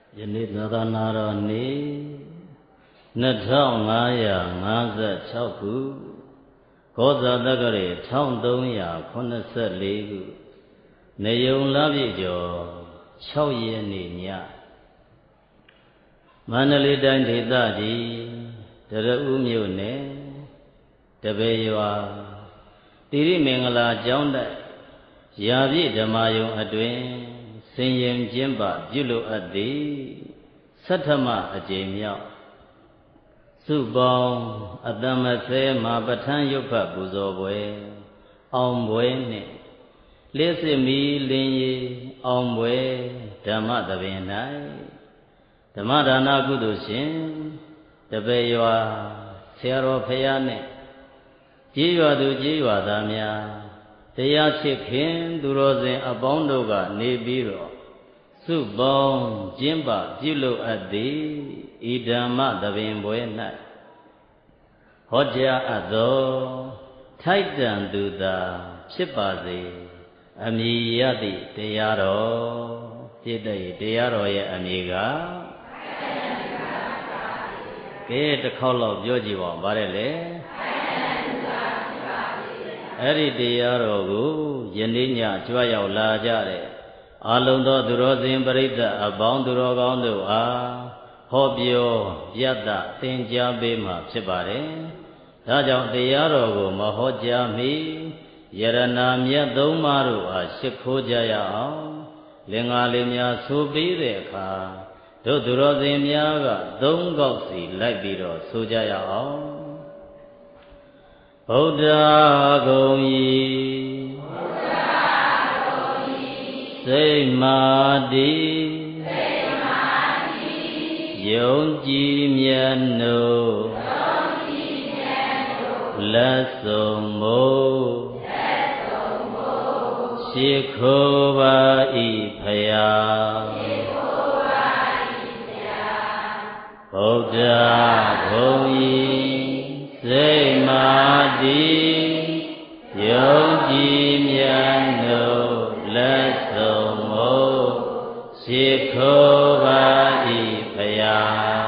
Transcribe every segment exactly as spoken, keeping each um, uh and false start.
ယနေ့သာသနာတော်နေ့နှစ်ထောင်ငါးရာငါးสิบหกခုကောဇာတက္ကရာတစ်ထောင်သုံးရာခုနှစ်สิบสี่ခုနေယုံလပြည့်ကျော်ခြောက်ရက်နေ့ညမန္တလေးတိုင်းဒေသကြီးတရဦးမြို့နယ်တပည့်ရွာတိရိမင်္ဂလာကျောင်းတိုက်ရာပြည့်ဓမ္မယုံအတွင်ဆင်ရင်ကျင်းပပြုလုပ်အပ်သည်ဆဋ္ဌမအကြိမ်မြောက်စုပေါင်းအတ္တမဆဲမှာပဋ္ဌာန်းရုပ်ဖတ်ပူဇော်ပွဲအောင်ပွဲနှင့်လျှစ်စစ်မီလင်းရီအောင်ပွဲဓမ္မသဘင်၌ဓမ္မဒါနကုသိုလ်ရှင်တပည့်ရွာဆရာတော်ဖရာနှင့်ကြေးရွာသူကြေးရွာသားများတရားချစ်ခင်သူတော်စင်အပေါင်းတို့ကနေပြီးတော့စုပေါင်းကျင်းပပြုလုပ်အပ်သည်ဤဓမ္မသဘင်ပွဲ၌ဟောကြားအပ်သောထိုက်တန်သူသာဖြစ်ပါစေအမည်ရသည့်တရားတော်ဖြစ်တဲ့တရားတော်ရဲ့အမည်ကကဲတစ်ခေါက်လောက်ပြောကြည့်ပါဦးဗါတယ်လေအဲ့ဒီတရားတော်ကိုယနေ့ညကြွရောက်လာကြတဲ့အာလုံသောသူတော်စင်ပရိသတ်အပေါင်းသူတော်ကောင်းတို့အားဟောပြောယတ္တသင်ကြားပေးမှာဖြစ်ပါတယ်။ဒါကြောင့်တရားတော်ကိုမဟောကြားမီယရဏမြတ်သုံးပါးတို့အားရှ िख ိုးကြရအောင်လင်္ကာလေးများဆိုပြီးတဲ့အခါတို့သူတော်စင်များကသုံးခေါက်စီလိုက်ပြီးတော့ဆိုကြရအောင်ဗုဒ္ဓဂုံဤစိတ်မာတိယုံကြည်မြတ်နို့လက်ဆုံးမို့ရှိခိုးပါဤဖယားဗုဒ္ဓဂုံဤစိတ်မာတိယုံကြည်မြတ်နို့လက်ဆုံးမို့ရှိခိုးပါဤဖယား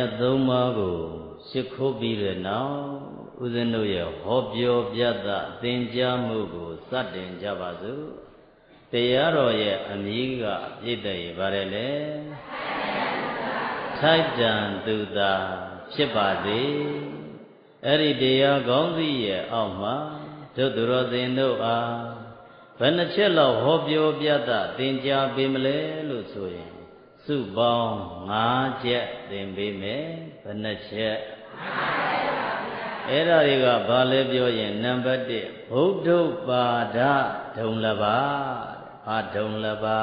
သုံးပါးကိုရှိခိုးပြီးတဲ့နောက်ဦးဇင်းတို့ရဲ့ဟောပြောပြသသင်ကြားမှုကိုစတင်ကြပါစို့တရားတော်ရဲ့အမည်ကပြည့်တဲ့ပါတယ်လေထိုက်တန်သူသာဖြစ်ပါသည်အဲ့ဒီတရားကောင်းစီရဲ့အောက်မှာတို့သူတော်စင်တို့အားဘယ်နှချက်လောက်ဟောပြောပြသသင်ကြားပေးမလဲလို့ဆိုရင်စုပေါင်း၅ချက်သင်ပေးမယ်ဘယ်နှချက်အဲ့ဒါတွေကဘာလဲပြောရင်နံပါတ်တစ်ဗုဒ္ဓပါဒဒုံလပါဘာဒုံလပါ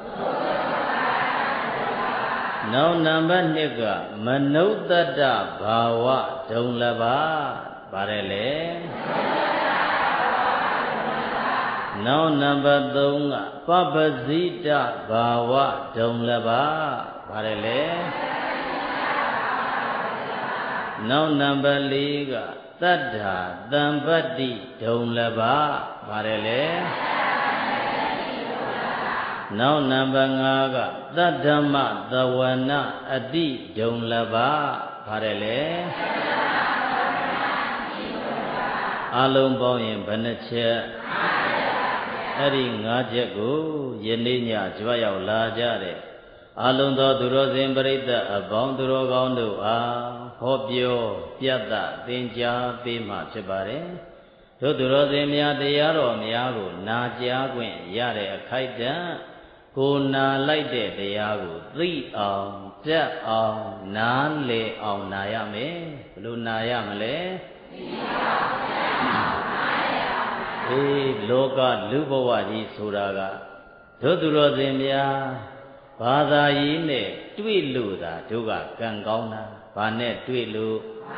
နောက်နံပါတ်နှစ်ကမနုဿတ္တဘာဝဒုံလပါပါတယ်လေနောက်နံပါတ်သုံးကပပဇိတဘာဝဒုံလပါပါတယ်လေနောက်နံပါတ်လေးကတတ္ထာတံပတ္တိဒုံလပါပါတယ်လေနောက်နံပါတ်ငါးကတတ္ဓမသဝနအတိဒုံလပါပါတယ်လေအလုံးပေါင်းရင်ဘယ်နှချက်အဲ့ဒီငါးချက်ကိုယနေ့ညကြွရောက်လာကြတဲ့အလုံးသောသူတော်စင်ပရိသတ်အပေါင်းသူတော်ကောင်းတို့အားဟောပြောပြသသင်ကြားပေးမှဖြစ်ပါတယ်တို့သူတော်စင်များတရားတော်များကိုနာကြားခွင့်ရတဲ့အခိုက်အတန့်ကိုနာလိုက်တဲ့တရားကိုသိအောင်ပြတ်အောင်နားလေအောင်နာရမယ်ဘယ်လိုနာရမလဲသိအောင်ပြတ်အောင်နာရအောင်အေးလောကလူဘဝကြီးဆိုတာကတို့သူတော်စင်များဘာသာရေးနဲ့တွေ့လို့သာတို့ကကံကောင်းတာဘာနဲ့တွေ့လို့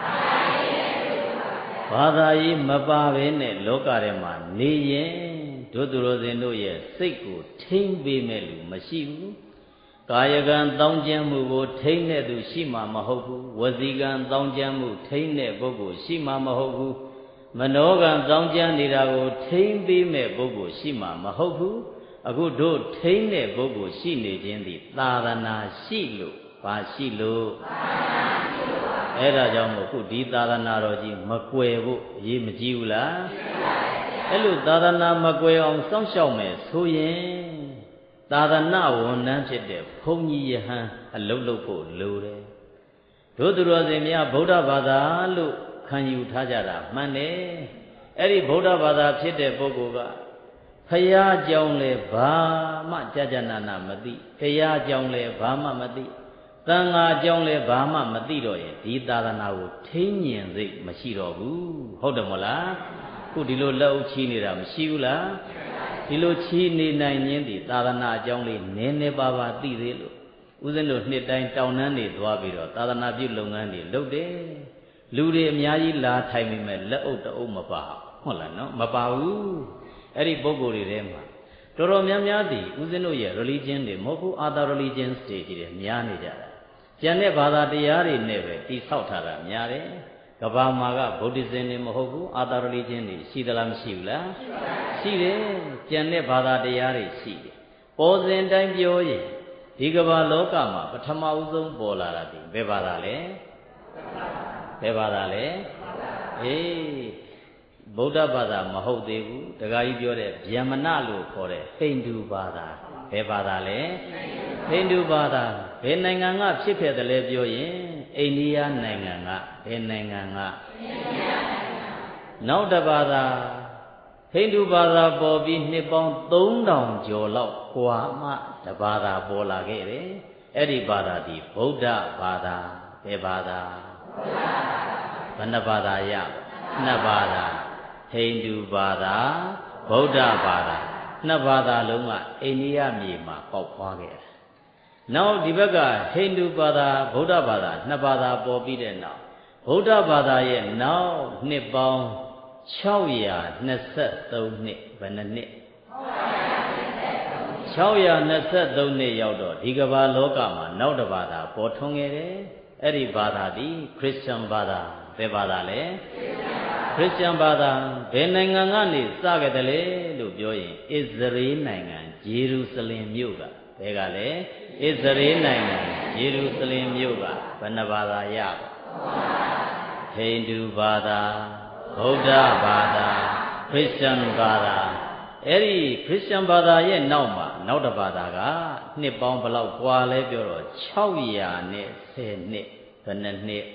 ဘာသာရေးမပါဘဲနဲ့လောကထဲမှာနေရင်တို့သူတော်စင်တို့ရဲ့စိတ်ကိုထိမ့်ပေးမဲ့လူမရှိဘူးကာယကံတောင်းကျမ်းမှုကိုထိမ့်တဲ့သူရှိမှမဟုတ်ဘူးဝစီကံတောင်းကျမ်းမှုထိမ့်တဲ့ပုဂ္ဂိုလ်ရှိမှမဟုတ်ဘူးမနောကံတောင်းကျမ်းနေတာကိုထိမ့်ပေးမဲ့ပုဂ္ဂိုလ်ရှိမှမဟုတ်ဘူးအခုတို့ထိမ့်တဲ့ပုဂ္ဂိုလ်ရှိနေခြင်းသည်သာသနာရှိလို့ဘာရှိလို့အဲ့ဒါကြောင့်မို့ခုဒီသာသနာတော်ကြီးမကွယ်ဖို့အရေးမကြီးဘူးလားအဲ့လိုသာသနာမကွယ်အောင်စောင့်ရှောက်မယ်ဆိုရင်သာသနာဝန်ထမ်းဖြစ်တဲ့ဘုန်းကြီးယဟန်အလုပ်လုပ်ဖို့လိုတယ်တို့သူတော်စင်များဗုဒ္ဓဘာသာလို့ခံယူထားကြတာမှန်တယ်အဲ့ဒီဗုဒ္ဓဘာသာဖြစ်တဲ့ပုဂ္ဂိုလ်ကဖရာကြောင့်လေဘာမှကြာကြာနာနာမသိတရားကြောင့်လေဘာမှမသိသံဃာကြောင့်လေဘာမှမသိတော့ရင်ဒီသာသနာကိုထိန်းညင်စိတ်မရှိတော့ဘူးဟုတ်တယ်မို့လားခုဒီလိုလက်အုပ်ချီးနေတာမရှိဘူးလားဒီလိုချီးနေနိုင်ခြင်းဒီသာသနာအကြောင်းလေးနည်းနည်းပါးပါးသိသေးလို့ဦးဇင်းတို့နှစ်တိုင်းတောင်တန်းနေသွားပြီးတော့သာသနာပြုလုပ်ငန်းတွေလုပ်တယ်လူတွေအများကြီးလာထိုင်မိမဲ့လက်အုပ်တအုပ်မပါဟုတ်လားနော်မပါဘူးအဲ့ဒီပုဂ္ဂိုလ်တွေထဲမှာတော်တော်များများဒီဦးဇင်းတို့ရဲ့ religion တွေမဟုတ်ဘူး other religions တွေကြီးတယ်များနေကြတာကျန်တဲ့ဘာသာတရားတွေနဲ့ပဲတိဆောက်ထားတာများတယ်ကဘာမှာက Buddhism တွေမဟုတ်ဘူး other religion တွေရှိသလားမရှိဘူးလားရှိတယ်ကျန်တဲ့ဘာသာတရားတွေရှိတယ်ပေါ်စဉ်တိုင်းပြောရင်ဒီကဘာလောကမှာပထမဦးဆုံးပေါ်လာတာဒီဘယ်ဘာသာလဲဘယ်ဘာသာလဲအေးဗုဒ္ဓဘာသာမဟုတ်သေးဘူးတခါကြီးပြောတဲ့ဗျမနလို့ခေါ်တဲ့ဟိန္ဒူဘာသာဘယ်ဘာသာလဲဟိန္ဒူဘာသာဘယ်နိုင်ငံကဖြစ်ခဲ့တယ်လဲပြောရင်အိန္ဒိယနိုင်ငံကဘယ်နိုင်ငံကနောက်တစ်ဘာသာဟိန္ဒူဘာသာပေါ်ပြီးနှစ်ပေါင်းသုံးထောင်ကျော်လောက်กว่าမှတဘာသာပေါ်လာခဲ့တယ်အဲ့ဒီဘာသာဒီဗုဒ္ဓဘာသာဘယ်ဘာသာဘယ်နှဘာသာရနှစ်ဘာသာဟိန္ဒူဘာသာဗုဒ္ဓဘာသာနှစ်ဘာသာလုံးကအိန္ဒိယမြေမှာပေါက်ဖွားခဲ့တယ်နောက်ဒီဘက်ကဟိန္ဒူဘာသာဗုဒ္ဓဘာသာနှစ်ဘာသာပေါ်ပြီးတဲ့နောက်ဗုဒ္ဓဘာသာရဲ့နောက်နှစ်ပေါင်း၆၂၃နှစ်ဘယ်နှစ်နှစ်၆၂၃နှစ်ရောက်တော့ဒီကမ္ဘာလောကမှာနောက်တစ်ဘာသာပေါ်ထွန်းခဲ့တယ်အဲ့ဒီဘာသာဒီခရစ်ယာန်ဘာသာဘယ်ဘာသာလဲခရစ်ယာန်ဘာသာဘယ်နိုင်ငံကနေစခဲ့တယ်လဲလို့ပြောရင်အစ္စရေးနိုင်ငံဂျေရုဆလင်မြို့ကဘယ်ကလဲဣသရေလနိုင်ငံယေရုရှလင်မြို့ကဘယ်နှဘာသာရပါဟိန္ဒူဘာသာဗုဒ္ဓဘာသာခရစ်ယာန်ဘာသာအဲ့ဒီခရစ်ယာန်ဘာသာရဲ့နောက်မှာနောက်တစ်ဘာသာကနှစ်ပေါင်းဘယ်လောက်กว่าလဲပြောတော့၆ရာနဲ့ဆယ်နှစ်ဘယ်နှစ်နှစ်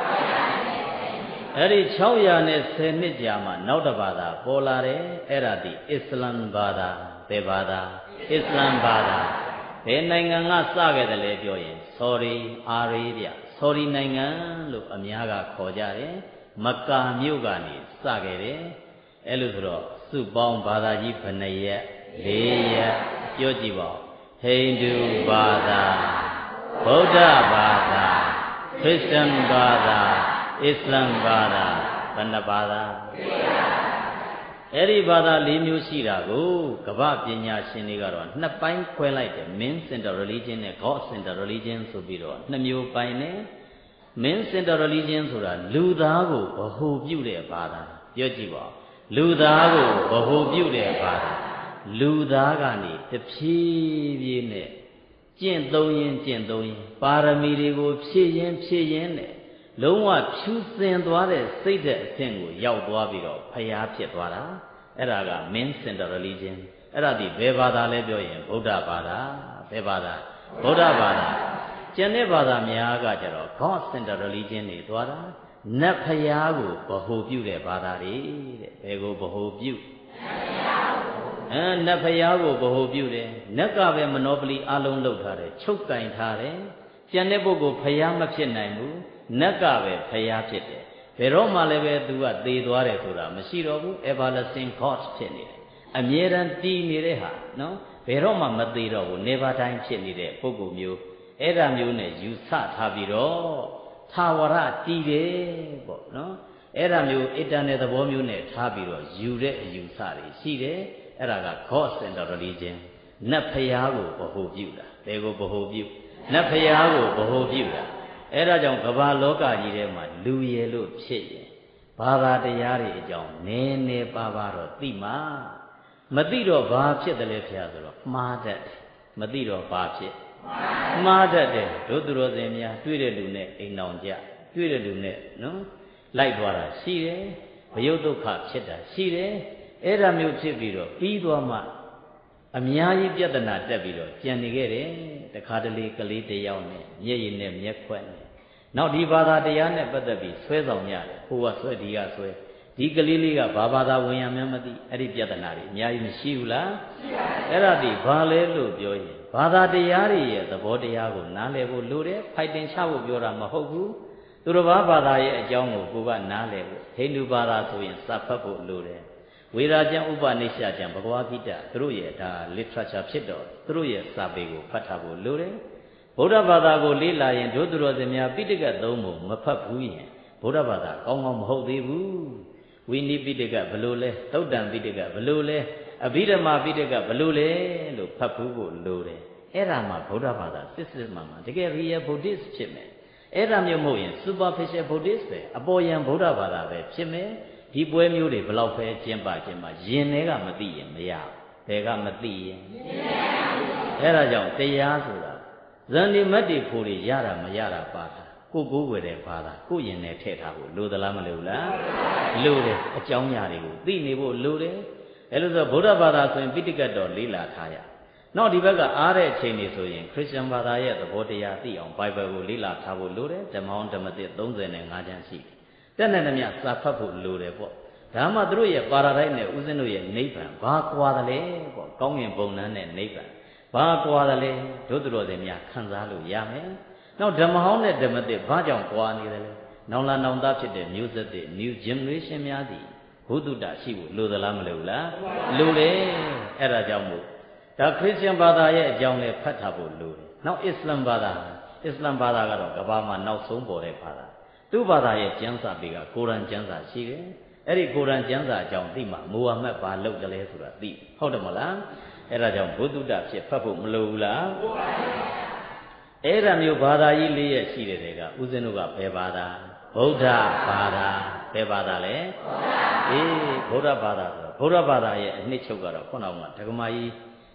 အဲ့ဒီ၆ရာနဲ့ဆယ်နှစ်ကြာမှနောက်တစ်ဘာသာပေါ်လာတယ်အဲ့ဒါဒီအစ္စလမ်ဘာသာဘယ်ဘာသာအစ္စလမ်ဘာသာဘယ်နိုင်ငံကစခဲ့တယ်လဲပြောရင်ဆော်ဒီအာရေဗျဆော်ဒီနိုင်ငံလို့အများကခေါ်ကြတယ်မက္ကာမြို့ကနေစခဲ့တယ်အဲ့လိုဆိုတော့စုပေါင်းဘာသာကြီးဘယ်နှရက်၄ရက်ပြောကြည့်ပါဦးဟိန္ဒူဘာသာဗုဒ္ဓဘာသာခရစ်ယာန်ဘာသာအစ္စလမ်ဘာသာဘယ်နှဘာသာအဲ့ဒီဘာသာ၄မျိုးရှိတာကိုကမ္ဘာပညာရှင်တွေကတော့နှစ်ပိုင်းခွဲလိုက်တယ် main center religion နဲ့ God center religion ဆိုပြီးတော့နှစ်မျိုးပိုင်းနဲ့ main center religion ဆိုတာလူသားကိုဗဟုပြုတဲ့ဘာသာပြောကြည့်ပါဦးလူသားကိုဗဟုပြုတဲ့ဘာသာလူသားကနေတဖြည်းဖြည်းနဲ့ကျင့်သုံးရင်ကျင့်သုံးရင်ပါရမီတွေကိုဖြည့်ရင်ဖြည့်ရင်နဲ့လုံးဝဖြူစင်သွားတဲ့စိတ်တဲ့အဆင့်ကိုရောက်သွားပြီးတော့ဖျားဖြစ်သွားတာအဲ့ဒါက main center religion အဲ့ဒါဒီဘယ်ဘာသာလဲပြောရင်ဗုဒ္ဓဘာသာဘယ်ဘာသာဗုဒ္ဓဘာသာကျန်တဲ့ဘာသာများကကြတော့ God center religion တွေသွားတာနတ်ဖျားကိုဗဟုပြုတဲ့ဘာသာတွေတဲ့ဘယ်ကိုဗဟုပြုအဲနတ်ဖျားကိုဗဟုပြုတယ်နတ်ကပဲမနောပလီအလုံးလုပ်ထားတယ်ချုပ်ကင်ထားတယ်ကျန်တဲ့ပုဂ္ဂိုလ်ဖျားမဖြစ်နိုင်ဘူးနတ်ကပဲဖျားဖြစ်တယ်ဘယ်တော့မှလည်းပဲသူကသေသွားတယ်ဆိုတာမရှိတော့ဘူး everlasting God ဖြစ်နေတယ်အမြဲတမ်းတည်နေတဲ့ဟာနော်ဘယ်တော့မှမသေးတော့ဘူး never die ဖြစ်နေတဲ့ပုဂ္ဂိုလ်မျိုးအဲ့ဒါမျိုးနဲ့ယူဆထားပြီးတော့သာဝရတည်တယ်ပေါ့နော်အဲ့ဒါမျိုး eternal သဘောမျိုးနဲ့ထားပြီးတော့ယူတဲ့အယူဆတွေရှိတယ်အဲ့ဒါက God center religion နတ်ဖျားကိုဗဟုပြုတာဘယ်ကိုဗဟုပြုနတ်ဖျားကိုဗဟုပြုတာအဲ့ဒါကြောင့်ကမ္ဘာလောကကြီးထဲမှာလူရည်လို့ဖြစ်ရင်ဘာသာတရားတွေအကြောင်းနည်းနည်းပါးပါးတော့သိမှာမသိတော့ဘာဖြစ်တယ်လဲဖျားဆိုတော့မှားတတ်တယ်မသိတော့ဘာဖြစ်မှားတတ်တယ်တို့သူတော်စင်များတွေ့တဲ့လူနဲ့အိမ်အောင်ကြတွေ့တဲ့လူနဲ့နော်လိုက်သွားတာရှိတယ်ဘယုတ်ဒုက္ခဖြစ်တာရှိတယ်အဲ့ဒါမျိုးဖြစ်ပြီးတော့ပြီးသွားမှအများကြီးပြဿနာတက်ပြီးတော့ကြံနေခဲ့တယ်တခါတလေကလေးတယောက်နဲ့မျက်ရည်နဲ့မျက်ခွက်နဲ့နောက်ဒီဘာသာတရားနဲ့ပတ်သက်ပြီးဆွဲဆောင်ရတယ်ဟိုကဆွဲဒီကဆွဲဒီကလေးလေးကဘာဘာသာဝင်ရမှန်းမသိအဲ့ဒီပြဿနာတွေအများကြီးမရှိဘူးလားရှိပါဘူးအဲ့ဒါဒီဘာလဲလို့ပြောရင်ဘာသာတရားတွေရဲ့သဘောတရားကိုနားလည်ဖို့လိုတယ်ဖိုက်တင်ချဖို့ပြောတာမဟုတ်ဘူးသူတော်ဘာဘာသာရဲ့အကြောင်းကိုကိုကနားလည်ဖို့ဟိန္ဒူဘာသာဆိုရင်စာဖတ်ဖို့လိုတယ်ဝေရာကျမ်းဥပနိရှကျမ်းဘဂဝါဂီတသူတို့ရဲ့ဒါ literature ဖြစ်တော့သူတို့ရဲ့စာပေကိုဖတ်ထားဖို့လိုတယ်ဗုဒ္ဓဘာသာကိုလေ့လာရင်တို့သူတော်စင်များပိဋကတ်သုံးပုံမဖတ်ဘူးရင်ဗုဒ္ဓဘာသာကောင်းကောင်းမဟုတ်သေးဘူးဝိနည်းပိဋကတ်ဘလို့လဲသုတ်တံပိဋကတ်ဘလို့လဲအဘိဓမ္မာပိဋကတ်ဘလို့လဲလို့ဖတ်ဖို့ကိုလိုတယ်အဲ့ဒါမှဗုဒ္ဓဘာသာစစ်စစ်မှန်မှန်တကယ် real Buddhist ဖြစ်မယ်အဲ့ဒါမျိုးမဟုတ်ရင် superficial Buddhist ပဲအပေါ်ယံဗုဒ္ဓဘာသာပဲဖြစ်မယ်ဒီပွဲမျိုးတွေဘယ်လောက်ပဲကျင်းပကျင်းပရင်တွေကမသိရင်မရဘယ်ကမသိရင်အဲ့ဒါကြောင့်တရားဆိုတာဇန်ဒီမတ်တိဖို့တွေရတာမရတာပါတာကိုကိုးွယ်တဲ့ဘာသာကိုရင်နဲ့ထည့်ထားဖို့လိုသလားမလိုလားလိုတယ်အကြောင်းအရာတွေကိုသိနေဖို့လိုတယ်အဲ့လိုဆိုဗုဒ္ဓဘာသာဆိုရင်ပိဋကတ်တော်လေးလာထားရနောက်ဒီဘက်ကအားတဲ့အချိန်တွေဆိုရင်ခရစ်ယာန်ဘာသာရဲ့သဘောတရားသိအောင်ဘိုင်ဘယ်ကိုလေးလာထားဖို့လိုတယ်ဓမ္မဟောင်းဓမ္မသစ်သုံး၅ကျမ်းရှိတယ်တက်တဲ့မြတ်စာဖတ်ဖို့လိုတယ်ပေါ့ဒါမှသူတို့ရဲ့ပါရာဒိုက်နဲ့ဦးဇင်းတို့ရဲ့နိဗ္ဗာန်ဘာကွာတယ်လဲပေါ့ကောင်းကင်ဘုံနန်းနဲ့နိဗ္ဗာန်ဘာကွာတယ်လဲတို့သူတော်တွေများခံစားလို့ရမယ်နောက်ဓမ္မဟောင်းနဲ့ဓမ္မသစ်ဘာကြောင့်ကွာနေတယ်လဲနောင်လာနောင်သားဖြစ်တဲ့မျိုးဆက်တဲ့ new generation များသည်ဘုဒ္ဓတရှိဖို့လိုသလားမလိုလားလိုတယ်အဲ့ဒါကြောင့်မို့ဒါခရစ်ယာန်ဘာသာရဲ့အကြောင်းလေးဖတ်ထားဖို့လိုတယ်နောက်အစ္စလမ်ဘာသာအစ္စလမ်ဘာသာကတော့ကမ္ဘာမှာနောက်ဆုံးပေါ်တဲ့ဘာသာသူ့ဘာသာရဲ့ကျမ်းစာပေကကိုရန်ကျမ်းစာရှိတယ်အဲ့ဒီကိုရန်ကျမ်းစာအကြောင်းသိမှမူဟာမက်ဘာလုပ်တယ်လဲဆိုတာသိဟုတ်တယ်မလားအဲ့ဒါကြောင့်ဘုဒ္ဓတဖြစ်ဖတ်ဖို့မလိုဘူးလားအဲ့ဒါမျိုးဘာသာကြီးလေးရဲ့ရှိတဲ့တွေကဦးဇင်းတို့ကဘယ်ဘာသာဗုဒ္ဓဘာသာဘယ်ဘာသာလဲအေးဗုဒ္ဓဘာသာဆိုဗုဒ္ဓဘာသာရဲ့အနှစ်ချုပ်ကတော့ခုနကဒကမာကြီး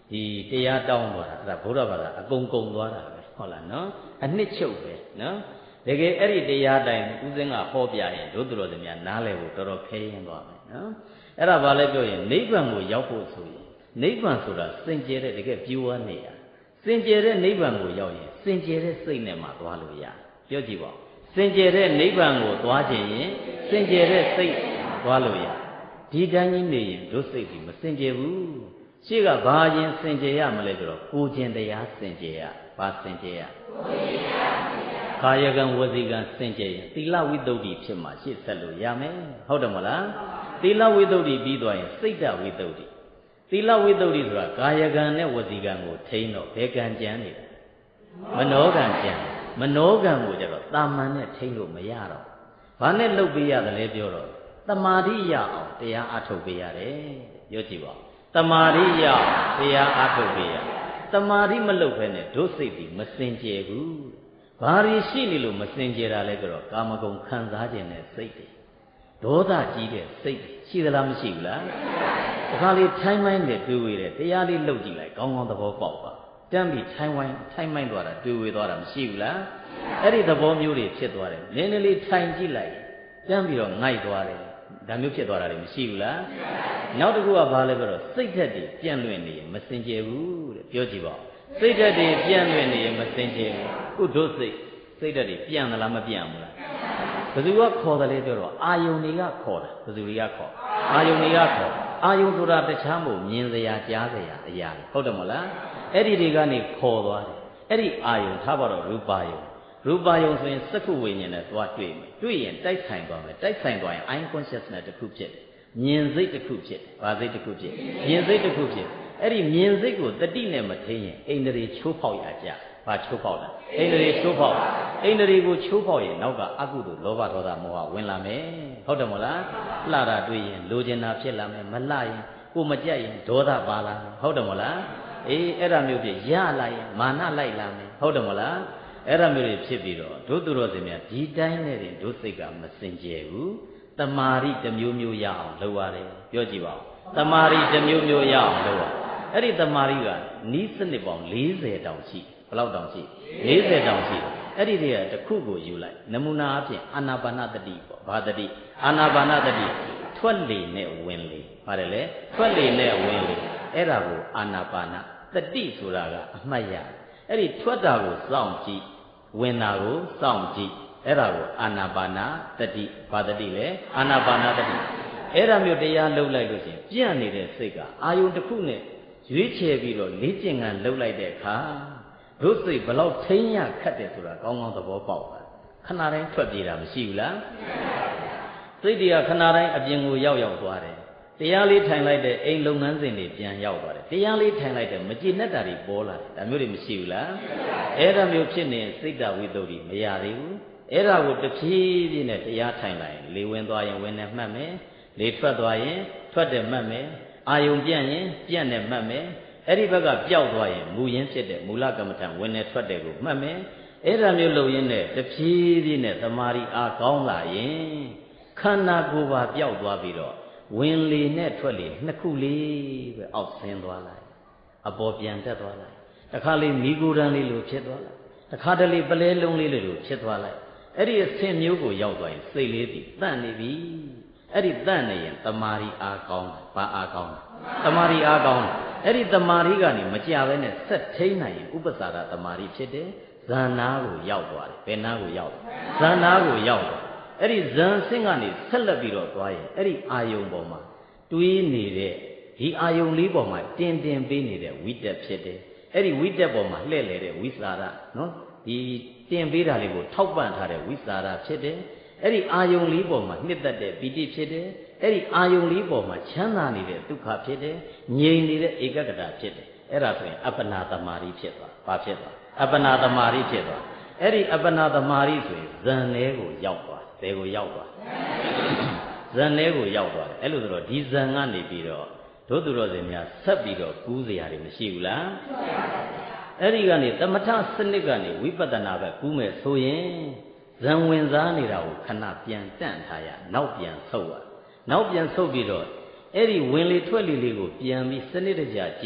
ဒီတရားတောင်းသွားတာအဲ့ဒါဗုဒ္ဓဘာသာအကုန်ကုန်သွားတာပဲဟုတ်လားနော်အနှစ်ချုပ်ပဲနော်တကယ်အဲ့ဒီတရားတိုင်းဦးစင်းကဟောပြရင်တို့တော်တို့များနားလည်ဖို့တော်တော်ခဲရင်သွားမယ်နော်အဲ့ဒါဘာလဲပြောရင်နိဗ္ဗာန်ကိုရောက်ဖို့ဆိုရင်နိဗ္ဗာန်ဆိုတာစင်ကြယ်တဲ့တကယ်ပြိုးဝနေရစင်ကြယ်တဲ့နိဗ္ဗာန်ကိုရောက်ရင်စင်ကြယ်တဲ့စိတ်နဲ့မှသွားလို့ရပြောကြည့်ပါစင်ကြယ်တဲ့နိဗ္ဗာန်ကိုသွားခြင်းရင်စင်ကြယ်တဲ့စိတ်သွားလို့ရဒီတိုင်းကြီးနေရင်တို့စိတ်ဒီမစင်ကြယ်ဘူးရှေ့ကဘာရင်စင်ကြယ်ရမလဲဆိုတော့ကိုခြင်းတရားစင်ကြယ်ရဘာစင်ကြယ်ရကာယကံဝစီကံစင်ကြယ်ရင်သီလဝိတ္တုဖြစ်မှရှေ့ဆက်လို့ရမယ်ဟုတ်တယ်မလားသီလဝိတ္တုပြီးသွားရင်စိတ်တဝိတ္တုသီလဝိတ္တုဆိုတာကာယကံနဲ့ဝစီကံကိုထိန်းတော့ဘယ်ကံကြမ်းနေမနောကံကြမ်းမနောကံကိုကြတော့တာမန်နဲ့ထိန်းလို့မရတော့ဘာနဲ့လှုပ်ပေးရတယ်လဲပြောတော့တမာတိရအောင်တရားအထုတ်ပေးရတယ်ပြောကြည့်ပါတမာတိရအောင်တရားအထုတ်ပေးရတမာတိမလုပ်ဘဲနဲ့ဒုစိတ်ဒီမစင်ကြယ်ဘူးဘာတွေရှိနေလို့မစင်ကြယ်တာလဲဆိုတော့ကာမဂုဏ်ခံစားခြင်းနဲ့စိတ်တွေဒေါသကြီးတဲ့စိတ်ရှိသလားမရှိဘူးလားတခါလေထိုင်းမိုင်းနဲ့တွေ့ဝေတယ်တရားလေးလှုပ်ကြည့်လိုက်ကောင်းကောင်းသဘောပေါက်ပါတမ်းပြီးထိုင်းဝိုင်းထိုင်းမိုင်းသွားတာတွေ့ဝေသွားတာမရှိဘူးလားအဲ့ဒီသဘောမျိုးတွေဖြစ်သွားတယ်နည်းနည်းလေးထိုင်ကြည့်လိုက်တမ်းပြီးတော့ငိုက်သွားတယ်ဒါမျိုးဖြစ်သွားတာတွေမရှိဘူးလားနောက်တစ်ခုကဘာလဲဆိုတော့စိတ်ဓာတ်တွေပြန့်လွင့်နေရင်မစင်ကြယ်ဘူးတဲ့ပြောကြည့်ပါစိတ်ဓာတ်တွေပြန့်လွင့်နေရင်မစင်ကြယ်ဘူးကုဒုစိတ်စိတ်ဓာတ်တွေပြန့်သလားမပြန့်ဘူးလားဘယ်သူကခေါ်တယ်လဲပြောတော့အာယုန်တွေကခေါ်တယ်ဘယ်သူတွေကခေါ်အာယုန်တွေကခေါ်အာယုန်ဆိုတာတခြားမဟုတ်မြင်စရာကြားစရာအရာဟုတ်တယ်မဟုတ်လားအဲ့ဒီတွေကနေခေါ်သွားတယ်အဲ့ဒီအာယုန်ထားပါတော့ရူပါယုန်ရူပါယုံဆိုရင်စက္ခုဝိညာဉ်နဲ့သွားတွေ့မယ်တွေ့ရင်တိုက်ဆိုင်သွားမယ်တိုက်ဆိုင်သွားရင် eye consciousness တစ်ခုဖြစ်တယ်မြင်စိတ်တစ်ခုဖြစ်တယ်ဘာစိတ်တစ်ခုဖြစ်မြင်စိတ်တစ်ခုဖြစ်အဲ့ဒီမြင်စိတ်ကိုတတိနဲ့မထိရင်အိန္ဒြေချိုးဖောက်ရကြဘာချိုးဖောက်လဲအိန္ဒြေချိုးဖောက်အိန္ဒြေကိုချိုးဖောက်ရင်နောက်ကအကုသိုလ်လောဘဒေါသမောဟဝင်လာမယ်ဟုတ်တယ်မလားလှတာတွေ့ရင်လိုချင်တာဖြစ်လာမယ်မလှရင်ကိုမကြိုက်ရင်ဒေါသပါလာမယ်ဟုတ်တယ်မလားအေးအဲ့ဒါမျိုးဖြစ်ရလိုက်ရင်မာနလိုက်လာမယ်ဟုတ်တယ်မလားအဲ့ဒါမျိုးတွေဖြစ်ပြီးတော့ဒုသူတော်စင်များဒီတိုင်းနဲ့တင်ဒုစိတ်ကမစင်ကြယ်ဘူးတမာရီတစ်မျိုးမျိုးရအောင်လုပ်ရတယ်ပြောကြည့်ပါဦးတမာရီတစ်မျိုးမျိုးရအောင်လုပ်ရအဲ့ဒီတမာရီကနီးစနစ်ပေါင်း၄၀တောင်ရှိဘယ်လောက်တောင်ရှိ၄၀တောင်ရှိအဲ့ဒီတွေကတစ်ခုကိုယူလိုက်နမူနာအဖြစ်အာနာပါနတတိပေါ့ဘာတတိအာနာပါနတတိထွက်လေနဲ့ဝင်လေပါတယ်လေထွက်လေနဲ့ဝင်လေအဲ့ဒါကိုအာနာပါနတတိဆိုတာကအမှတ်ရအဲ့ဒီထွက်တာကိုစောင့်ကြည့်ဝင်တာကိုစောင့်ကြည့်အဲ့ဒါကိုအာနာပါနာတတိဘာတတိလဲအာနာပါနာတတိအဲ့ဒါမျိုးတရားလှုပ်လိုက်လို့ချင်းပြန့်နေတဲ့စိတ်ကအာယုန်တစ်ခုနဲ့ရွေးချယ်ပြီးတော့လေးကျင်ကန်လှုပ်လိုက်တဲ့အခါတို့စိတ်ဘလောက်ထိန်းရခတ်တယ်ဆိုတာကောင်းကောင်းသဘောပေါက်ပါခဏတိုင်းထွက်ပြေးတာမရှိဘူးလားစိတ်တွေကခဏတိုင်းအပြင်ကိုရောက်ရောက်သွားတယ်တရားလေးထိုင်လိုက်တဲ့အိမ်လုပ်ငန်းစဉ်တွေပြန်ရောက်သွားတယ်တရားလေးထိုင်လိုက်တဲ့မကြည်နဲ့တာတွေပေါ်လာတယ်ဒါမျိုးတွေမရှိဘူးလားအဲ့ဒါမျိုးဖြစ်နေစိတ်တဝိတ္တုတွေမရသေးဘူးအဲ့ဒါကိုတဖြည်းဖြည်းနဲ့တရားထိုင်လိုက်ရင်လေဝင်သွားရင်ဝင်နေမှတ်မယ်လေထွက်သွားရင်ထွက်တယ်မှတ်မယ်အာယုံပြန့်ရင်ပြန့်တယ်မှတ်မယ်အဲ့ဒီဘက်ကပျောက်သွားရင်မူရင်းဖြစ်တဲ့မူလကမ္မထံဝင်နေထွက်တယ်ကိုမှတ်မယ်အဲ့ဒါမျိုးလုပ်ရင်းနဲ့တဖြည်းဖြည်းနဲ့သမာဓိအားကောင်းလာရင်ခန္ဓာကိုယ်ပါပျောက်သွားပြီးတော့ဝင်လေနဲ့ထွက်လေနှစ်ခုလေးပဲအောက်ဆင်းသွားလိုက်အပေါ်ပြန်တက်သွားလိုက်တခါလေးမိဂူရန်လေးလိုဖြစ်သွားလိုက်တခါတလေပလဲလုံးလေးလိုဖြစ်သွားလိုက်အဲ့ဒီအဆင့်မျိုးကိုရောက်သွားရင်စိတ်လေးတည်တန့်နေပြီအဲ့ဒီတန့်နေရင်တမာရီအားကောင်းဘာအားကောင်းတမာရီအားကောင်းအဲ့ဒီတမာရီကနေမကြဘဲနဲ့ဆက်ထိန်နိုင်ရင်ဥပ္ပစာရတမာရီဖြစ်တယ်ဇာနာကိုရောက်သွားတယ်ဘယ်နာကိုရောက်ဇာနာကိုရောက်သွားအဲ့ဒီဇန်ဆင့်ကနေဆက်လက်ပြီးတော့သွားရင်အဲ့ဒီအာယုံပေါ်မှာတွေးနေတဲ့ဒီအာယုံလေးပေါ်မှာတင်တင်ပေးနေတဲ့ဝိတက်ဖြစ်တယ်အဲ့ဒီဝိတက်ပေါ်မှာလှည့်လေတဲ့ဝိစာရနော်ဒီတင်ပေးတာလေးကိုထောက်ပံ့ထားတဲ့ဝိစာရဖြစ်တယ်အဲ့ဒီအာယုံလေးပေါ်မှာနှစ်သက်တဲ့ပီတိဖြစ်တယ်အဲ့ဒီအာယုံလေးပေါ်မှာချမ်းသာနေတဲ့ဒုက္ခဖြစ်တယ်ငြိမ်နေတဲ့ဧကဂတဖြစ်တယ်အဲ့ဒါဆိုရင်အပ္ပနာသမารိဖြစ်သွားဘာဖြစ်သွားအပ္ပနာသမารိဖြစ်သွားအဲ့ဒီအပ္ပနာသမารိဆိုရင်ဇန်လေးကိုရောက်သွားဘယ်ကိုရောက်သွားဇန်လေးကိုရောက်သွားတယ်အဲ့လိုဆိုတော့ဒီဇန်ကနေပြီးတော့ဒုသူတော်စင်များဆက်ပြီးတော့ကူးစရာတွေမရှိဘူးလားအဲ့ဒီကနေသမထစနစ်ကနေဝိပဿနာပဲကူးမယ်ဆိုရင်ဇန်ဝင်စားနေတာကိုခဏပြန်တန့်ထားရနောက်ပြန်ဆုပ်ရနောက်ပြန်ဆုပ်ပြီးတော့အဲ့ဒီဝင်လေထွက်လေလေးကိုပြန်ပြီးစနစ်တကျကြည့်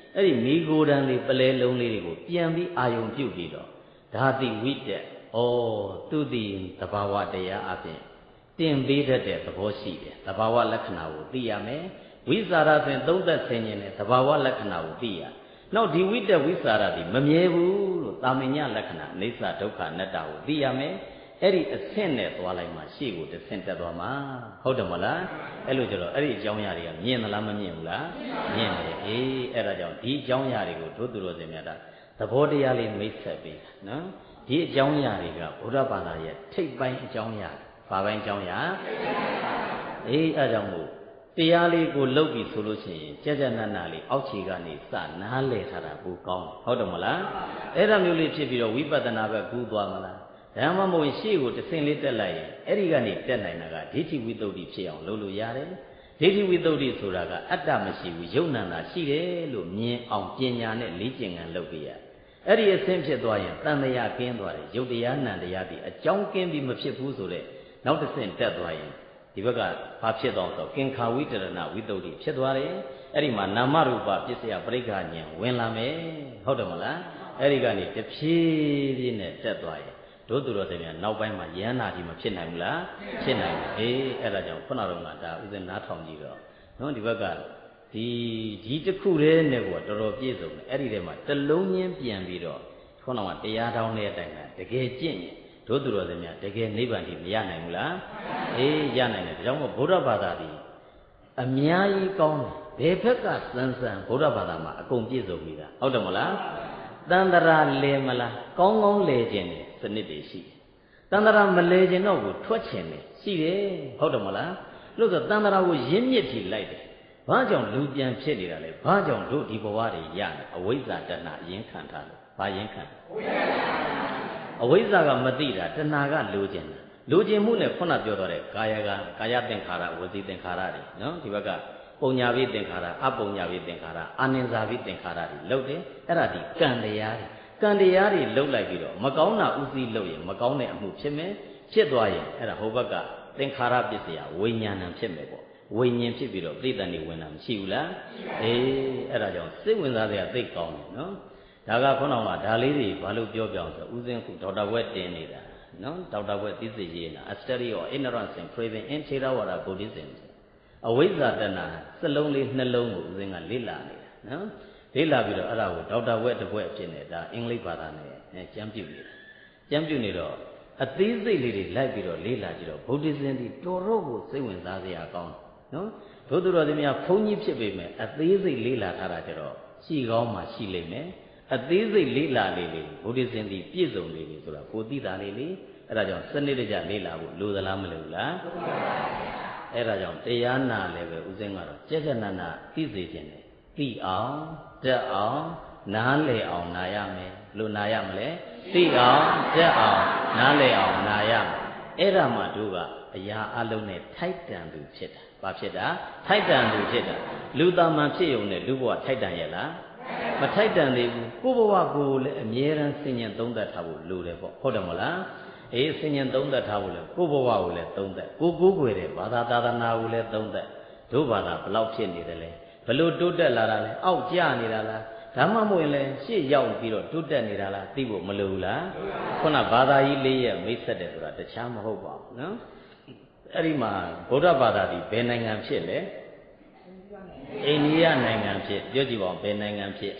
အဲ့ဒီမိโกဒံလေးပလဲလုံးလေးတွေကိုပြန်ပြီးအာယုံပြုတ်ပြီးတော့ဒါတိဝိတက်ဩသူတိသဘာဝတရားအပြင်တင်ပေးတတ်တဲ့သဘောရှိတယ်သဘာဝလက္ခဏာကိုသိရမယ်ဝိสารဆိုရင်သုံးသက်ဆင်ញင်တဲ့သဘာဝလက္ခဏာကိုသိရနောက်ဒီဝိတက်ဝိสารဒီမမြဲဘူးလို့တာမညလက္ခဏာအိဋ္ဌဒုက္ခအနတ္တကိုသိရမယ်အဲ့ဒီအဆင့်နဲ့သွားလိုက်မှရှေ့ကိုတစ်ဆင့်တက်သွားမှာဟုတ်တယ်မလားအဲ့လိုကြတော့အဲ့ဒီအကြောင်းအရာတွေကမြင်သလားမမြင်ဘူးလားမြင်တယ်အေးအဲ့ဒါကြောင့်ဒီအကြောင်းအရာတွေကိုတို့သူတော်စင်များတာသဘောတရားလေးမိတ်ဆက်ပေးတာနော်ဒီအကြောင်းအရာတွေကဘုရားဘာသာရဲ့ထိပ်ပိုင်းအကြောင်းအရာဘာပိုင်းအကြောင်းအရာအေးအဲ့ကြောင့်မို့တရားလေးကိုလှုပ်ပြီးဆိုလို့ရှိရင်ကြကြနနလေးအောက်ခြေကနေစနားလဲထားတာပိုကောင်းဟုတ်တယ်မလားအဲ့ဒါမျိုးလေးဖြစ်ပြီးတော့ဝိပဿနာဘက်ကူးသွားမလားဓမ္မမို့ရှေ့ကိုတစ်ဆင့်လေးတက်လိုက်ရင်အဲ့ဒီကနေတက်နိုင်တာကဒိဋ္ဌိဝိတ္တုဖြစ်အောင်လုပ်လို့ရတယ်ဒိဋ္ဌိဝိတ္တုဆိုတာကအတ္တမရှိဘူးယုံနာတာရှိတယ်လို့မြင်အောင်ပညာနဲ့လေ့ကျင့်ခံလုပ်ပြရအဲ့ဒီအဆင့်ဖြစ်သွားရင်တန်တရားကင်းသွားတယ်ယုတ်တရားနံတရားဒီအကြောင်းကင်းပြီးမဖြစ်ဘူးဆိုတဲ့နောက်တစ်ဆင့်တက်သွားရင်ဒီဘက်ကဘာဖြစ်သွားဆိုကင်္ခာဝိတရဏဝိတ္တုဖြစ်သွားတယ်အဲ့ဒီမှာနာမရူပပစ္စယပရိက္ခဉာဏ်ဝင်လာမယ်ဟုတ်တယ်မလားအဲ့ဒီကနေတဖြည်းဖြည်းနဲ့တက်သွားရင်တို့သူတော်စင်များနောက်ပိုင်းမှာယန္နာကြီးမဖြစ်နိုင်ဘူးလားဖြစ်နိုင်တယ်အေးအဲ့ဒါကြောင့်ခုနကတော့ဒါဥစဉ်နားထောင်ကြည့်တော့နော်ဒီဘက်ကဒီဒီတစ်ခုတည်းနဲ့ကိုတော်တော်ပြည့်စုံတယ်အဲ့ဒီထဲမှာတလုံးချင်းပြန်ပြီးတော့ခုနကတရားတောင်းတဲ့အတိုင်းကတကယ်ကျင့်ရင်တို့သူတော်စင်များတကယ်နိဗ္ဗာန်ကြီးမရနိုင်ဘူးလားအေးရနိုင်တယ်ဒါကြောင့်မို့ဗုဒ္ဓဘာသာဒီအများကြီးကောင်းတယ်ဘယ်ဘက်ကစမ်းစမ်းဗုဒ္ဓဘာသာမှာအကုန်ပြည့်စုံပြီလားဟုတ်တယ်မလားတန်တရာလဲမလားကောင်းကောင်းလဲခြင်းတယ်စနစ်တွေရှိတယ်တန်တရာမလဲခြင်းတော့ကိုထွက်ခြင်းတယ်ရှိတယ်ဟုတ်တယ်မလားလို့ဆိုတန်တရာကိုရင်းမြစ်ထိလိုက်တယ်ဘာကြောင့်လူပြန်ဖြစ်နေတာလဲဘာကြောင့်တို့ဒီဘဝတွေရနေအဝိဇ္ဇာတဏှာအရင်ခံထားလို့ဘာရင်ခံအဝိဇ္ဇာကမသိတာတဏှာကလိုချင်တာလိုချင်မှုနဲ့ခုနပြောတော့တဲ့ကာယကကာယသင်္ခါရဝစီသင်္ခါရတွေနော်ဒီဘက်ကပုံညာပိသင်္ခါရအပုံညာပိသင်္ခါရအာနိဇာပိသင်္ခါရတွေလုပ်တယ်အဲ့ဒါဒီကံတရားတွေကံတရားတွေလှုပ်လိုက်ပြီးတော့မကောင်းတာဥသိလှုပ်ရင်မကောင်းတဲ့အမှုဖြစ်မယ်ဖြစ်သွားရင်အဲ့ဒါဟိုဘက်ကသင်္ခါရပစ္စယဝိညာဏံဖြစ်မယ်ပေါ့ဝိညာဉ်ဖြစ်ပြီးတော့ပြိတ္တန်နေဝင်တာမရှိဘူးလားအေးအဲ့ဒါကြောင့်စိတ်ဝင်စားစရာသိကောင်းတယ်နော်ဒါကခုနကဒါလေးတွေဘာလို့ပြောပြအောင်ဆိုဥစဉ်ခုဒေါက်တာဝက်တင်နေတာနော်ဒေါက်တာဝက်သိစေရေးနာ A Study of Ignorance and Craving in Theravada Buddhism အဝိဇ္ဇာတဏှာစလုံးလေးနှလုံးကိုဥစဉ်ကလေ့လာနေတာနော်လေ့လာပြီးတော့အဲ့ဒါကိုဒေါက်တာဝက်တစ်ဘွဲ့ဖြစ်နေတာအင်္ဂလိပ်ဘာသာနဲ့ကျမ်းပြုနေတာကျမ်းပြုနေတော့အသေးစိတ်လေးတွေလိုက်ပြီးတော့လေ့လာကြည့်တော့ Buddhism ဒီတော်တော့ကိုစိတ်ဝင်စားစရာကောင်းနော်ဘုသူတော်သမီးဘုန်းကြီးဖြစ်ပေမဲ့အသေးစိတ်လေ့လာထားတာကြတော့ရှိကောင်းမှရှိလိမ့်မယ်အသေးစိတ်လေ့လာလေးလေးဘုရားရှင်ဒီပြည့်စုံလေးလေးဆိုတာကိုသိတာလေးလေးအဲ့ဒါကြောင့်စနစ်တကျလေ့လာဖို့လိုသလားမလိုဘူးလားအဲ့ဒါကြောင့်တရားနာလည်းပဲဥစဉ်ကတော့ကြက်ကြက်နာနာသိစေခြင်းနဲ့သိအောင်တက်အောင်နားလည်အောင်နာရမယ်လို့နာရမလဲသိအောင်တက်အောင်နားလည်အောင်နာရမယ်အဲ့ဒါမှတို့ကအရာအလုံးနဲ့ထိုက်တန်သူဖြစ်တာဘာဖြစ်တာထိုက်တန်သူဖြစ်တာလူသားမှဖြစ်ုံနဲ့လူဘဝထိုက်တန်ရဲ့လားမထိုက်တန်သေးဘူးကိုယ့်ဘဝကိုလည်းအမြဲတမ်းဆင်ញံသုံးသပ်ထားဖို့လိုတယ်ပေါ့ဟုတ်တယ်မလားအေးဆင်ញံသုံးသပ်ထားဖို့လည်းကိုယ့်ဘဝကိုလည်းသုံးသပ်ကိုကိုးကွယ်တဲ့ဘာသာသာသနာကိုလည်းသုံးသပ်တို့ဘာသာဘလောက်ဖြစ်နေတယ်လဲဘလို့တိုးတက်လာတာလဲအောက်ကျနေတာလားဒါမှမဟုတ်ရင်လည်းရှေ့ရောက်ပြီးတော့တိုးတက်နေတာလားသိဖို့မလိုဘူးလားခုနဘာသာကြီးလေးရဲ့မိတ်ဆက်တယ်ဆိုတာတခြားမဟုတ်ပါဘူးနော်အဲ့ဒီမှာဗုဒ္ဓဘာသာဒီဘယ်နိုင်ငံဖြစ်လဲအိန္ဒိယနိုင်ငံဖြစ်ပြောကြည့်ပါဦးဘယ်နိုင်ငံဖြစ်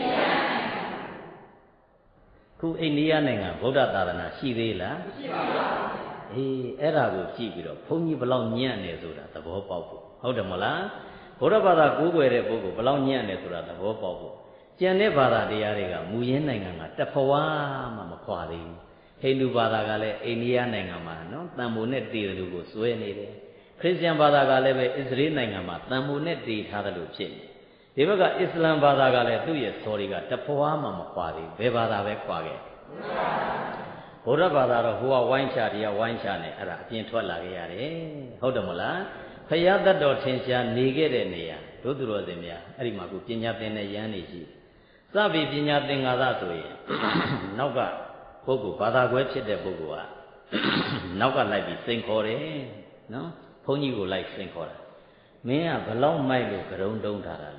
ခုအိန္ဒိယနိုင်ငံဗုဒ္ဓသာသနာရှိသေးလားမရှိပါဘူးအေးအဲ့ဒါကိုကြည့်ပြီးတော့ဘုန်းကြီးဘလောက်ညံ့နေဆိုတာသဘောပေါက်ဖို့ဟုတ်တယ်မလားဗုဒ္ဓဘာသာကိုးကွယ်တဲ့ပုဂ္ဂိုလ်ဘလောက်ညံ့နေဆိုတာသဘောပေါက်ဖို့ကျန်တဲ့ဘာသာတရားတွေကမူရင်းနိုင်ငံကတဖွာမှမခွာသေးဘူးဟိန္ဒူဘာသာကလည်းအိန္ဒိယနိုင်ငံမှာနော်တန်ဖိုးနဲ့တည်တယ်လို့ကိုစွဲနေတယ်ခရစ်ယာန်ဘာသာကလည်းပဲအစ္စရေးနိုင်ငံမှာတန်ဖိုးနဲ့တည်ထားတယ်လို့ဖြစ်နေဒီဘက်ကအစ္စလမ်ဘာသာကလည်းသူ့ရဲ့စော်တွေကတဖွာမှမခွာသေးဘူးဘယ်ဘာသာပဲခွာခဲ့ဘုရားဘာသာတော့ဟိုကဝိုင်းချတရားဝိုင်းချနေအဲ့ဒါအပြင်ထွက်လာခဲ့ရတယ်ဟုတ်တယ်မလားဖရာတတ်တော်ထင်ရှားနေခဲ့တဲ့နေရာတို့သူတော်စင်များအဲ့ဒီမှာကိုပညာသင်တဲ့ယန်းနေရှိစပြီပညာသင်္ကာသဆိုရင်နောက်ကပုဂ္ဂိုလ်ဘာသာကွဲဖြစ်တဲ့ပုဂ္ဂိုလ်ကနောက်ကလိုက်ပြီးစိန်ခေါ်တယ်နော်ဘုန်းကြီးကိုလိုက်စိန်ခေါ်တာမင်းကဘလောက်မိုက်လို့ကရုံတုံးထားတာလဲ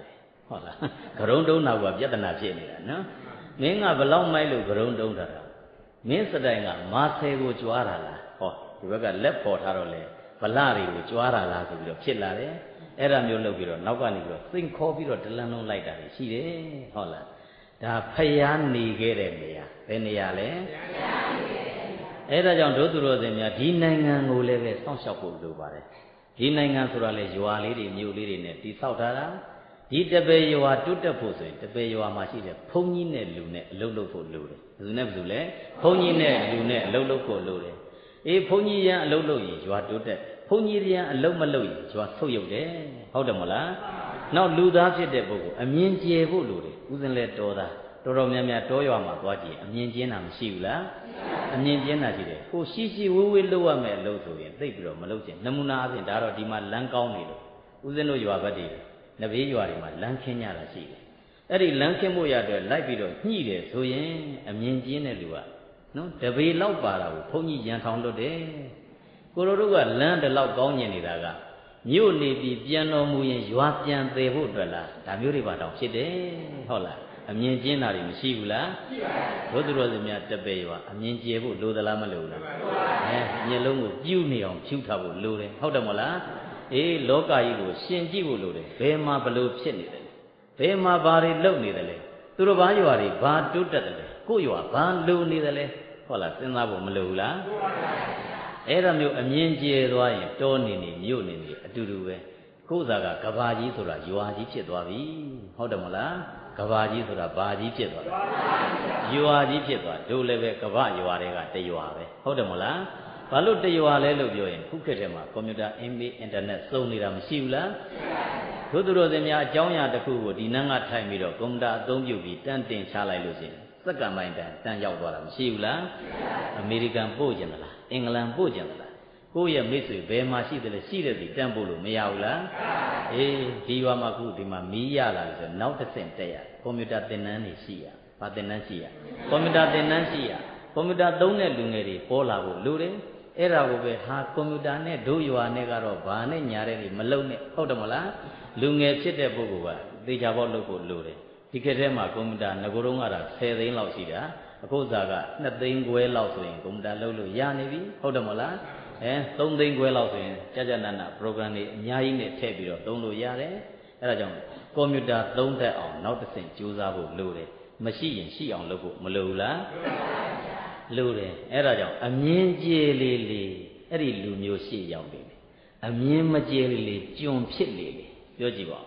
ဟုတ်လားကရုံတုံးနာကပြဿနာဖြစ်နေတာနော်မင်းကဘလောက်မိုက်လို့ကရုံတုံးတာမင်းစတိုင်ကမာဆယ်ကိုကြွားတာလားဟောဒီဘက်ကလက်ပေါ်ထားတော့လေဗလတွေကိုကြွားတာလားဆိုပြီးတော့ဖြစ်လာတယ်အဲ့ဒါမျိုးလုပ်ပြီးတော့နောက်ကနေပြီးတော့သိမ့်ခေါ်ပြီးတော့ဒလန်လုံးလိုက်တာရှိတယ်ဟုတ်လားဒါဖျားနေခဲ့တဲ့နေရာဘယ်နေရာလဲအဲ့ဒါကြောင့်ဒုသူတော်စင်များဒီနိုင်ငံကိုလည်းပဲစောင့်ရှောက်ဖို့လိုပါတယ်ဒီနိုင်ငံဆိုတာလေရွာလေးတွေမြို့လေးတွေနဲ့တည်ဆောက်ထားတာဒီတပည့်ရွာတွတ်တက်ဖို့ဆိုရင်တပည့်ရွာမှာရှိတဲ့ဘုန်းကြီးနဲ့လူနဲ့အလုပ်လုပ်ဖို့လိုတယ်ဘယ်သူနဲ့ဘယ်သူလဲဘုန်းကြီးနဲ့လူနဲ့အလုပ်လုပ်ဖို့လိုတယ်အေးဘုန်းကြီးရန်အလုပ်လုပ်ရင်ရွာတွတ်တက်ဘုန်းကြီးရန်အလုပ်မလုပ်ရင်ရွာဆုတ်ယုတ်တယ်ဟုတ်တယ်မလားနောက်လူသားဖြစ်တဲ့ပုဂ္ဂိုလ်အမြင်ကျယ်ဖို့လိုတယ်ဥစဉ်လဲတော်သားတော်တော်များများတောရွာမှာသွားကြည့်အမြင်ကျင်းတာမရှိဘူးလားအမြင်ကျင်းတာရှိတယ်ကိုရှိရှိဝေးဝေးလုပ်ရမယ်လို့ဆိုရင်သိပြီးတော့မလုပ်ချင်နမူနာအပြင်ဒါတော့ဒီမှာလမ်းကောင်းနေလို့ဥစဉ်တို့ရွာဘက်တွေနဘေးရွာတွေမှာလမ်းခင်းကြတာရှိတယ်အဲ့ဒီလမ်းခင်းဖို့ရအတွက်လိုက်ပြီးတော့ညှိတယ်ဆိုရင်အမြင်ကျင်းတဲ့လူကနော်တပေလောက်ပါတာကိုဘုန်းကြီးရန်ထောင်လွတ်တယ်ကိုတို့ကလမ်းတလောက်ကောင်းကျင်နေတာကမြို့နေပြီးပြန်တော်မူရင်ရွာပြန်သေးဖို့အတွက်လားဒါမျိုးတွေပါတော့ဖြစ်တယ်ဟုတ်လားအမြင်ကျင်းတာတွေမရှိဘူးလားရှိပါဘူးဘုသူတော်စင်များတပည့်ရွာအမြင်ကျဲဖို့လိုသလားမလိုဘူးလားအဲမျက်လုံးကိုပြူးနေအောင်ဖြူထားဖို့လိုတယ်ဟုတ်တယ်မလားအေးလောကကြီးကိုရှင်ကြည့်ဖို့လိုတယ်ဘယ်မှာဘလို့ဖြစ်နေတယ်ဘယ်မှာဘာတွေလုပ်နေတယ်လဲသူတို့ဘာရွာတွေဘာတိုးတက်တယ်လဲကိုယ့်ရွာဘာလိုနေတယ်လဲဟုတ်လားစဉ်းစားဖို့မလိုဘူးလားအဲ့ဒါမျိုးအမြင်ကျဲသွားရင်တောနေနေမြို့နေနေအတူတူပဲကိုယ်စားကကဘာကြီးဆိုတာရွာကြီးဖြစ်သွားပြီဟုတ်တယ်မလားကဘာကြီးဆိုတာဘာကြီးဖြစ်သွားလဲရွာကြီးဖြစ်သွားတို့လည်းပဲကဘာရွာတွေကတရွာပဲဟုတ်တယ်မလားဘာလို့တရွာလဲလို့ပြောရင်ခုခေတ်ထဲမှာကွန်ပျူတာအင်မေးအင်တာနက်စုံနေတာမရှိဘူးလားဘုသူတော်စင်များအကြောင်းအရာတစ်ခုကိုဒီနန်းကထိုင်ပြီးတော့ကွန်ပျူတာအသုံးပြုပြီးတန်းတင်ချလိုက်လို့ရှိရင်စက္ကန့်ပိုင်းတန်းတန်းရောက်သွားတာမရှိဘူးလားအမေရိကန်ပို့ကျင်သလားအင်္ဂလန်ပို့ကျင်သလားကိုယ့်ရဲ့မိတ်ဆွေဘယ်မှာရှိတယ်လဲရှိတဲ့စီတန်းပို့လို့မရဘူးလားအေးဒီရွာမှာခုဒီမှာမီးရလာပြီဆိုနောက်တစ်ဆင့်တက်ရကွန်ပျူတာသင်တန်းတွေရှိရဘာသင်တန်းရှိရကွန်ပျူတာသင်တန်းရှိရကွန်ပျူတာသုံးတဲ့လူငယ်တွေပေါ်လာဖို့လိုတယ်အဲ့ဒါကိုပဲဟာကွန်ပျူတာနဲ့ဒုရွာနဲ့ကတော့ဘာနဲ့ညာတဲ့တွေမလုံနဲ့ဟုတ်တယ်မလားလူငယ်ဖြစ်တဲ့ပုဂ္ဂိုလ်ကသေချာပေါက်လုပ်ဖို့လိုတယ်ဒီခေတ်ထဲမှာကွန်ပျူတာငကိုယ်တုန်းကတော့ဆယ်သိန်းလောက်ရှိတာအခုစားကနှစ်သိန်းခွဲလောက်ဆိုရင်ကွန်ပျူတာလုပ်လို့ရနေပြီဟုတ်တယ်မလားအဲသုံးသိန်းခွဲလောက်ဆိုရင်ကြာကြာနာနာ program တွေအများကြီးနဲ့ထည့်ပြီးတော့သုံးလို့ရတယ်အဲဒါကြောင့်ကွန်ပျူတာသုံးတတ်အောင်နောက်တစ်ဆင့်ကြိုးစားဖို့လိုတယ်မရှိရင်ရှိအောင်လုပ်ဖို့မလိုဘူးလားလိုတယ်အဲ့ဒါကြောင့်အမြင်ကျယ်လေးလေးအဲ့ဒီလူမျိုးရှေ့ရောက်နေတယ်အမြင်မကျယ်လေးလေးကျွန်ဖြစ်လေလေပြောကြည့်ပါဦး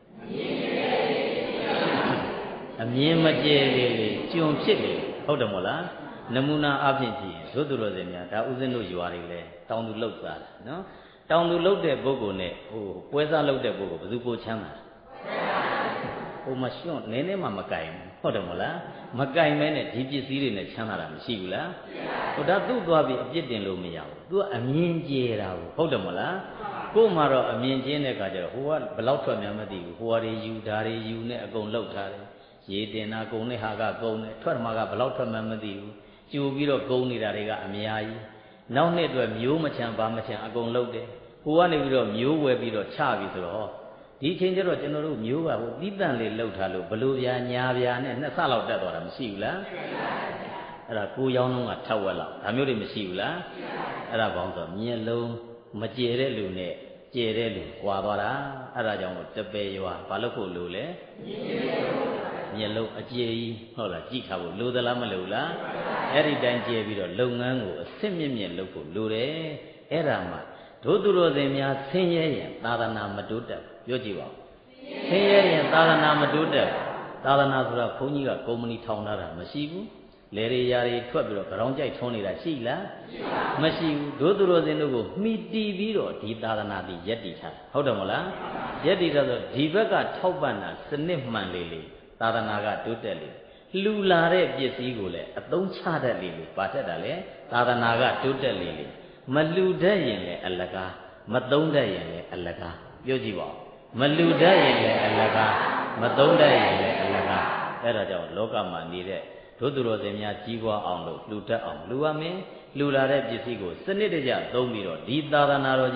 အမြင်မကျယ်လေးလေးကျွန်ဖြစ်လေဟုတ်တယ်မို့လားနမူနာအဖြစ်ကြည့်ရင်သို့သူတော်စင်များဒါဥစဉ်တို့ရွာတွေလဲတောင်သူလောက်သားတာနော်တောင်သူလောက်တဲ့ပုဂ္ဂိုလ်နဲ့ဟိုပွဲစားလောက်တဲ့ပုဂ္ဂိုလ်ဘယ်သူပိုချမ်းသာဟိုမရွှွန့်နည်းနည်းမှမကင်ဟုတ်တယ်မို့လားမကင်မဲနဲ့ဒီပစ္စည်းတွေနဲ့ချမ်းသာတာမရှိဘူးလားဟိုဒါသူ့သွားပြီးအပြစ်တင်လို့မရဘူးသူကအမြင်ကျဲတာဟုတ်တယ်မို့လားကို့မှာတော့အမြင်ကျင်းတဲ့အခါကျတော့ဟိုကဘလောက်ထွက်များမသိဘူးဟိုဟာတွေယူဓာတွေယူနဲ့အကုန်လောက်ထားတယ်ရေတင်တာကုန်တဲ့ဟာကကုန်တယ်ထွက်မှာကဘလောက်ထွက်မှန်းမသိဘူးကျူပြီးတော့ကုန်နေတာတွေကအများကြီးနောက်နှစ်အတွက်မျိုးမချမ်းပါမချမ်းအကုန်လောက်တယ်ဟိုကနေပြီးတော့မျိုးဝယ်ပြီးတော့ချပြီဆိုတော့ဒီချိန်ကျတော့ကျွန်တော်တို့မျိုးကဟိုတီးတန့်လေးလောက်ထားလို့ဘလို့ပြာညာပြာနဲ့နှစ်ဆလောက်တက်သွားတာမရှိဘူးလားအဲ့ဒါကိုရောင်းတော့ကထက်ဝက်လောက်ဒါမျိုးတွေမရှိဘူးလားအဲ့ဒါဘောင်းဆိုမျက်လုံးမကျဲတဲ့လူနဲ့ကျဲတဲ့လူကွာသွားတာအဲ့ဒါကြောင့်တပည့်ရွာဘာလို့ဖို့လို့လဲမျက်လုံးအကျဲကြီးဟုတ်လားကြည့်ထားဖို့လိုသလားမလိုလားအဲ့ဒီတိုင်းကျဲပြီးတော့လုပ်ငန်းကိုအစစ်မြင့်မြင့်လုပ်ဖို့လိုတယ်အဲ့ဒါမှဒုသူတော်စင်များဆင်းရဲရင်သာသနာမတိုးတက်ပြောကြည့်ပါဦးဆင်းရဲရင်သာသနာမတိုးတက်သာသနာဆိုတာဘုန်းကြီးကကုမ္ပဏီထောင်ထားတာမရှိဘူးလေရေရာတွေထွက်ပြီးတော့ကြောင်ကြိုက်ထွန်းနေတာရှိလားမရှိဘူးဒုသူတော်စင်တို့ကိုမှီတီးပြီးတော့ဒီသာသနာတည်ယက်တည်ထားဟုတ်တယ်မလားယက်တည်ထားဆိုဒီဘက်ကထောက်ပံ့တာစနစ်မှန်လေးလေးသာသနာကတိုးတက်လေလှူလာတဲ့ပစ္စည်းကိုလည်းအသုံးချတတ်လေလေပါတတ်တာလေသာသနာကတိုးတက်လေလေမလှူတတ်ရင်လည်းအလကားမသုံးတတ်ရင်လည်းအလကားပြောကြည့်ပါဦးမလှူတတ်ရင်လည်းအလကားမသုံးတတ်ရင်လည်းအလကားအဲ့ဒါကြောင့်လောကမှာနေတဲ့ဒုသူတော်စင်များကြီးပွားအောင်လို့လှူတတ်အောင်လှူရမယ်လှူလာတဲ့ပစ္စည်းကိုစနစ်တကျသုံးပြီးတော့ဒီသာသနာတော်ကြီး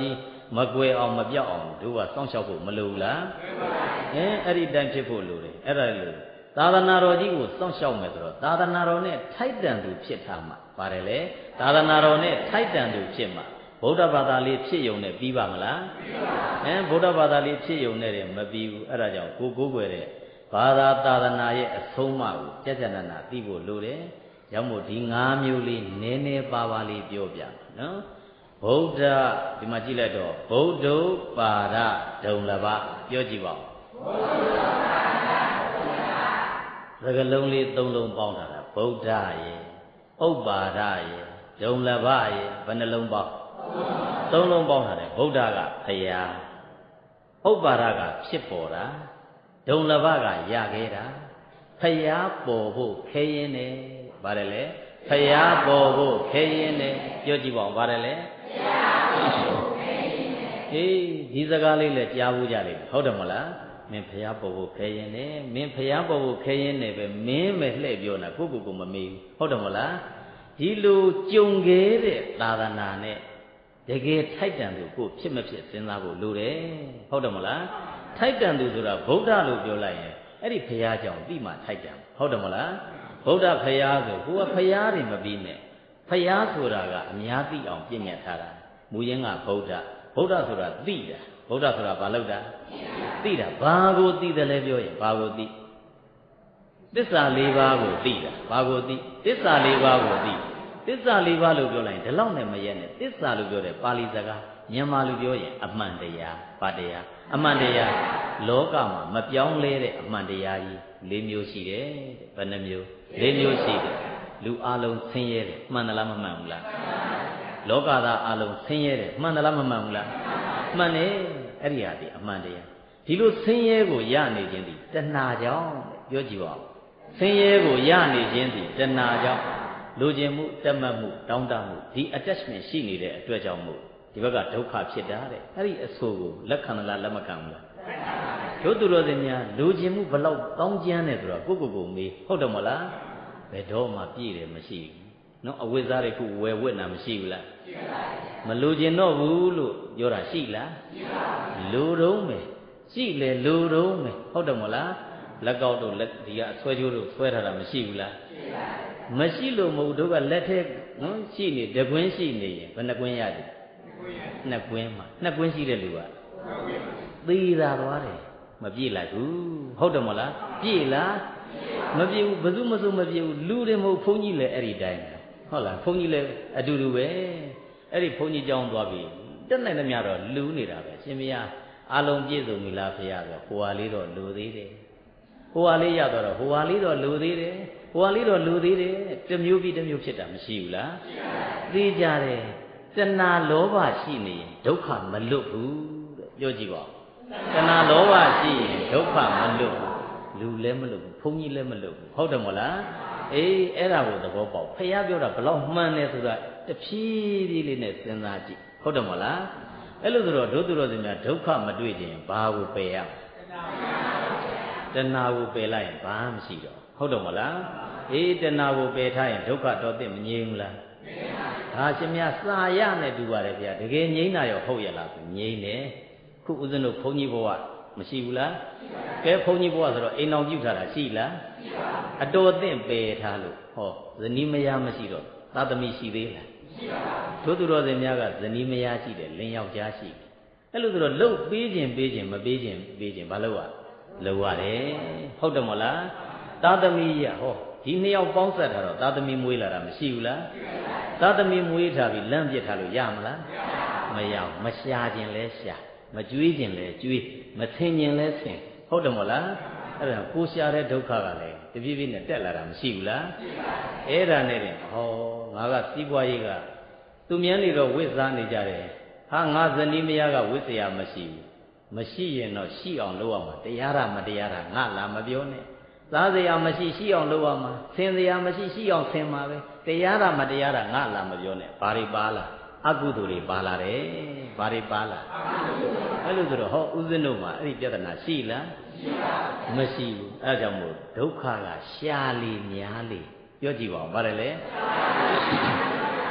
မကွယ်အောင်မပြောက်အောင်တို့ကစောင့်ရှောက်ဖို့မလိုဘူးလားအဲအဲ့ဒီတိုင်းဖြစ်ဖို့လိုတယ်အဲ့ဒါလိုသာသနာတော်ကြီးကိုစောင့်ရှောက်မယ်ဆိုတော့သာသနာတော်နဲ့ထိုက်တန်သူဖြစ်ထားမှာပါတယ်လေသာသနာတော်နဲ့ထိုက်တန်သူဖြစ်မှာဗုဒ္ဓဘာသာလေးဖြစ်ယုံနဲ့ပြီးပါမလားအဲဗုဒ္ဓဘာသာလေးဖြစ်ယုံနဲ့တယ်မပြီးဘူးအဲ့ဒါကြောင့်ကိုကိုးကွယ်တဲ့ဘာသာသာသနာရဲ့အဆုံးအမကိုကြကြနနာသိဖို့လိုတယ်ရောက်မို့ဒီ၅မျိုးလေးနည်းနည်းပါးပါးလေးပြောပြမယ်နော်ဗုဒ္ဓဒီမှာကြည့်လိုက်တော့ဗုဒ္ဓပါဒဒုံလဘပြောကြည့်ပါဦးဗုဒ္ဓပါဒဒုံလဘစကလုံးလေးသုံးလုံးပေါင်းထားတာဗုဒ္ဓရဲ့ဥပ္ပါဒရဲ့ဒုံလဘရဲ့ဘယ်နှလုံးပေါင်းသုံးလုံးပေါင်းထားတယ်ဗုဒ္ဓကဖရာဥပ္ပါဒကဖြစ်ပေါ်တာဒုံလဘကရခဲ့တာဖရာပေါ်ဖို့ခဲရင်နေပါတယ်လေဖရာပေါ်ဖို့ခဲရင်နေပြောကြည့်ပါဦးပါတယ်လေဖရာပေါ်ဖို့ခဲရင်နေအေးဒီစကားလေးလည်းကြားဘူးကြလိမ့်မယ်ဟုတ်တယ်မဟုတ်လားမင်းဖရာပေါ်ဖို့ခဲရင်နေမင်းဖရာပေါ်ဖို့ခဲရင်နေပဲမင်းပဲလှည့်ပြောနေတာကိုကိုကိုမမေးဘူးဟုတ်တယ်မဟုတ်လားဒီလိုကြုံခဲ့တဲ့သာသနာနဲ့တကယ်ထိုက်တန်သူကိုဖြစ်မဖြစ်စဉ်းစားဖို့လိုတယ်ဟုတ်တယ်မဟုတ်လားထိုက်တန်သူဆိုတာဗုဒ္ဓလို့ပြောလိုက်ရင်အဲ့ဒီဖရာကြောင့်ပြီးမှထိုက်တန်ဟုတ်တယ်မဟုတ်လားဗုဒ္ဓဖရာဆိုကိုကဖရာတွေမပြီးနဲ့ဖရာဆိုတာကအများသိအောင်ပြည့်ညတ်ထားတာမူရင်းကဗုဒ္ဓဗုဒ္ဓဆိုတာသိတာဗုဒ္ဓဆိုတာဘာလို့တာသိတာဘာကိုသိတယ်လဲပြောရင်ဘာကိုသိသစ္စာ၄ပါးကိုသိတာဘာကိုသိသစ္စာ၄ပါးကိုသိသစ္စာ၄ပါးလို့ပြောလိုက်ရင်ဒီလောက်နဲ့မရက်နဲ့သစ္စာလို့ပြောတယ်ပါဠိစကားမြန်မာလိုပြောရင်အမှန်တရားဘာတရားအမှန်တရားလောကမှာမပြောင်းလဲတဲ့အမှန်တရားကြီး၄မျိုးရှိတယ်ဘယ်နှမျိုး၄မျိုးရှိတယ်လူအလုံးဆင်းရဲတယ်မှန်သလားမမှန်ဘူးလားလောကသားအလုံးဆင်းရဲတယ်မှန်သလားမမှန်ဘူးလားမှန်တယ်အဲ့ဒီဟာဒီအမှန်တရားဒီလိုဆင်းရဲကိုရနေခြင်းဒီတဏှာကြောင့်ပြောကြည့်ပါဦးဆင်းရဲကိုရနေခြင်းဒီတဏှာကြောင့်လိုချင်မှုတတ်မှတ်မှုတောင်းတမှုဒီ attachment ရှိနေတဲ့အတွက်ကြောင့်မို့ဒီဘက်ကဒုက္ခဖြစ်တာတဲ့အဲ့ဒီအဆိုးကိုလက်ခံလားလက်မခံဘူးလားတို့သူတော်စင်များလိုချင်မှုဘလောက်တောင်းကျမ်းတယ်ဆိုတော့ကိုကိုကိုမေးဟုတ်တယ်မလားဘယ်တော့မှပြည့်တယ်မရှိဘူးနော်အဝိဇ္ဇာတွေခုဝယ်ဝတ်နာမရှိဘူးလားရှိပါဘူးမလိုချင်တော့ဘူးလို့ပြောတာရှိလားရှိပါဘူးလိုတော့မယ်ရှိလေလိုတော့မယ်ဟုတ်တယ်မလားလက်ကောက်တို့လက်ဒီကဆွဲကြိုးတို့ဆွဲထားတာမရှိဘူးလားရှိပါဘူးမရှိလို့မဟုတ်တို့ကလက်ထက်နော်ရှိနေတကွင်းရှိနေရင်ဘယ်နှကွင်းရသည်နှစ်ကွင်းမှာနှစ်ကွင်းရှိတဲ့လူကသေသာသွားတယ်မပြည့်လိုက်ဘူးဟုတ်တယ်မလားပြည့်လားမပြည့်ဘူးဘယ်သူမှမပြည့်ဘူးလူတွေမဟုတ်ဘုန်းကြီးလည်းအဲ့ဒီတိုင်းဟုတ်လားဘုန်းကြီးလည်းအတူတူပဲအဲ့ဒီဘုန်းကြီးကြောင်းသွားပြီတက်နိုင်သမျှတော့လူနေတာပဲရှင်မယားအလုံးပြည့်စုံပြီလားဖေရဆိုဟိုဟာလေးတော့လူသေးတယ်ဟိုဟာလေးရတော့ဟိုဟာလေးတော့လူသေးတယ်ဟိုဟာလေးတော့လူသေးတယ်တစ်မျိုးပြီးတစ်မျိုးဖြစ်တာမရှိဘူးလားသိကြတယ်တဏှာလောဘရှိနေရင်ဒုက္ခမလွတ်ဘူးတဲ့ပြောကြည့်ပါဦးတဏှာလောဘရှိရင်ဒုက္ခမလွတ်ဘူးလူလည်းမလွတ်ဘူးဘုန်းကြီးလည်းမလွတ်ဘူးဟုတ်တယ်မို့လားအေးအဲ့ဒါကိုသဘောပေါက်ဖခင်ပြောတာဘလောက်မှန်တယ်ဆိုတာတဖြည်းဖြည်းလေးနဲ့စဉ်းစားကြည့်ဟုတ်တယ်မို့လားအဲ့လိုဆိုတော့ဒုသူတော်စင်များဒုက္ခမတွေ့ခြင်းဘာကိုပယ်ရတဏှာကိုပယ်လိုက်ရင်ဘာမှမရှိတော့ဟုတ်တယ်မို့လားအေးတဏှာကိုပယ်ထားရင်ဒုက္ခတော့သိမငြိမ်းဘူးလားဟာရှင်များစာရနဲ့တူပါတယ်ဗျာတကယ်ငြိမ်းတာရောဟုတ်ရလားငြိမ်းတယ်ခုဦးဇင်းတို့ဘုန်းကြီးဘဝမရှိဘူးလားကဲဘုန်းကြီးဘဝဆိုတော့အိမ်အောင်ပြုထားတာရှိလားအတော်သင့်ပယ်ထားလို့ဟောဇနီးမယားမရှိတော့သာသမီရှိသေးလားရှိပါဘူးတို့သူတော်စင်များကဇနီးမယားရှိတယ်လင်းယောက်ျားရှိတယ်အဲ့လိုဆိုတော့လှုပ်ပေးခြင်းပေးခြင်းမပေးခြင်းပေးခြင်းဘာလို့ရလှုပ်ရတယ်ဟုတ်တယ်မဟုတ်လားသာသမီရဟောဒီနှစ်ယောက်ပေါင်းဆက်ထားတော့သာသမီမွေးလာတာမရှိဘူးလားသာသမီမွေးထားပြီးလမ်းပြစ်ထားလို့ရမလားမရဘူးမရှာခြင်းလဲရှာမကြွေးခြင်းလဲကြွေးမဆင်ခြင်းလဲဆင်ဟုတ်တယ်မို့လားအဲ့ဒါကိုရှာတဲ့ဒုက္ခကလည်းတပြေးပြေးနဲ့တက်လာတာမရှိဘူးလားအဲ့ဒါနဲ့တင်ဟောငါကစီးပွားရေးကသူမြန်းနေတော့ဝိစားနေကြတယ်ဟာငါဇနီးမယားကဝိစရာမရှိဘူးမရှိရင်တော့ရှိအောင်လုပ်အောင်ပါတရားရမတရားရငါလာမပြောနဲ့သားစရာမရှိရှိအောင်လုပ်အောင်ပါဆင်စရာမရှိရှိအောင်ဆင်ပါပဲတရားရမတရားရငါလာမပြောနဲ့ဘာတွေပါလားအကုသိုလ်တွေပါလာတယ်ဘာတွေပါလာအဲ့လိုဆိုတော့ဟောဥစဉ်တို့မှာအဲ့ဒီပြဿနာရှိလားမရှိဘူးအဲ့ဒါကြောင့်မို့ဒုက္ခကရှာလေများလေပြောကြည့်ပါဦးဗါတယ်လေဟ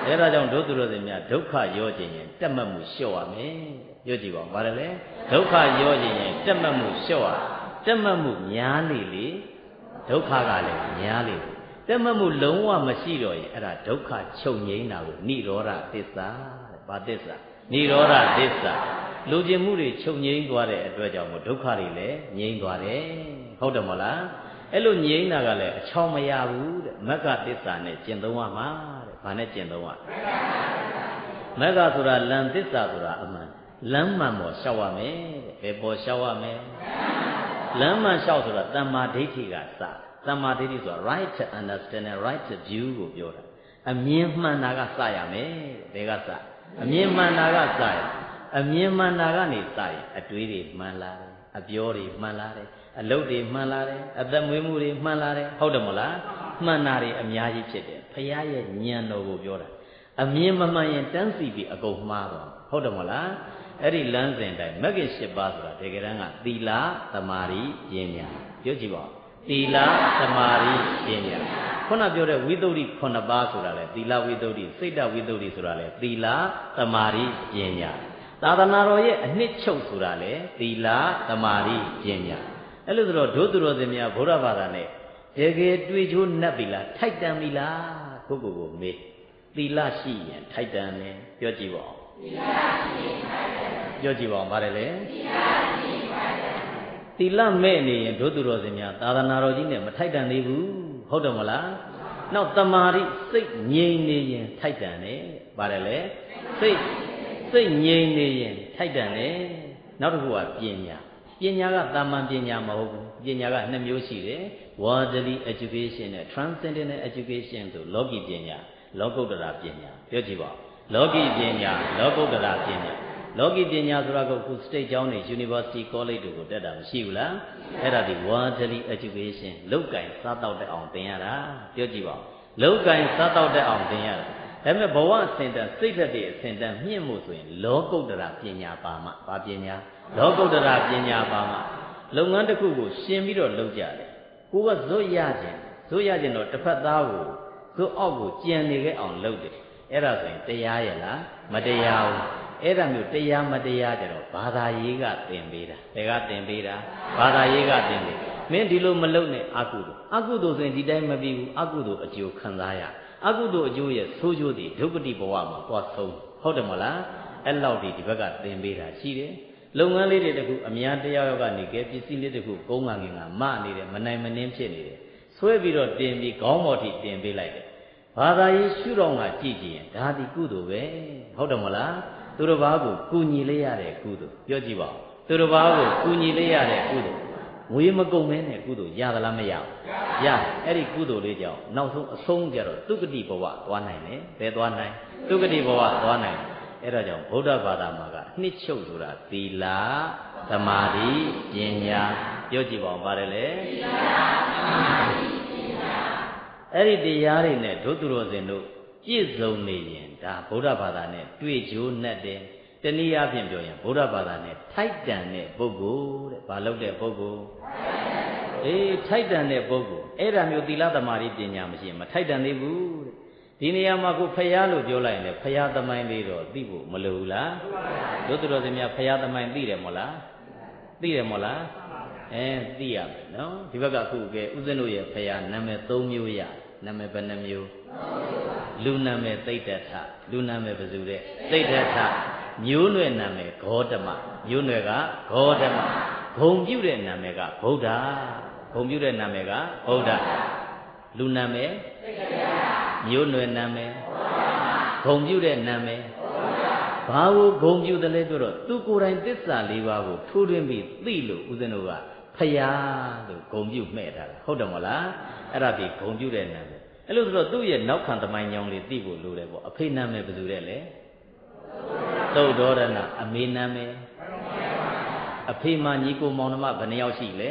အဲဒါကြောင့်ဒုသူတော်စင်များဒုက္ခရောခြင်းရင်တက်မှတ်မှုလျှော့ရမယ်ပြောကြည့်ပါဦးဗါတယ်လေဒုက္ခရောခြင်းရင်တက်မှတ်မှုလျှော့ရတက်မှတ်မှုများလေလေဒုက္ခကလည်းများလေတက်မှတ်မှုလုံးဝမရှိတော့ရင်အဲ့ဒါဒုက္ခချုပ်ငြိမ်းတာကိုនិရောဓသစ္စာတဲ့ဘာသစ္စာនិရောဓသစ္စာလူကျင်မှုတွေချုပ်ငြိမ်းသွားတဲ့အတွက်ကြောင့်မို့ဒုက္ခတွေလည်းငြိမ်းသွားတယ်ဟုတ်တယ်မဟုတ်လားအဲ့လိုငြိမ်းတာကလည်းအချောင်မရဘူးတဲ့မဂ္ဂသစ္စာနဲ့ကျင့်သုံးရမှာတဲ့ဘာနဲ့ကျင့်သုံးရမဂ္ဂဆိုတာလမ်းသစ္စာဆိုတာအမှန်လမ်းမှန်ပေါ်လျှောက်ရမယ်တဲ့ဘယ်ပေါ်လျှောက်ရမယ်လမ်းမှန်လျှောက်ဆိုတာတမ္မာဒိဋ္ဌိကစတမ္မာဒိဋ္ဌိဆိုတာ right understanding right view ကိုပြောတာအမြင်မှန်တာကစရမယ်တဲ့ဘယ်ကစအမြင်မှန်တာကစရအမြင်မှန်တာကနေစရင်အတွေးတွေမှန်လာတယ်အပြောတွေမှန်လာတယ်အလုပ်တွေမှန်လာတယ်အသက်မွေးမှုတွေမှန်လာတယ်ဟုတ်တယ်မလားမှန်တာတွေအများကြီးဖြစ်တယ်ဖခင်ရဲ့ဉာဏ်တော်ကိုပြောတာအမြင်မမှန်ရင်တန်းစီပြီးအကုန်မှားသွားဟုတ်တယ်မလားအဲ့ဒီလမ်းစဉ်တိုင်းမဂ္ဂင်၈ပါးဆိုတာတကယ်တမ်းကသီလသမာဓိပညာပြောကြည့်ပါသီလသမာဓိပညာခုနပြောတဲ့ဝိသုဒ္ဓိခုနှစ်ပါးဆိုတာလေသီလဝိသုဒ္ဓိစိတ်တဝိသုဒ္ဓိဆိုတာလေသီလသမာဓိပညာသာသနာတော်ရဲ့အနှစ်ချုပ်ဆိုတာလေသီလသမာဓိပညာအဲ့လိုဆိုတော့ဒုသူတော်စင်များဗုဒ္ဓဘာသာနဲ့တကယ်တွေ့ချိုးနှက်ပြီလားထိုက်တန်ပြီလားကိုကိုကိုမေးသီလရှိရင်ထိုက်တန်တယ်ပြောကြည့်ပါဦးသီလရှိရင်ထိုက်တန်ပြောကြည့်ပါဦးပါတယ်လေသီလရှိရင်ထိုက်တန်သီလမဲ့နေရင်ဒုသူတော်စင်များသာသနာတော်ကြီးနဲ့မထိုက်တန်သေးဘူးဟုတ်တယ်မလားနောက်တမာတိစိတ်ငြိမ်နေရင်ထိုက်တန်တယ်ပါတယ်လေစိတ်စိတ်ငြိမ်နေရင်ထိုက်တန်တယ်နောက်တစ်ခုကပညာပညာကတာမန်ပညာမဟုတ်ဘူးပညာကနှစ်မျိုးရှိတယ် worldly education နဲ့ transcendental education ဆိုလောကီပညာလောကုတ္တရာပညာပြောကြည့်ပါလောကီပညာလောကုတ္တရာပညာလောကီပညာဆိုတာကခု state ကျောင်းတွေ university college တွေကိုတက်တာမရှိဘူးလားအဲ့ဒါဒီ worldly education လောက်ကင်စားတော့တဲ့အောင်သင်ရတာပြောကြည့်ပါလောက်ကင်စားတော့တဲ့အောင်သင်ရတာဒါပေမဲ့ဘဝအစဉ်တန်စိတ်ဓာတ်တွေအစဉ်တန်မြင့်မှုဆိုရင်လောကုတ္တရာပညာပါမှဘာပညာလောကုတ္တရာပညာပါမှလုပ်ငန်းတစ်ခုကိုရှင်ပြီးတော့လုပ်ကြတယ်ကိုကဇွတ်ရခြင်းဇွတ်ရခြင်းတော့တစ်ဖက်သားကိုဇွတ်အောက်ကိုကြံနေခဲ့အောင်လုပ်တယ်အဲ့ဒါဆိုရင်တရားရလားမတရားဘူးအဲ့ဒါမျိုးတရားမတရားကြတော့ဘာသာရေးကသင်ပေးတာဘယ်ကသင်ပေးတာဘာသာရေးကသင်ပေးမင်းဒီလိုမလုပ်နဲ့အကုသို့အကုသို့ဆိုရင်ဒီတိုင်းမပြီးဘူးအကုသို့အကျိုးခံစားရအကုသို့အကျိုးရဲ့ဆိုးကျိုးတွေဒုက္ခတိဘဝမှာသွားဆုံးဟုတ်တယ်မလားအဲ့လောက်ဒီဒီဘက်ကသင်ပေးတာရှိတယ်လုပ်ငန်းလေးတွေတခုအများတရားရောက်ကနေကဲပစ္စည်းလေးတခုကုန်းငါငင်ငါမနေတယ်မနိုင်မနှင်းဖြစ်နေတယ်ဆွဲပြီးတော့တင်ပြီးခေါင်းပေါ်ထိတင်ပေးလိုက်တယ်ဘာသာရေးရှုတော့ငါကြည့်ကြည့်ရင်ဒါဒီကုသိုလ်ပဲဟုတ်တယ်မလားသူတစ်ပါးကိုကူညီလေးရတဲ့ကုသိုလ်ပြောကြည့်ပါဦးသူတစ်ပါးကိုကူညီလေးရတဲ့ကုသိုလ်ငွေမကုန်မင်းနဲ့ကုသိုလ်ရသလားမရဘူးရအဲ့ဒီကုသိုလ်လေးကြောင့်နောက်ဆုံးအဆုံးကြတော့ဒုက္ခတိဘဝသွားနိုင်တယ်ဘယ်သွားနိုင်ဒုက္ခတိဘဝသွားနိုင်အဲ့ဒါကြောင့်ဗုဒ္ဓဘာသာမှာကနှစ်ချုပ်ဆိုတာသီလသမာဓိပညာပြောကြည့်ပါဦးပါတယ်လေသီလသမာဓိပညာအဲ့ဒီတရားတွေနဲ့ဒုသူတော်စင်တို့ပြည့်စုံနေရင်ဒါဗုဒ္ဓဘာသာနဲ့တွေ့ကြိုးနဲ့တယ်တနည်းအားဖြင့်ပြောရင်ဗုဒ္ဓဘာသာနဲ့ထိုက်တန်တဲ့ပုဂ္ဂိုလ်တဲ့ဘာလို့တဲ့ပုဂ္ဂိုလ်အေးထိုက်တန်တဲ့ပုဂ္ဂိုလ်အဲ့ဒါမျိုးသီလသမာဓိပညာမရှိရင်မထိုက်တန်သေးဘူးတဲ့ဒီနေရာမှာကိုဖယားလို့ပြောလိုက်ရင်လည်းဖယားသမိုင်းလေးတော့သိဖို့မလိုဘူးလားဒုသူတော်စင်များဖယားသမိုင်းသိတယ်မို့လားသိတယ်မို့လားအဲသိရမယ်နော်ဒီဘက်ကအခုကဲဥစဉ်တို့ရဲ့ဖယားနာမည်၃မျိုးရနာမည်ဘယ်နှမျိုးလူနာမည်သိတ္တထလူနာမည်ဘယ်သူတဲ့သိတ္တထမျိုးနွယ်နာမည်ဂေါတမမျိုးနွယ်ကဂေါတမဂုံပြုတဲ့နာမည်ကဗုဒ္ဓဂုံပြုတဲ့နာမည်ကဗုဒ္ဓလူနာမည်သိတ္တထမျိုးနွယ်နာမည်ဂုံပြုတဲ့နာမည်ဘာကိုဂုံပြုတယ်လဲပြောတော့သူကိုယ်တိုင်သစ္စာလေးပါးကိုထိုးထွင်းပြီးသိလို့ဦးဇင်းတို့ကဖယားလို့ဂုံပြုမှဲ့ထားတာဟုတ်တယ်မလားအဲ့ဒါပြီးဂုံပြုတဲ့နာမည်အဲ့လို့ဆိုတော့သူ့ရဲ့နောက်ခံသမိုင်းကြောင်းလေးသိဖို့လိုတယ်ပေါ့အဖေနာမည်ဘယ်သူတဲ့လဲသုဒ္ဓောရဏအမေနာမည်အဖေမညီကိုမောင်နှမဘယ်နှယောက်ရှိလဲ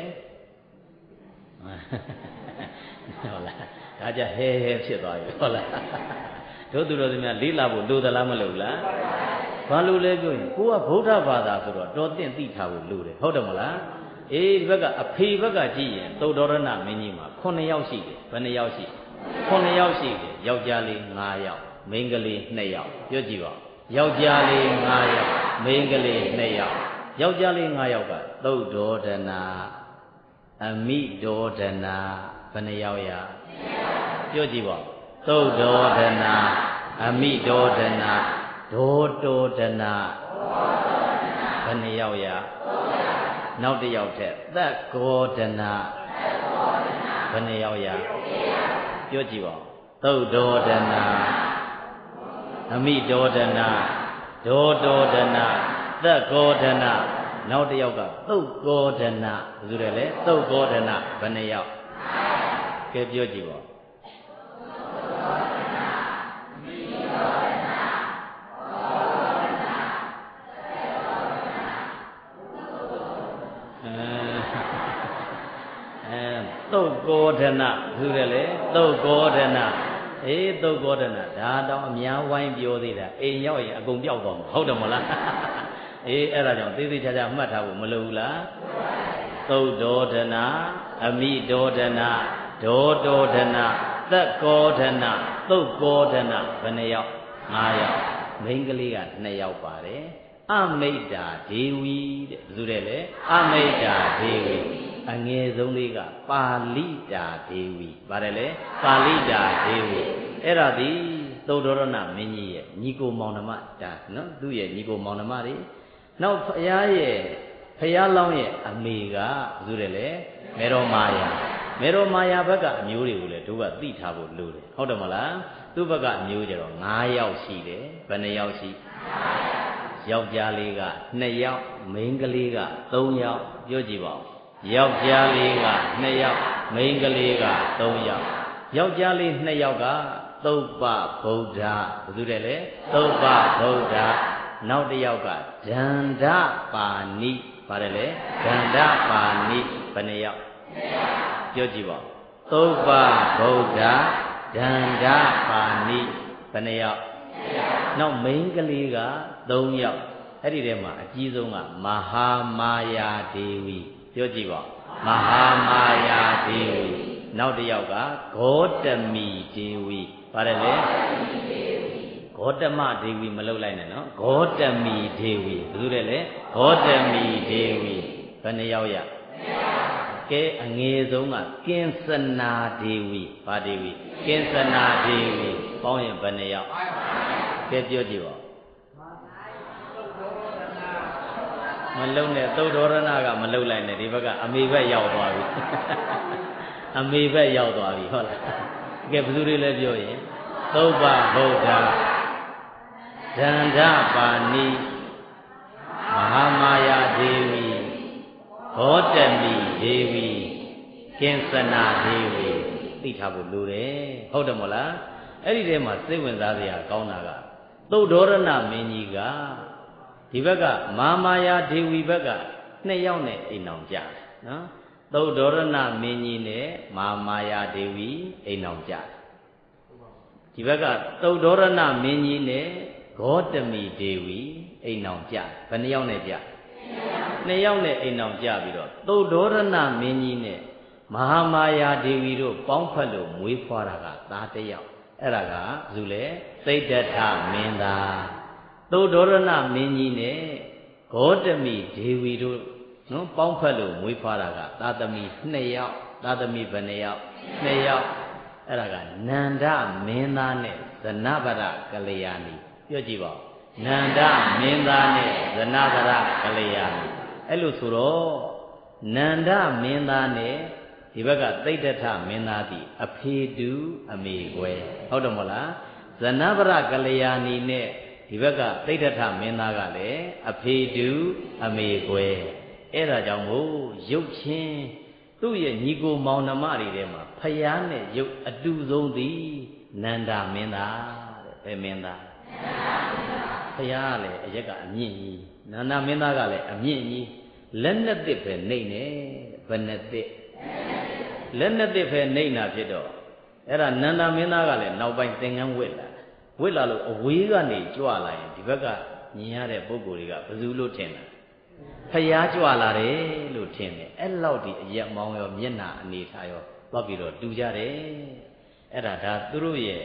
ဟုတ်လားဒါကြဟဲဟဲဖြစ်သွားပြီဟုတ်လားတို့သူတော်စင်များလေးလာဖို့လိုသလားမလိုဘူးလားဘာလို့လဲပြောရင်ကိုကဗုဒ္ဓဘာသာဆိုတော့တော်တင်သိထားဖို့လိုတယ်ဟုတ်တယ်မလားအေးဒီဘက်ကအဖေဘက်ကကြည့်ရင်သုဒ္ဓောရဏမင်းကြီးမှာခုနှစ်ယောက်ရှိတယ်ဘယ်နှယောက်ရှိခုနှစ်ယောက်ရှိတယ်ယောက်ျားလေး၅ယောက်မိန်းကလေးနှစ်ယောက်ပြောကြည့်ပါယောက်ျားလေးငါးယောက်မိန်းကလေးနှစ်ယောက်ယောက်ျားလေးငါးယောက်ကသုတ်ဒေါဒနာအမိဒေါဒနာဘယ်နှယောက်ရပြောကြည့်ပါသုတ်ဒေါဒနာအမိဒေါဒနာဒေါတောဒနာဘယ်နှယောက်ရနောက်တစ်ယောက်ထက်သက်ကောဒနာဘယ်နှယောက်ရပြောကြည့်ပါသုတ်ဒေါဒနာအမိဒေါဒနာဒေါတောဒနာသက်ကောဒနာနောက်တစ်ယောက်ကသုတ်ကောဒနာဘယ်သူလဲသုတ်ကောဒနာဘယ်နှယောက်ကဲပြောကြည့်ပါသုတ်ကောဒနာဘယ်သူလဲသုတ်ကောဒနာအေးသုတ်ကောဒနာဒါတော့အများဝိုင်းပြောသေးတာအိမ်ရောက်ရင်အကုန်ပြောက်သွားမှာဟုတ်တယ်မလားအေးအဲ့ဒါကြောင့်သေးသေးချာချာမှတ်ထားဖို့မလိုဘူးလားသုတ်ဒေါဒနာအမိဒေါဒနာဒေါတောဒနာသက်ကောဒနာသုတ်ကောဒနာဘယ်နှယောက်ငါးယောက်မိန်းကလေးကနှစ်ယောက်ပါတယ်အမိတ္တာဒေဝီတဲ့ဘယ်သူလဲလဲအမိတ္တာဒေဝီအငယ်ဆုံးလေးကပါဠိတာဒေဝီပါတယ်လေပါဠိတာဒေဝီအဲ့ဒါဒီသုတ်ဒေါရဏမင်းကြီးရဲ့ညီကိုမောင်နှမဒါနော်သူ့ရဲ့ညီကိုမောင်နှမတွေနောက်ဖရာရဲ့ဖရာလောင်းရဲ့အမေကဘယ်သူလဲလဲမေရောမာယာမေရောမာယာဘက်ကအမျိုးတွေကိုလည်းတို့ကသိထားဖို့လိုတယ်ဟုတ်တယ်မလားသူ့ဘက်ကအမျိုးကျတော့၅ယောက်ရှိတယ်ဘယ်နှယောက်ရှိယောက်ျားလေးကနှစ်ယောက်မိန်းကလေးကသုံးယောက်ပြောကြည့်ပါဦးယောက်ျားလေးကနှစ်ယောက်မိန်းကလေးကသုံးယောက်ယောက်ျားလေးနှစ်ယောက်ကသုပ္ပဗုဒ္ဓဘယ်သူလဲလဲသုပ္ပဗုဒ္ဓနောက်တစ်ယောက်ကဒန္ဒပါဏိပါတယ်လေဒန္ဒပါဏိဘယ်နှယောက်ပြောကြည့်ပါသုပ္ပဗုဒ္ဓဒန္ဒပါဏိဘယ်နှယောက်နောက်မိန်းကလေးကသုံးယောက်အဲ့ဒီထဲမှာအကြီးဆုံးကမဟာမာယာဒေဝီပြောကြည့်ပါမဟာမာယာဒေဝီနောက်တစ်ယောက်ကဂေါတမီဒေဝီပါတယ်လေဂေါတမဒေဝီမလုပ်လိုက်နဲ့နော်ဂေါတမီဒေဝီဘယ်သူလဲလဲဂေါတမီဒေဝီဘယ်နှယောက်ရကဲအငယ်ဆုံးကကင်စနာဒေဝီဘာဒေဝီကင်စနာဒေဝီပေါင်းရင်ဘယ်နှယောက်ကဲပြောကြည့်ပါမလုံနဲ့သုတ်ဒေါရဏကမလုံလိုက်နဲ့ဒီဘက်ကအမေဘက်ရောက်သွားပြီအမေဘက်ရောက်သွားပြီဟုတ်လားကဲဘယ်သူတွေလဲပြောရင်သုပ္ပဗုဒ္ဓဒန္ဒပါဏိမဟာမာယာဒေဝီဂေါတမီဒေဝီကင်စနာဒေဝီသိထားဖို့လိုတယ်ဟုတ်တယ်မဟုတ်လားအဲ့ဒီထဲမှာစိတ်ဝင်စားစရာကောင်းတာကသုတ်ဒေါရဏမင်းကြီးကဒီဘက်ကမာမာယာဒေဝီဘက်ကနှစ်ယောက်နဲ့အိမ်အောင်ကြတယ်နော်သုတ်ဒေါရဏမင်းကြီးနဲ့မာမာယာဒေဝီအိမ်အောင်ကြတယ်ဒီဘက်ကသုတ်ဒေါရဏမင်းကြီးနဲ့ဂေါတမီဒေဝီအိမ်အောင်ကြဘယ်နှစ်ယောက်နဲ့ကြနှစ်ယောက်နဲ့အိမ်အောင်ကြပြီးတော့သုတ်ဒေါရဏမင်းကြီးနဲ့မဟာမာယာဒေဝီတို့ပေါင်းဖက်လို့မွေးဖွားတာကသားတစ်ယောက်အဲ့ဒါကဘယ်သူလဲသိတ္တထမင်းသားသုတ်ဒေါရဏမင်းကြီးနဲ့ဂေါတမီဒေဝီတို့နော်ပေါင်းဖက်လို့မွေးဖွားတာကသာသမီနှစ်ယောက်သာသမီဘယ်နှယောက်နှစ်ယောက်အဲ့ဒါကနန္ဒမင်းသားနဲ့ဇနဗရကလျာဏီပြောကြည့်ပါဦးနန္ဒမင်းသားနဲ့ဇနဗရကလျာဏီအဲ့လိုဆိုတော့နန္ဒမင်းသားနဲ့ဒီဘက်ကသိတ္တထမင်းသားသည်အဖေတူအမေကွယ်ဟုတ်တယ်မဟုတ်လားဇနဗရကလျာဏီနဲ့ဒီဘက်ကသိတ္တထမင်းသားကလည်းအဖေတူအမေကွယ်အဲ့ဒါကြောင့်မို့ရုပ်ချင်းသူ့ရဲ့ညီကိုမောင်နှမတွေထဲမှာဖယားနဲ့ရုပ်အတူဆုံးသည်နန္ဒမင်းသားတဲ့ဘယ်မင်းသားဖယားကလည်းအရက်ကအမြင့်ကြီးနန္ဒမင်းသားကလည်းအမြင့်ကြီးလက်နဲ့တစ်ပဲနှိမ့်နေဘယ်နဲ့တစ်လက်နဲ့တစ်ပဲနှိမ့်တာဖြစ်တော့အဲ့ဒါနန္ဒမင်းသားကလည်းနောက်ပိုင်းသင်္ကန်းဝစ်လာဝစ်လာလို့အဝေးကနေကြွလာရင်ဒီဘက်ကမြင်ရတဲ့ပုဂ္ဂိုလ်တွေကဘယ်သူလို့ထင်တာဖျားကြွလာတယ်လို့ထင်တယ်အဲ့လောက်ဒီအရက်မောင်းရောမျက်နှာအနေထားရောသွားပြီးတော့တူကြတယ်အဲ့ဒါဒါသူတို့ရဲ့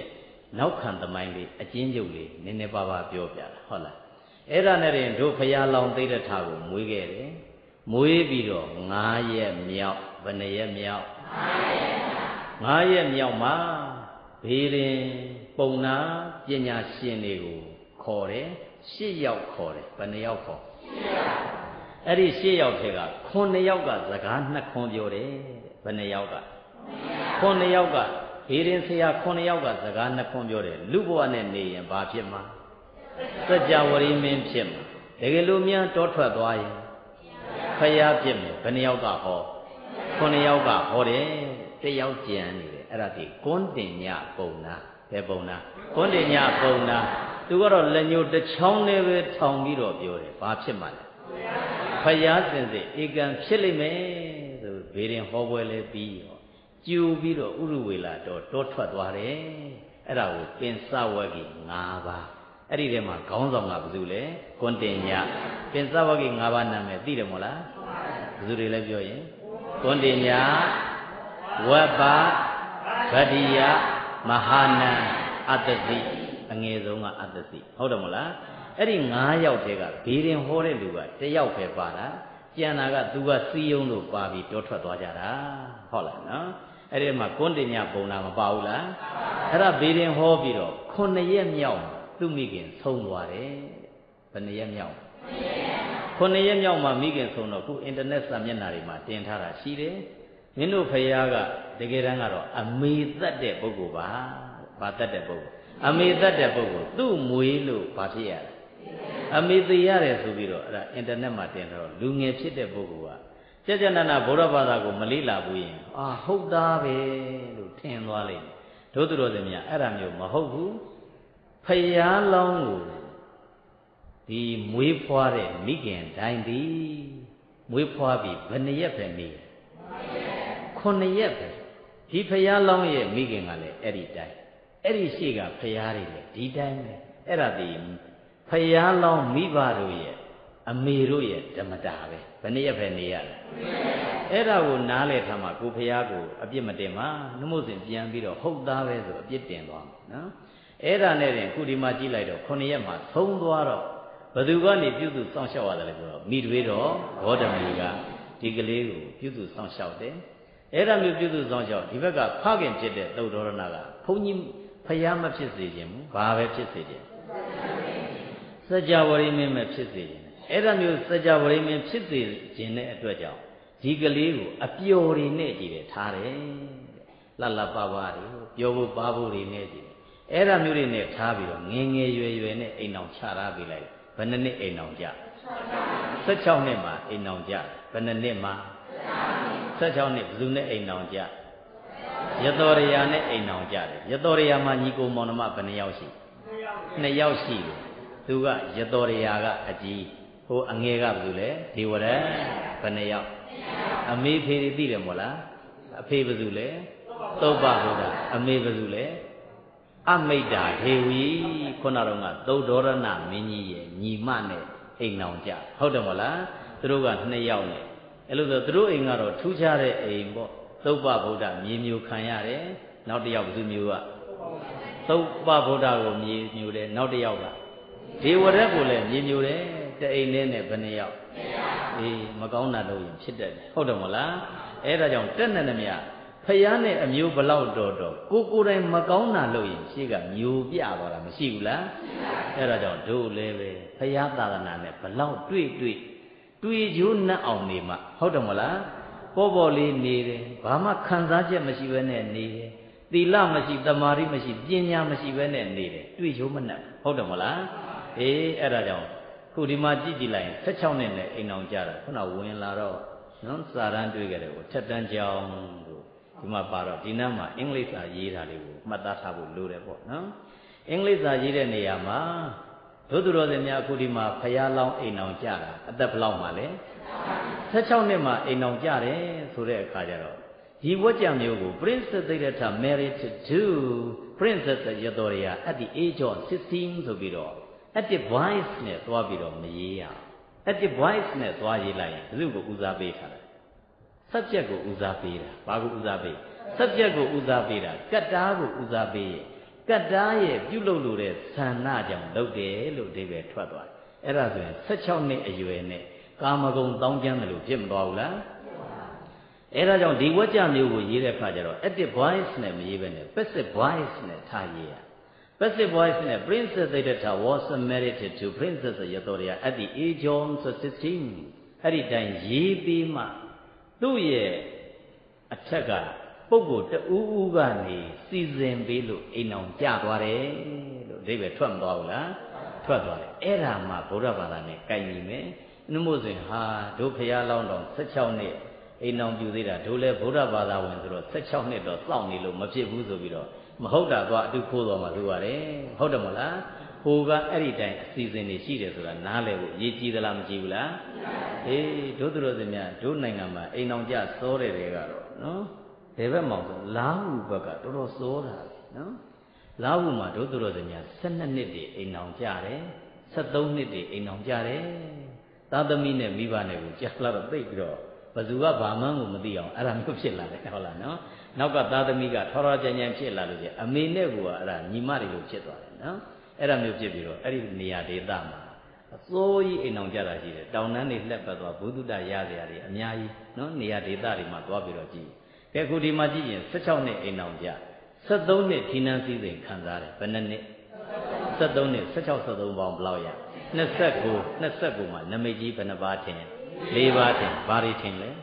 နောက်ခံသမိုင်းလေးအကျဉ်းချုပ်လေးနည်းနည်းပါးပါးပြောပြတာဟုတ်လားအဲ့ဒါနဲ့ရင်တို့ဖရာလောင်သိတဲ့ထားကိုမွေးခဲ့တယ်မွေးပြီးတော့ငါးရက်မြောက်ဘယ်နှရက်မြောက်ငါးရက်မြောက်မှာဘေးရင်ပုံနာပညာရှင်တွေကိုခေါ်တယ်ရှစ်ယောက်ခေါ်တယ်ဘယ်နှယောက်ခေါ်အဲ့ဒီရှစ်ယောက်ထဲကခုနှစ်ယောက်ကစကားနှစ်ခွန်းပြောတယ်ဘယ်နှယောက်ကခုနှစ်ယောက်ကဘေးရင်ဆရာခုနှစ်ယောက်ကစကားနှစ်ခွန်းပြောတယ်လူဘဝနဲ့နေရင်ဘာဖြစ်မှာစัจ java ရိမင်းဖြစ်မှာတကယ်လို့များတောထွက်သွားရင်ဖယားဖြစ်မယ်ဘယ်နှယောက်ကဟောခုနှစ်ယောက်ကဟောတယ်တစ်ယောက်ကြံနေတယ်အဲ့ဒါဒီကွန်းတင်ညပုံနာဘယ်ပုံနာကွန်းတင်ညပုံနာသူကတော့လက်ညှိုးတစ်ချောင်းနဲ့ပဲထောင်ပြီးတော့ပြောတယ်ဘာဖြစ်မှာလဲဖယားစင်စစ်ဧကံဖြစ်လိမ့်မယ်ဆိုဘေးရင်ဟောပွဲလဲပြီးရောကျူပြီးတော့ဥရဝေလာတော့တောထွက်သွားတယ်အဲ့ဒါကိုပင်စဝဂီ၅ပါးအဲ့ဒီထဲမှာခေါင်းဆောင်ကဘယ်သူလဲကွန်းတင်ညပင်စဝဂီ၅ပါးနာမည်သိတယ်မို့လားဘယ်သူတွေလဲပြောရင်ကွန်းတင်ညဝဘ္ဗဗတ္တိယမဟာနံအတ္တသိအငယ်ဆုံးကအတ္တသိဟုတ်တယ်မို့လားအဲ့ဒီ၅ယောက်တည်းကဘေးရင်ဟောတဲ့လူကတယောက်ပဲပါတာကျန်တာကသူကစီယုံလို့ပါပြီးတောထွက်သွားကြတာဟုတ်လားနော်အဲ့ဒီမှာကွန်းတင်ညပုံနာမပါဘူးလားအဲ့ဒါဘေးရင်ဟောပြီးတော့ခုနှစ်ရက်မြောက်သူ့မိခင်ဆုံးသွားတယ်ဘယ်နှစ်ရက်မြောက်ခုနှစ်ရက်မြောက်မှာမိခင်ဆုံးတော့ခုအင်တာနက်စာမျက်နှာတွေမှာတင်ထားတာရှိတယ်မင်းတို့ဖယားကတကယ်တမ်းကတော့အမေသက်တဲ့ပုဂ္ဂိုလ်ပါဘာသက်တဲ့ပုဂ္ဂိုလ်အမေသက်တဲ့ပုဂ္ဂိုလ်သူ့မွေးလို့ဘာဖြစ်ရလဲအမေသေးရတယ်ဆိုပြီးတော့အဲ့ဒါအင်တာနက်မှာတင်တော့လူငယ်ဖြစ်တဲ့ပုဂ္ဂိုလ်ကကြကြနနာဗုဒ္ဓဘာသာကိုမလေးလာဘူးရင်အာဟုတ်သားပဲလို့ထင်သွားလိမ့်မယ်တို့သူတော်စင်များအဲ့ဒါမျိုးမဟုတ်ဘူးဖယားလောင်းကိုဒီမွေးဖွားတဲ့မိခင်တိုင်းဒီမွေးဖွားပြီးဘယ်နှစ်ရက်ပဲနေခုနှစ်ရက်ပဲဒီဖယားလောင်းရဲ့မိခင်ကလည်းအဲ့ဒီတိုင်းအဲ့ဒီရှိကဖယားတွေလည်းဒီတိုင်းပဲအဲ့ဒါဒီဖယားလောင်းမိဘတို့ရဲ့အမေတို့ရဲ့ဓမ္မတာပဲဘယ်နှစ်ရက်ပဲနေရလဲအဲ့ဒါကိုနားလဲထားမှာကိုဖယားကိုအပြစ်မတင်ပါနှမို့စဉ်ပြန်ပြီးတော့ဟုတ်သားပဲဆိုအပြစ်တင်သွားမှာနော်အဲ့ဒါနဲ့တင်ခုဒီမှာကြည့်လိုက်တော့ခုနှစ်ရက်မှာသုံးသွားတော့ဘယ်သူကနေပြုစုစောင့်ရှောက်ရတယ်လဲဆိုတော့မိတွေတော့ဂေါတမီကဒီကလေးကိုပြုစုစောင့်ရှောက်တယ်အဲ့ဒါမျိုးပြုစုစောင့်ရှောက်ဒီဘက်ကဖခင်ဖြစ်တဲ့သုတ်တော်ရဏကဘုန်းကြီးဖယားမဖြစ်စေခြင်းဘူးဘာပဲဖြစ်စေခြင်းစัจ java ရိမင်းမဖြစ်စေခြင်းအဲ့ဒါမျိုးစัจ java ရိမင်းဖြစ်စေခြင်းတဲ့အတွက်ကြောင့်ဒီကလေးကိုအပျော်တွေနဲ့ကြည့်တယ်ထားတယ်လှလှပပတွေပျော်ဖို့ပါဖို့တွေနဲ့ကြည့်အဲ့ဒါမျိုးတွေနဲ့ထားပြီးတော့ငယ်ငယ်ရွယ်ရွယ်နဲ့အိမ်အောင်ချထားပေးလိုက်ဘယ်နှစ်နှစ်အိမ်အောင်ကြ၁၆နှစ်မှာအိမ်အောင်ကြဘယ်နှစ်နှစ်မှာ၁၆နှစ်ဘယ်သူနဲ့အိမ်အောင်ကြရတော်ရယာနဲ့အိမ်အောင်ကြတယ်ရတော်ရယာမှာညီကိုမောင်နှမဘယ်နှယောက်ရှိနှစ်ယောက်ရှိတယ်သူကရတော်ရယာကအကြီးဟိုအငယ်ကဘယ်သူလဲဒေဝရဘယ်နှယောက်အမေဖေတွေသိတယ်မို့လားအဖေဘယ်သူလဲသုဘဗုဒ္ဓအမေဘယ်သူလဲအမိတ္တာဒေဝီခုနတော့ကသုဒ္ဓရဏမင်းကြီးရဲ့ညီမနဲ့အိမ်အောင်ကြဟုတ်တယ်မို့လားသူတို့ကနှစ်ယောက်နဲ့အဲ့လိုဆိုသူတို့အိမ်ကတော့ထူးခြားတဲ့အိမ်ပေါ့သုဘဗုဒ္ဓမြေမျိုးခံရတယ်နောက်တစ်ယောက်ဘယ်သူမျိုးကသုဘဗုဒ္ဓကိုမြေမျိုးတယ်နောက်တစ်ယောက်ကဒေဝရက်ကိုလည်းမြေမျိုးတယ်တအိမ်နဲ့နဲ့ဘယ်နှယောက်အေးမကောင်းတာလို့ရင်ဖြစ်တတ်တယ်ဟုတ်တယ်မို့လားအဲ့ဒါကြောင့်တက်နေတယ်မြတ်ဖယားနဲ့အမျိုးဘလောက်တော်တော်ကိုကိုယ်တိုင်မကောင်းတာလို့ရင်ရှေ့ကမျိုးပြသွားတာမရှိဘူးလားအဲ့ဒါကြောင့်တို့လည်းပဲဖယားသာသနာနဲ့ဘလောက်တွေ့တွေ့တွေ့ကြိုးနှက်အောင်နေမှဟုတ်တယ်မလားပေါ်ပေါ်လေးနေတယ်ဘာမှခံစားချက်မရှိဘဲနဲ့နေတယ်သီလမရှိသမာဓိမရှိပညာမရှိဘဲနဲ့နေတယ်တွေ့ကြိုးမနှက်ဟုတ်တယ်မလားအေးအဲ့ဒါကြောင့်ခုဒီမှာကြည့်ကြည့်လိုက်ရင်၁၆နှစ်နဲ့အိမ်အောင်ကြတာခုနဝင်လာတော့နော်စာရန်တွေ့ကြတယ်ကိုထက်တန်းကြောင်းလို့ဒီမှာပါတော့ဒီနားမှာအင်္ဂလိပ်စာရေးတာလေးကိုမှတ်သားထားဖို့လိုတယ်ပေါ့နော်အင်္ဂလိပ်စာရေးတဲ့နေရာမှာဒုသူတော်စင်များအခုဒီမှာဖယားလောင်းအိမ်အောင်ကြတာအသက်ဘလောက်မှလဲ၁၆နှစ်မှာအိမ်အောင်ကြတယ်ဆိုတဲ့အခါကျတော့ဒီဝတ်ကြံမျိုးကို Princess Theirtha married to Princess Yadorya at the age of sixteen ဆိုပြီးတော့ active voice နဲ့သွားပြီးတော့မရေးရ active voice နဲ့သွားရေးလိုက်ရင်ဘယ်သူကိုဦးစားပေးထားလဲ subject ကိုဦးစားပေးတာဘာကိုဦးစားပေး subject ကိုဦးစားပေးတာကတ္တာကိုဦးစားပေးရင်ကတ္တားရဲ့ပြုလုပ်လို့တဲ့ဆန္ဒကြောင့်လုပ်တယ်လို့အဓိပ္ပာယ်ထွက်သွားတယ်အဲ့ဒါဆိုရင်ဆယ့်ခြောက်နှစ်အရွယ်နဲ့ကာမဂုဏ်တောင်းကျမ်းတယ်လို့ဖြစ်မသွားဘူးလားအဲ့ဒါကြောင့်ဒီဝကြမျိုးကိုရေးတဲ့အခါကျတော့ active voice နဲ့မရေးဘဲနဲ့ passive voice နဲ့ထားရေးရ passive voice နဲ့ Princess Siddhartha was married to Princess Yasodhara at the age of sixteen အဲ့ဒီတိုင်ရေးပြီးမှသူ့ရဲ့အထက်ကပုဂ္ဂိုလ်တူဦးကနေစီစဉ်ပေးလို့အိမ်အောင်ကြသွားတယ်လို့အဓိပ္ပာယ်ထွက်မသွားဘူးလားထွက်သွားတယ်အဲ့ဒါမှဗုဒ္ဓဘာသာနဲ့ကိုင်ညီမယ်နှမို့ဆိုရင်ဟာတို့ဖရာလောင်းတော်ဆယ့်ခြောက်နှစ်အိမ်အောင်ပြူသေးတာတို့လည်းဗုဒ္ဓဘာသာဝင်ဆိုတော့ဆယ့်ခြောက်နှစ်တော့စောင့်နေလို့မဖြစ်ဘူးဆိုပြီးတော့မဟုတ်တာသွားအတူခိုးတော်မှလိုရတယ်ဟုတ်တယ်မလားဟိုကအဲ့ဒီတိုင်အစီအစဉ်တွေရှိတယ်ဆိုတာနားလည်ဖို့ရေးကြည့်သလားမကြည့်ဘူးလားအေးတို့သူတို့စမြတို့နိုင်ငံမှာအိမ်အောင်ကြစောတယ်တွေကတော့နော်ဒီဘက်မှာဆိုလာဟုဘက်ကတော်တော်စောတာနော်လာဟုမှာတို့သူတို့စမြဆယ်နှစ်နှစ်တည်းအိမ်အောင်ကြတယ်ဆယ်သုံးနှစ်တည်းအိမ်အောင်ကြတယ်သားသမီးနဲ့မိဘနဲ့ကိုကြားလာတော့သိပြီးတော့ဘသူကဘာမှန်းကိုမသိအောင်အဲ့ဒါမျိုးဖြစ်လာတယ်ဟုတ်လားနော်နောက်ကသားသမီးကထော်ထော်ကြမ်းကြမ်းဖြစ်လာလို့ကျအမေနဲ့ကိုကအဲ့ဒါညီမတွေလိုဖြစ်သွားတယ်နော်အဲ့ဒါမျိုးဖြစ်ပြီးတော့အဲ့ဒီနေရာဒေသမှာအစိုးကြီးအိမ်အောင်ကြတာရှိတယ်တောင်တန်းတွေလှက်ပတ်သွားဘုဒ္ဓတရစရာတွေအများကြီးနော်နေရာဒေသတွေမှာသွားပြီးတော့ကြည့်ကဲခုဒီမှာကြည့်ရင်ဆယ့်ခြောက်နှစ်အိမ်အောင်ကြဆယ်သုံးနှစ်ဌိနန်းစည်းစိမ်ခံစားတယ်ဘယ်နှစ်နှစ်ဆယ်သုံးနှစ်ဆယ့်ခြောက်ဆယ်သုံးပေါင်းဘယ်လောက်ရနှစ်ဆယ့်ကိုနှစ်ဆယ့်ကိုမှာနမိတ်ကြီးဘယ်နှပါးထင်လေးပါးထင်ဘာတွေထင်လဲ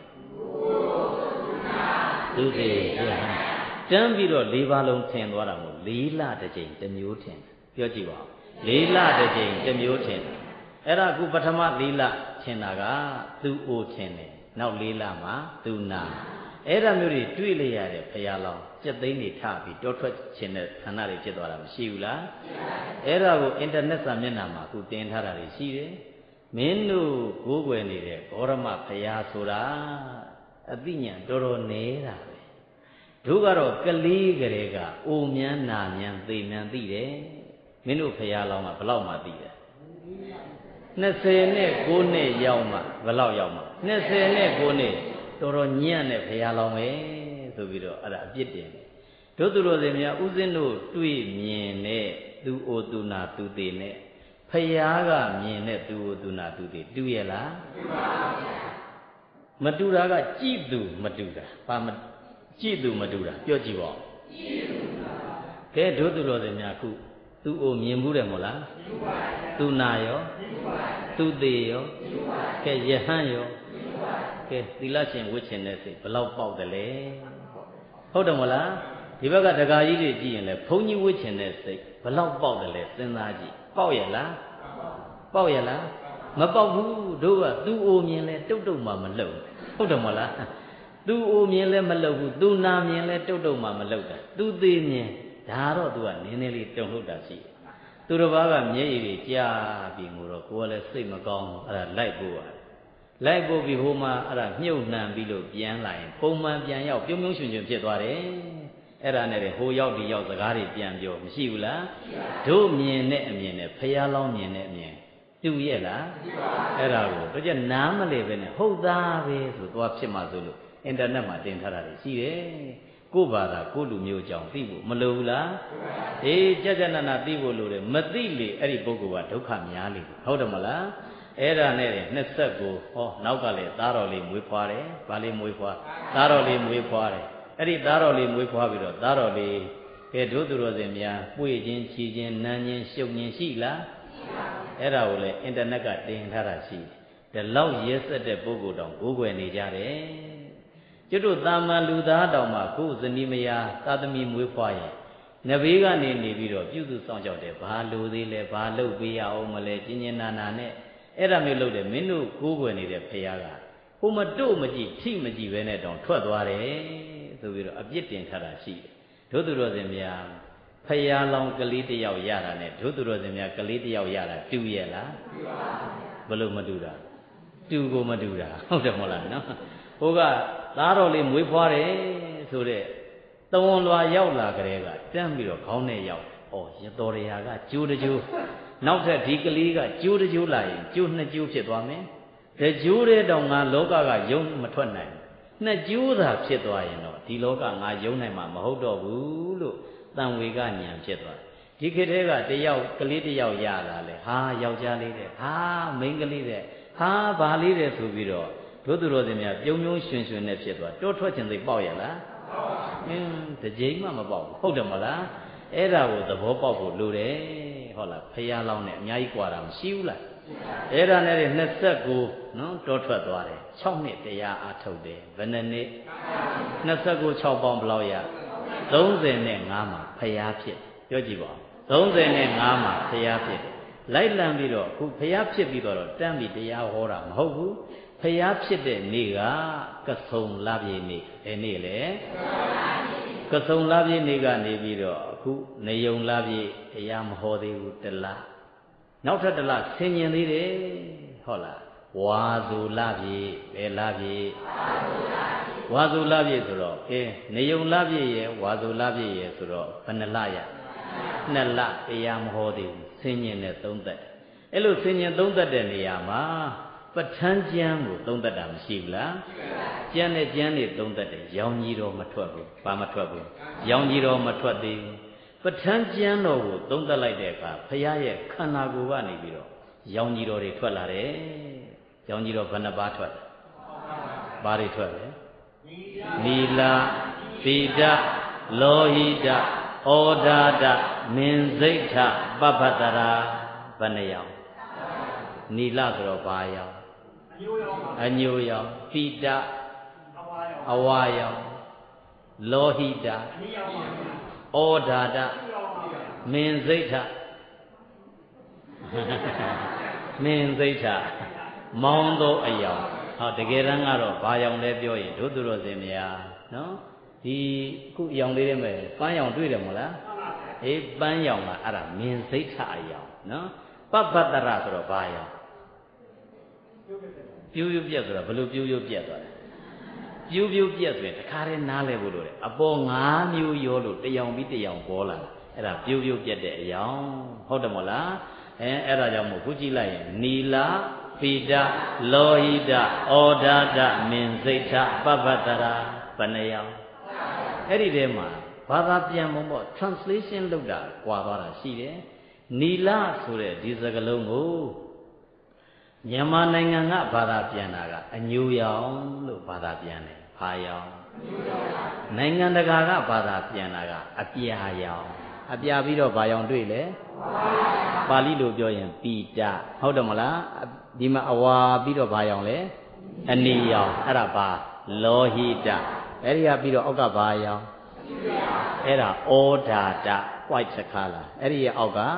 သူတွေရဟန်းတန်းပြီးတော့လေးပါးလုံးထင်သွားတာမို့လေးလတစ်ကြိမ်တစ်မျိုးထင်ပြောကြည့်ပါဦးလေးလတစ်ကြိမ်တစ်မျိုးထင်အဲ့ဒါအခုပထမလေးလထင်တာကသူ့အိုထင်တယ်နောက်လေးလမှာသူနာအဲ့ဒါမျိုးတွေတွေ့လိုက်ရတဲ့ဖရာလောင်းစက်သိန်းတွေထပြီးတောထွက်ခြင်းတဲ့ခန္ဓာတွေဖြစ်သွားတာမရှိဘူးလားအဲ့ဒါကိုအင်တာနက်စာမျက်နှာမှာအခုတင်ထားတာတွေရှိတယ်မင်းတို့ကိုးကွယ်နေတဲ့ဂေါရမဖရာဆိုတာအသိဉာဏ်တော်တော်နေတာပဲတို့ကတော့ကလေးကလေးကအိုမြန်းနာမြန်းသိမြန်းသိတယ်မင်းတို့ဖရာလောင်းကဘလောက်မှသိတယ်နှစ်ဆယ်နဲ့ကိုးနှစ်ရောက်မှဘလောက်ရောက်မှနှစ်ဆယ်နဲ့ကိုးနှစ်တော်တော်ညံ့တဲ့ဖရာလောင်းပဲဆိုပြီးတော့အဲ့ဒါအပြစ်တင်တို့သူတို့တွေများဥစဉ်တို့တွေ့မြင်တဲ့သူအိုသူနာသူသေးနဲ့ဖရာကမြင်တဲ့သူအိုသူနာသူသေးတူရဲ့လားတူပါဗျာမတူတာကကြည့်သူမတူတာဘာမကြည့်သူမတူတာပြောကြည့်ပါဦးကြည့်သူပါကဲတို့သူတို့တွေများခုသူအိုမြင်မှုတယ်မို့လားတူပါဗျာသူနာရောတူပါဗျာသူသေးရောတူပါဗျာကဲယဟန်ရောတူပါဗျာကဲသီလရှင်ဝိချင်တဲ့စိတ်ဘလောက်ပေါက်တယ်လဲဟုတ်တယ်မလားဒီဘက်ကဒကာကြီးတွေကြည့်ရင်လည်းဘုန်းကြီးဝိချင်တဲ့စိတ်ဘလောက်ပေါက်တယ်လဲစဉ်းစားကြည့်ပေါက်ရဲ့လားပေါက်ရဲ့လားမပေါက်ဘူးတို့ကသူ့အိုမြင်လဲတုတ်တုတ်မှမလှုပ်ဟုတ်တယ်မလားသူ့အိုမြင်လဲမလှုပ်ဘူးသူနာမြင်လဲတုတ်တုတ်မှမလှုပ်တာသူသေးမြင်ဒါတော့သူကနည်းနည်းလေးတုံ့လှုပ်တာရှိတယ်သူတစ်ပါးကမျက်ရည်တွေကြားပြီးငိုတော့ကိုယ်ကလည်းစိတ်မကောင်းအဲ့ဒါလိုက်ပို့ရတယ်လိုက်ပို့ပြီးဟိုမှာအဲ့ဒါမြုပ်နှံပြီးလို့ပြန်လာရင်ပုံမှန်ပြန်ရောက်ပြုံးပြုံးရွှင်ရွှင်ဖြစ်သွားတယ်အဲ့ဒါနဲ့ဟိုရောက်ဒီရောက်စကားတွေပြန်ပြောမရှိဘူးလားတို့မြင်တဲ့အမြင်နဲ့ဖရာလောင်းမြင်တဲ့အမြင်တူရဲ့လားအဲ့ဒါကိုတို့ကျနားမလဲပဲနဲ့ဟုတ်သားပဲဆိုသွားဖြစ်မှဆိုလို့အင်တာနက်မှာတင်ထားတာရှိတယ်ကို့ဘာသာကို့လူမျိုးကြောင့်သိဖို့မလိုဘူးလားအေးကြကြနနာသိဖို့လိုတယ်မသိလေအဲ့ဒီပုဂ္ဂိုလ်ကဒုက္ခများလေဟုတ်တယ်မလားအဲ့ဒါနဲ့နှစ်ဆက်ကိုဟောနောက်ကလည်းသားတော်လေးမွေးဖွားတယ်ဗာလေးမွေးဖွားသားတော်လေးမွေးဖွားတယ်အဲ့ဒီသားတော်လေးမွေးဖွားပြီးတော့သားတော်လေးကဲတို့သူတော်စင်များပွေခြင်းချီခြင်းနမ်းခြင်းရှုပ်ခြင်းရှိလားအဲ့ဒါကိုလည်းအင်တာနက်ကတင်ထားတာရှိတယ်ဒီလောက်ရဲစက်တဲ့ပုဂ္ဂိုလ်တောင်ကိုးကွယ်နေကြတယ်ကျွတ်တို့တာမန်လူသားတောင်မှကိုယ်ဇနီးမယားသာသမီမွေးဖွားရင်နဘေးကနေနေပြီးတော့ပြုစုဆောင်ကြောက်တယ်ဘာလိုသေးလဲဘာလုပ်ပေးရအောင်မလဲကျဉ်ကျဉ်နာနာနဲ့အဲ့ဒါမျိုးလုပ်တယ်မင်းတို့ကိုးကွယ်နေတဲ့ဖရာကဟိုမတို့မကြည့်ထိမကြည့်ပဲနဲ့တောင်ထွက်သွားတယ်ဆိုပြီးတော့အပြစ်တင်ထားတာရှိတယ်တို့သူတော်စင်များဖရာလောင်ကလေးတယောက်ရတာနဲ့တို့သူတော်စင်များကလေးတယောက်ရတာတူရဲ့လားတူပါဘူးဘယ်လိုမတူတာတူကိုမတူတာဟုတ်တယ်မဟုတ်လားနော်ဟိုကသားတော်လေးမွေးဖွားတယ်ဆိုတဲ့တဝန်လွာရောက်လာကြတဲ့ကတန်းပြီးတော့ခေါင်းနဲ့ရောက်ဩရတော်ရရာကကျိုးတကျိုးနောက်ထပ်ဒီကလေးကကျိုးတကျိုးလာရင်ကျိုးနှစ်ကျိုးဖြစ်သွားမယ်တကျိုးတဲ့တောင်ငါလောကကယုံမထွက်နိုင်နှစ်ကျိုးသာဖြစ်သွားရင်တော့ဒီလောကငါယုံနိုင်မှာမဟုတ်တော့ဘူးလို့တန်ဝေကဉာဏ်ဖြစ်သွားဒီခေတ်တည်းကတယောက်ကလေးတယောက်ရလာလေဟာယောက်ျားလေးတဲ့ဟာမိန်းကလေးတဲ့ဟာဘာလေးတဲ့ဆိုပြီးတော့တို့သူတော်စင်များပြုံးပြုံးရွှင်ရွှင်နဲ့ဖြစ်သွားတောထွက်ခြင်းသိပေါက်ရလားအင်းတစ်ကြိမ်မှမပေါက်ဘူးဟုတ်တယ်မလားအဲ့ဒါကိုသဘောပေါက်ဖို့လိုတယ်ဟုတ်လားဖရာလောင်းနဲ့အများကြီးကြွာတာမရှိဘူးလားအဲ့ဒါနဲ့နှစ်ဆက်ကိုနော်တောထွက်သွားတယ်၆နှစ်တရားအားထုတ်တယ်ဘယ်နှစ်နှစ်နှစ်ဆက်ကို၆ပေါင်းဘယ်လောက်ရသုံးဆယ်နဲ့၅မှာဖရာဖြစ်ပြောကြည့်ပါသုံးဆယ်နဲ့၅မှာဖရာဖြစ်လိုက်လံပြီးတော့အခုဖရာဖြစ်ပြီးတော့တန်းပြီးတရားဟောတာမဟုတ်ဘူးဖရာဖြစ်တဲ့နေ့ကကဆုံလပြည့်နေ့ဘယ်နေ့လဲကဆုံလပြည့်နေ့ကနေပြီးတော့အခုနေယုံလပြည့်တရားမဟောသေးဘူးတလားနောက်ထပ်တလားဆင်ញင်သေးတယ်ဟုတ်လားဝါစုလပြည့်ဘယ်လပြည့်ဝါစုလပြည့်ဆိုတော့အဲနေယုံလပြည့်ရဲ့ဝါစုလပြည့်ရဲ့ဆိုတော့ဘယ်နှလရနှစ်လတရားမဟောသေးဘူးဆင်ញင်နဲ့သုံးသက်အဲ့လိုဆင်ញင်သုံးသက်တဲ့နေရာမှာပဋ္ဌာန်းကျမ်းကိုသုံးသက်တာမရှိဘူးလားကျမ်းနဲ့ကျမ်းတွေသုံးသက်တယ်ရောင်ကြီးတော့မထွက်ဘူးဘာမထွက်ဘူးရောင်ကြီးတော့မထွက်သေးဘူးပဋ္ဌာန်းကျမ်းတော်ကိုသုံးသက်လိုက်တဲ့အခါဘုရားရဲ့ခန္ဓာကိုယ်ကနေပြီးတော့ရောင်ကြီးတော်တွေထွက်လာတယ်ရောင်ကြီးတော်ဘယ်နှပါးထွက်လဲဘာတွေထွက်လဲနီလာပိဒလောဟိတဩဒါဒမင်စိတ်ထပပ္ပတရာဘယ်နှရောင်နီလဆိုတော့ဘာရောင်အညိုရောင်ပိဒအဝါရောင်လောဟိတဩဒါဒမင်စိတ်ထမင်စိတ်ထမောင်းသောအယောင်ဟောတကယ်တမ်းကတော့ဘာရောင်လဲပြောရင်တို့သူတော်စင်များနော်ဒီခုအယောင်လေးတွေမဲ့ပန်းရောင်တွေ့တယ်မို့လားအေးပန်းရောင်ကအဲ့ဒါမင်စိတ်ထအယောင်နော်ပပ္ပတရဆိုတော့ဘာရောင်ပြူးပြူးပြက်ဆိုတော့ဘယ်လိုပြူးပြူးပြက်သွားလဲပြူးပြူးပြက်ဆိုရင်တခါတည်းနားလဲဖို့လို့တယ်အပေါ်၅မျိုးရောလို့တယောင်ပြီးတယောင်ပေါ်လာအဲ့ဒါပြူးပြူးပြက်တဲ့အယောင်ဟုတ်တယ်မို့လားအဲအဲ့ဒါကြောင့်မို့ခုကြည့်လိုက်ရင်နီလာပိဒလောဟိတဩဒါဒမင်စိတ်ထပပ္ပတရာဘယ်နှယောင်အဲ့ဒီထဲမှာဘာသာပြန်ပုံပေါ့ translation လုပ်တာကြွာသွားတာရှိတယ်နီလာဆိုတဲ့ဒီစကားလုံးကိုမြန်မာနိုင်ငံကဘာသာပြန်တာကအညိုရောင်လို့ဘာသာပြန်တယ်။ဘာရောင်နိုင်ငံတကာကဘာသာပြန်တာကအပြာရောင်အပြာပြီးတော့ဘာရောင်တွေ့လဲပါဠိလိုပြောရင်ပိတဟုတ်တယ်မလားဒီမှာအဝါပြီးတော့ဘာရောင်လဲအနီရောင်အဲ့ဒါဘာလောဟိတအဲ့ဒီကပြီးတော့အောက်ကဘာရောင်အဲ့ဒါဩဒါတ white စကားလားအဲ့ဒီရဲ့အောက်က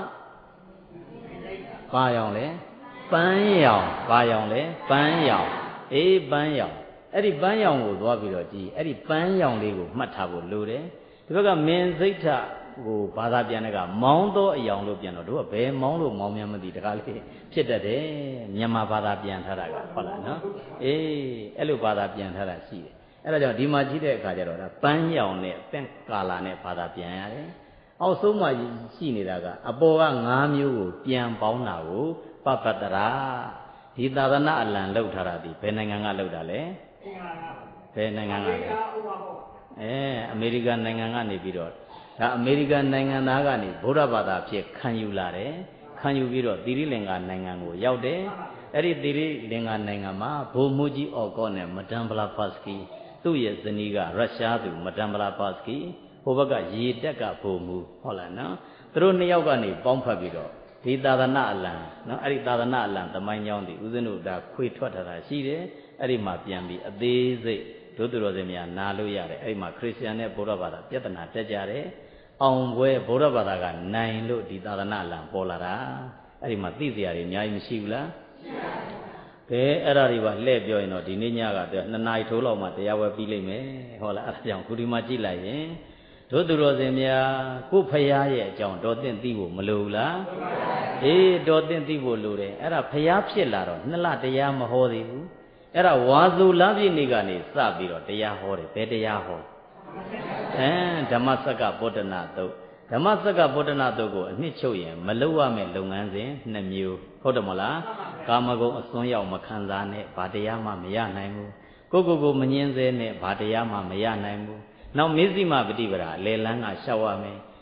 ဘာရောင်လဲပန်းရောင်ဘာရောင်လဲပန်းရောင်အေးပန်းရောင်အဲ့ဒီပန်းရောင်ကိုသွားပြီးတော့ကြည်အဲ့ဒီပန်းရောင်လေးကိုမှတ်ထားဖို့လိုတယ်ဒီဘက်ကမင်စိတ်ထကိုဘာသာပြန်တဲ့ကမောင်းသောအယောင်လို့ပြန်တော့တို့ကဘယ်မောင်းလို့မောင်းမြန်မသိတကားလေးဖြစ်တတ်တယ်မြန်မာဘာသာပြန်ထားတာကဟုတ်လားနော်အေးအဲ့လိုဘာသာပြန်ထားတာရှိတယ်အဲ့ဒါကြောင့်ဒီမှာကြည့်တဲ့အခါကျတော့ဒါပန်းရောင်နဲ့ပင့်ကာလာနဲ့ဘာသာပြန်ရတယ်အောက်ဆုံးမှရှိနေတာကအပေါ်က၅မျိုးကိုပြန်ပေါင်းတာကိုပပ္ပတရာဒီသာသနာအလံလောက်ထားတာဒီဘယ်နိုင်ငံကလောက်တာလဲဘယ်နိုင်ငံကလဲအဲအမေရိကန်နိုင်ငံကနေပြီးတော့ဒါအမေရိကန်နိုင်ငံသားကနေဗုဒ္ဓဘာသာဖြစ်ခံယူလာတယ်ခံယူပြီးတော့သီရိလင်္ကာနိုင်ငံကိုရောက်တယ်အဲ့ဒီသီရိလင်္ကာနိုင်ငံမှာဘိုလ်မှူးကြီးအော်ကောနဲ့မဒန်ဗလာပါစကီသူ့ရဲ့ဇနီးကရုရှားသူမဒန်ဗလာပါစကီဟိုဘက်ကရေတက်ကဘိုလ်မှူးဟုတ်လားနော်သူတို့နှစ်ယောက်ကနေပေါင်းဖက်ပြီးတော့ဒီသာသနာအလံနော်အဲ့ဒီသာသနာအလံသမိုင်းကြောင်းဒီဦးဇင်းတို့ဒါခွေထွက်ထားတာရှိတယ်အဲ့ဒီမှာပြန်ပြီးအသေးစိတ်ဒုသူတော်စင်များနာလို့ရတယ်အဲ့ဒီမှာခရစ်ယာန်နဲ့ဗုဒ္ဓဘာသာပြဿနာတက်ကြတယ်အောင်ပွဲဗုဒ္ဓဘာသာကနိုင်လို့ဒီသာသနာအလံပေါ်လာတာအဲ့ဒီမှာသိစရာတွေအများကြီးမရှိဘူးလားရှိပါဘူးကဲအဲ့ဒါတွေပါလှည့်ပြောရင်တော့ဒီနေ့ညကတော့နှစ်နာရီထိုးလောက်မှတရားဝဲပြီးလိမ့်မယ်ဟုတ်လားအဲ့ဒါကြောင့်ခုဒီမှာကြည့်လိုက်ရင်တို့သူတော်စင်များကိုဖရာရဲ့အကြောင်းတော်သင့်သိဖို့မလိုဘူးလားအေးတော်သင့်သိဖို့လိုတယ်အဲ့ဒါဖရာဖြစ်လာတော့နှစ်လတရားမဟောသေးဘူးအဲ့ဒါဝါစုလပြည့်နေ့ကနေစပြီးတော့တရားဟောတယ်ဘယ်တရားဟောအဲဓမ္မစက္ကဗုဒ္ဓနာတုတ်ဓမ္မစက္ကဗုဒ္ဓနာတုတ်ကိုအနှစ်ချုပ်ရင်မလုပ်ရမယ့်လုပ်ငန်းစဉ်နှစ်မျိုးဟုတ်တယ်မလားကာမဂုဏ်အစွန်းရောက်မခံစားနဲ့ဘာတရားမှမရနိုင်ဘူးကိုကိုကိုမငင်းစေနဲ့ဘာတရားမှမရနိုင်ဘူးနောက်မေဇိမပฏิပဒါလေလန်းကရှောက်ရမယ်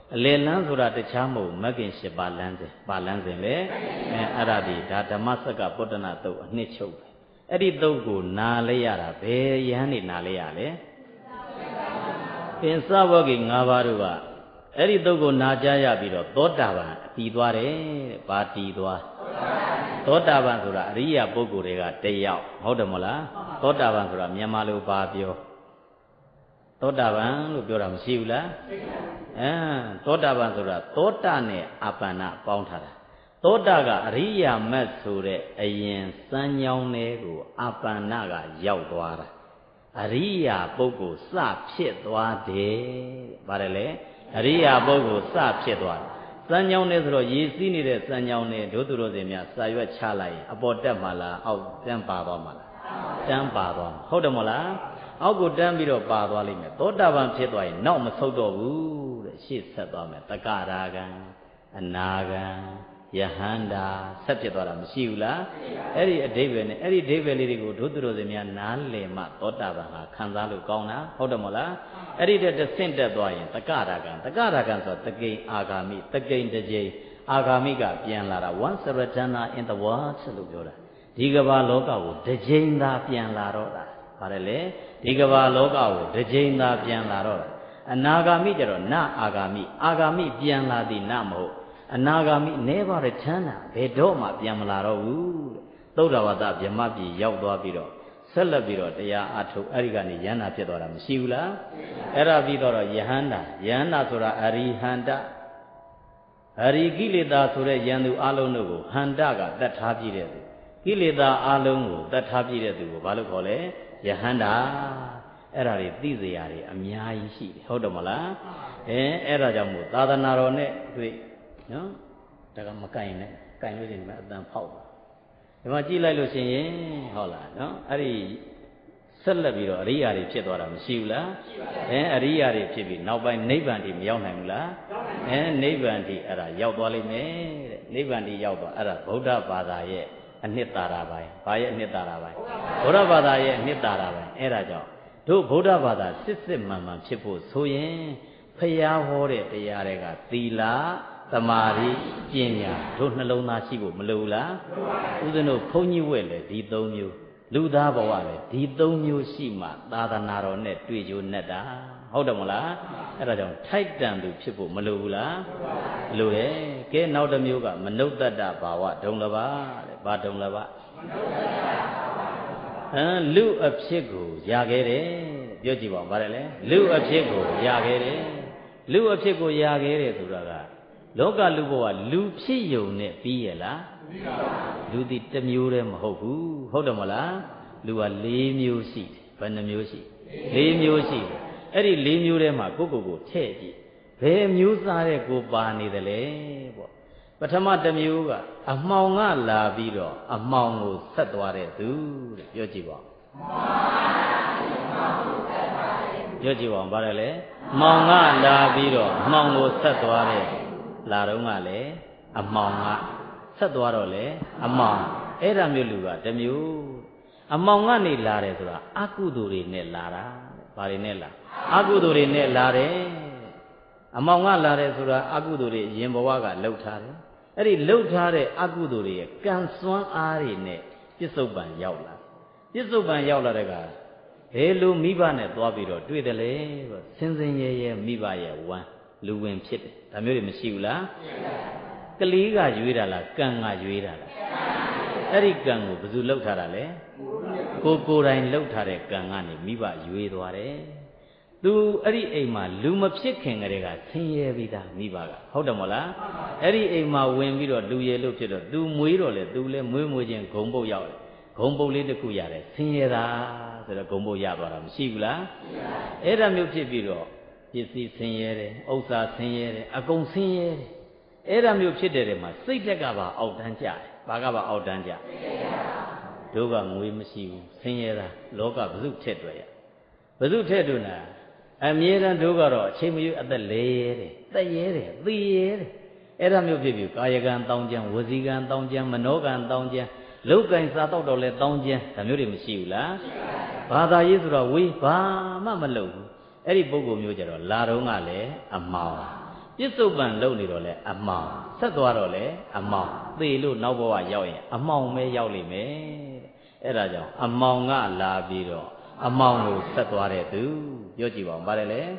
လေလန်းဆိုတာတခြားမဟုတ်မဂ္ဂင်၈ပါးလမ်းစဉ်ပါလမ်းစဉ်လေအဲအဲ့ဒါဒီဒါဓမ္မစက္ကပုတ္တနာတုတ်အနှစ်ချုပ်ပဲအဲ့ဒီတုတ်ကိုနားလဲရတာဘယ်ယဟန်နေနားလဲရလဲပင်စဝဂိ၅ပါးတို့ကအဲ့ဒီတုတ်ကိုနာကြားရပြီးတော့သောတာပန်တည်သွားတယ်တဲ့ဘာတည်သွားသောတာပန်ဆိုတာအရိယာပုဂ္ဂိုလ်တွေကတယောက်ဟုတ်တယ်မလားသောတာပန်ဆိုတာမြန်မာလိုဘာပြောသောတာပန်လို့ပြောတာမရှိဘူးလားအဲသောတာပန်ဆိုတာသောတာနဲ့အပန္နပေါင်းထားတာသောတာကအရိယာမတ်ဆိုတဲ့အရင်စမ်းညောင်းလေးကိုအပန္နကရောက်သွားတာအရိယာပုဂ္ဂိုလ်စဖြစ်သွားတယ်ဗါတယ်လေအရိယာပုဂ္ဂိုလ်စဖြစ်သွားတယ်စမ်းညောင်းလေးဆိုတော့ရေစီးနေတဲ့စမ်းညောင်းလေးဒုသူတို့စင်များစာရွက်ချလိုက်ရင်အပေါ်တက်မှလားအောက်တန်းပါသွားမှလားတန်းပါသွားဟုတ်တယ်မဟုတ်လားအောက်ကိုတန်းပြီးတော့ပါသွားလိမ့်မယ်သောတာပန်ဖြစ်သွားရင်နောက်မဆုတ်တော့ဘူးတဲ့ရှေ့ဆက်သွားမယ်တက္ကရာဂံအနာဂံယဟန္တာဆက်ဖြစ်သွားတာမရှိဘူးလားအဲ့ဒီအဓိပ္ပာယ်နဲ့အဲ့ဒီအဓိပ္ပာယ်လေးတွေကိုဒုသူတို့စင်များနားလည်မှသောတာပန်ဟာခံစားလို့ကောင်းတာဟုတ်တယ်မဟုတ်လားအဲ့ဒီတည်းတဆင့်တက်သွားရင်တက္ကရာဂံတက္ကရာဂံဆိုတကိန်အာဂါမိတကိန်တစ်ကြိမ်အာဂါမိကပြန်လာတာ once returner in the world လို့ပြောတာဒီကမ္ဘာလောကကိုတစ်ကြိမ်သာပြန်လာတော့တာပါတယ်လေဒီကမ္ဘာလောကကိုတစ်ကြိမ်သာပြန်လာတော့တာအနာဂါမိကျတော့နအာဂါမိအာဂါမိပြန်လာသည်နမဟုတ်အနာဂါမိ never return တာဘယ်တော့မှပြန်မလာတော့ဘူးသုဒ္ဓဝါဒဗြဟ္မပြည်ရောက်သွားပြီးတော့ဆက်လက်ပြီးတော့တရားအထုတ်အဲ့ဒီကနေယန္တာဖြစ်သွားတာမရှိဘူးလားအဲ့ဒါပြီးတော့ယဟန္တာယဟန္တာဆိုတာအရိဟန္တအရိကိလေသာဆိုတဲ့ယန္တုအလုံးတို့ကိုဟန္တကတတ်ထားပြည့်တဲ့သူကိလေသာအလုံးကိုတတ်ထားပြည့်တဲ့သူကိုဘာလို့ခေါ်လဲယဟန္တာအဲ့ဒါတွေသိစရာတွေအများကြီးရှိတယ်ဟုတ်တယ်မလားအဲအဲ့ဒါကြောင့်မို့သာသနာတော်နဲ့တွေ့နော်ဒါကမကင်နဲ့ကင်လို့ရှိရင်အတန်ဖောက်ဒီမှာကြည့်လိုက်လို့ရှိရင်ဟုတ်လားနော်အဲ့ဒီဆက်လက်ပြီးတော့အရိယာတွေဖြစ်သွားတာမရှိဘူးလားအဲအရိယာတွေဖြစ်ပြီးနောက်ပိုင်းနိဗ္ဗာန်ထိမရောက်နိုင်ဘူးလားအဲနိဗ္ဗာန်ထိအဲ့ဒါရောက်သွားလိမ့်မယ်တဲ့နိဗ္ဗာန်ထိရောက်သွားအဲ့ဒါဗုဒ္ဓဘာသာရဲ့အနှစ်သာရပိုင်းဘာရဲ့အနှစ်သာရပိုင်းဗုဒ္ဓဘာသာရဲ့အနှစ်သာရပိုင်းအဲ့ဒါကြောင့်တို့ဗုဒ္ဓဘာသာစစ်စစ်မှန်မှန်ဖြစ်ဖို့ဆိုရင်ဖျားဟောတဲ့တရားတွေကသီလသမာဓိပညာတို့နှလုံးသားရှိဖို့မလိုဘူးလားဦးဇင်းတို့ဘုန်းကြီးဝဲလေဒီသုံးမျိုးလူသားဘဝလေဒီသုံးမျိုးရှိမှသာသနာတော်နဲ့တွေ့ကြုံနေတာဟုတ်တယ်မလားအဲ့ဒါကြောင့်ထိုက်တန်သူဖြစ်ဖို့မလိုဘူးလားလိုရဲ့ကဲနောက်တစ်မျိုးကမနုဿတ္တဘာဝဒုံလဘတဲ့ဘာဒုံလဘအဲလူအဖြစ်ကိုရခဲ့တယ်ပြောကြည့်ပါဦးဗါတယ်လေလူအဖြစ်ကိုရခဲ့တယ်လူအဖြစ်ကိုရခဲ့တယ်ဆိုတာကလောကလူဘဝလူဖြစ်ယုံနဲ့ပြီးရလားလူဒီတစ်မျိုးတည်းမဟုတ်ဘူးဟုတ်တယ်မလားလူက၄မျိုးရှိတယ်ဘယ်နှမျိုးရှိ၄မျိုးရှိတယ်အဲ့ဒီ၄မျိုးထဲမှာကိုယ့်ကိုယ်ကိုထည့်ကြည့်ဘယ်မျိုးစားတဲ့ကိုပါနေတယ်လဲပေါ့ပထမတစ်မျိုးကအမှောင်ကလာပြီးတော့အမှောင်ကိုဆက်သွားတဲ့သူတဲ့ပြောကြည့်ပါပြောကြည့်ပါဦးဗါတယ်လေမှောင်ကလာပြီးတော့မှောင်ကိုဆက်သွားတဲ့လာတော့ကလည်းအမှောင်ကဆက်သွားတော့လေအမှောင်အဲ့ဒါမျိုးလူကတစ်မျိုးအမှောင်ကနေလာတယ်ဆိုတာအကုသိုလ်တွေနဲ့လာတာဘာတွေနဲ့လာအကုသိုလ်တွေနဲ့လာတယ်အမှောင်ကလာတယ်ဆိုတာအကုသိုလ်တွေရင်ဘဝကလှုပ်ထားတယ်အဲ့ဒီလှုပ်ထားတဲ့အကုသိုလ်တွေရဲ့ကံစွမ်းအားတွေနဲ့ပြစ္ဆုတ်ပံရောက်လာပြစ္ဆုတ်ပံရောက်လာတဲ့ကဘယ်လိုမိဘနဲ့သွားပြီးတော့တွေ့တယ်လဲပေါ့စင်စင်ရဲရဲမိဘရဲ့ဝမ်းလူဝင်ဖြစ်တယ်ဒါမျိုးတွေမရှိဘူးလားကလေးကရွေးတာလားကံကရွေးတာလားအဲ့ဒီကံကိုဘယ်သူလှုပ်ထားတာလဲကိုကိုယ်တိုင်လှုပ်ထားတဲ့ကံကနေမိဘရွေးသွားတယ်သူအဲ့ဒီအိမ်မှာလူမဖြစ်ခင်ကတည်းကဆင်းရဲပြီးသားမိဘကဟုတ်တယ်မဟုတ်လားအဲ့ဒီအိမ်မှာဝင်ပြီးတော့လူရည်လို့ဖြစ်တော့သူမွေးတော့လေသူလည်းမွေးမွေးချင်းဂုံပုတ်ရောက်တယ်ဂုံပုတ်လေးတစ်ခုရတယ်ဆင်းရဲတာဆိုတော့ဂုံပုတ်ရသွားတာမရှိဘူးလားအဲ့ဒါမျိုးဖြစ်ပြီးတော့ပစ္စည်းဆင်းရဲတယ်ဥစ္စာဆင်းရဲတယ်အကုန်ဆင်းရဲတယ်အဲ့ဒါမျိုးဖြစ်တဲ့နေရာမှာစိတ်တက်ကပါအောက်တန်းကြတယ်ဘာကပါအောက်တန်းကြတို့ကငွေမရှိဘူးဆင်းရဲတာလောကဘု து ထက်တွေ့ရဘု து ထက်တွေ့နာအမြဲတမ်းတို့ကတော့အချိန်မရွေးအသက်လဲရဲတယ်သက်ရဲတယ်သိရဲတယ်အဲ့ဒါမျိုးဖြစ်ပြီးကာယကံတောင်းကြံဝစီကံတောင်းကြံမနောကံတောင်းကြံလုတ်ကင်စားတော့တော့လဲတောင်းကြံဒါမျိုးတွေမရှိဘူးလားဘာသာရေးဆိုတော့ဝေးဘာမှမလုပ်ဘူးအဲ့ဒီပုဂ္ဂိုလ်မျိုးကြတော့လာတော့ကလည်းအမောင်ပပြစ္ဆုတ်ပံလုံနေတော့လေအမှောင်ဆက်သွားတော့လေအမှောင်သေလို့နောက်ဘဝရောက်ရင်အမှောင်ပဲရောက်လိမ့်မယ်အဲ့ဒါကြောင့်အမှောင်ကလာပြီးတော့အမှောင်ကိုဆက်သွားတဲ့သူပြောကြည့်ပါဦးပါတယ်လေ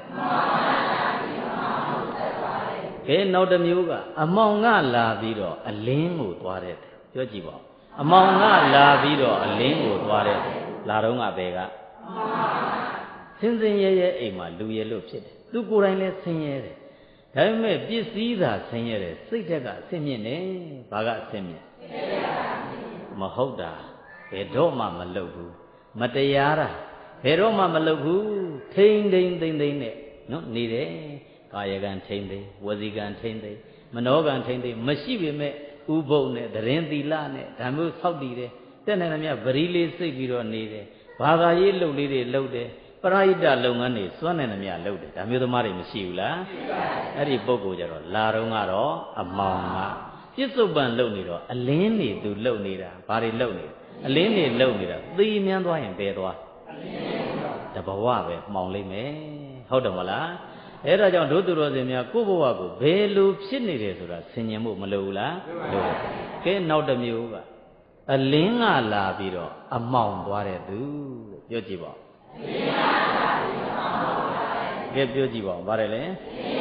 ကဲနောက်တစ်မျိုးကအမှောင်ကလာပြီးတော့အလင်းကိုသွားတဲ့သူပြောကြည့်ပါဦးအမှောင်ကလာပြီးတော့အလင်းကိုသွားတဲ့သူလာတော့ကဘယ်ကစင်စင်ရဲရဲအိမ်မှာလူရဲလို့ဖြစ်တယ်သူကိုယ်တိုင်လည်းဆင်းရဲတယ်ဒါပေမဲ့ပစ္စည်းသာဆင်းရဲတယ်စိတ်ဓာတ်ကအဆင့်မြင့်နေဘာကအဆင့်မြင့်မဟုတ်တာဘယ်တော့မှမလုပ်ဘူးမတရားတာဘယ်တော့မှမလုပ်ဘူးထိမ့်ထိမ့်သိမ့်သိမ့်နဲ့နော်နေတယ်ကာယကံထိမ့်သိမ့်ဝစီကံထိမ့်သိမ့်မနောကံထိမ့်သိမ့်မရှိပေမဲ့ဥပုပ်နဲ့တရင်သီလနဲ့ဓမ္မဆောက်တည်တယ်တက်နေတယ်မြဗရီလေးစိတ်ပြီးတော့နေတယ်ဘာသာရေးလုပ်လေးတွေလုပ်တယ်ပရိဟိတလုပ်ငန်းတွေစွန့်နေတယ်မြလုပ်တယ်ဒါမျိုးသမားတွေမရှိဘူးလားအဲ့ဒီပုဂ္ဂိုလ်ကြတော့လာတော့ကတော့အမောင်ကပြစ္ဆုတ်ပံလုပ်နေတော့အလင်းနေသူလုပ်နေတာဘာတွေလုပ်နေအလင်းနေလုပ်နေတာသိမြန်းသွားရင်ဘယ်သွားတဘဝပဲမှောင်လိမ့်မယ်ဟုတ်တယ်မလားအဲ့ဒါကြောင့်ဒုသူတော်စင်များကိုယ့်ဘဝကိုဘယ်လိုဖြစ်နေတယ်ဆိုတာဆင်ញင်ဖို့မလိုဘူးလားလိုတယ်ကဲနောက်တစ်မျိုးကအလင်းကလာပြီးတော့အမှောင်သွားတဲ့သူပြောကြည့်ပါကဲပြောကြည့်ပါဦးဗါတယ်လေ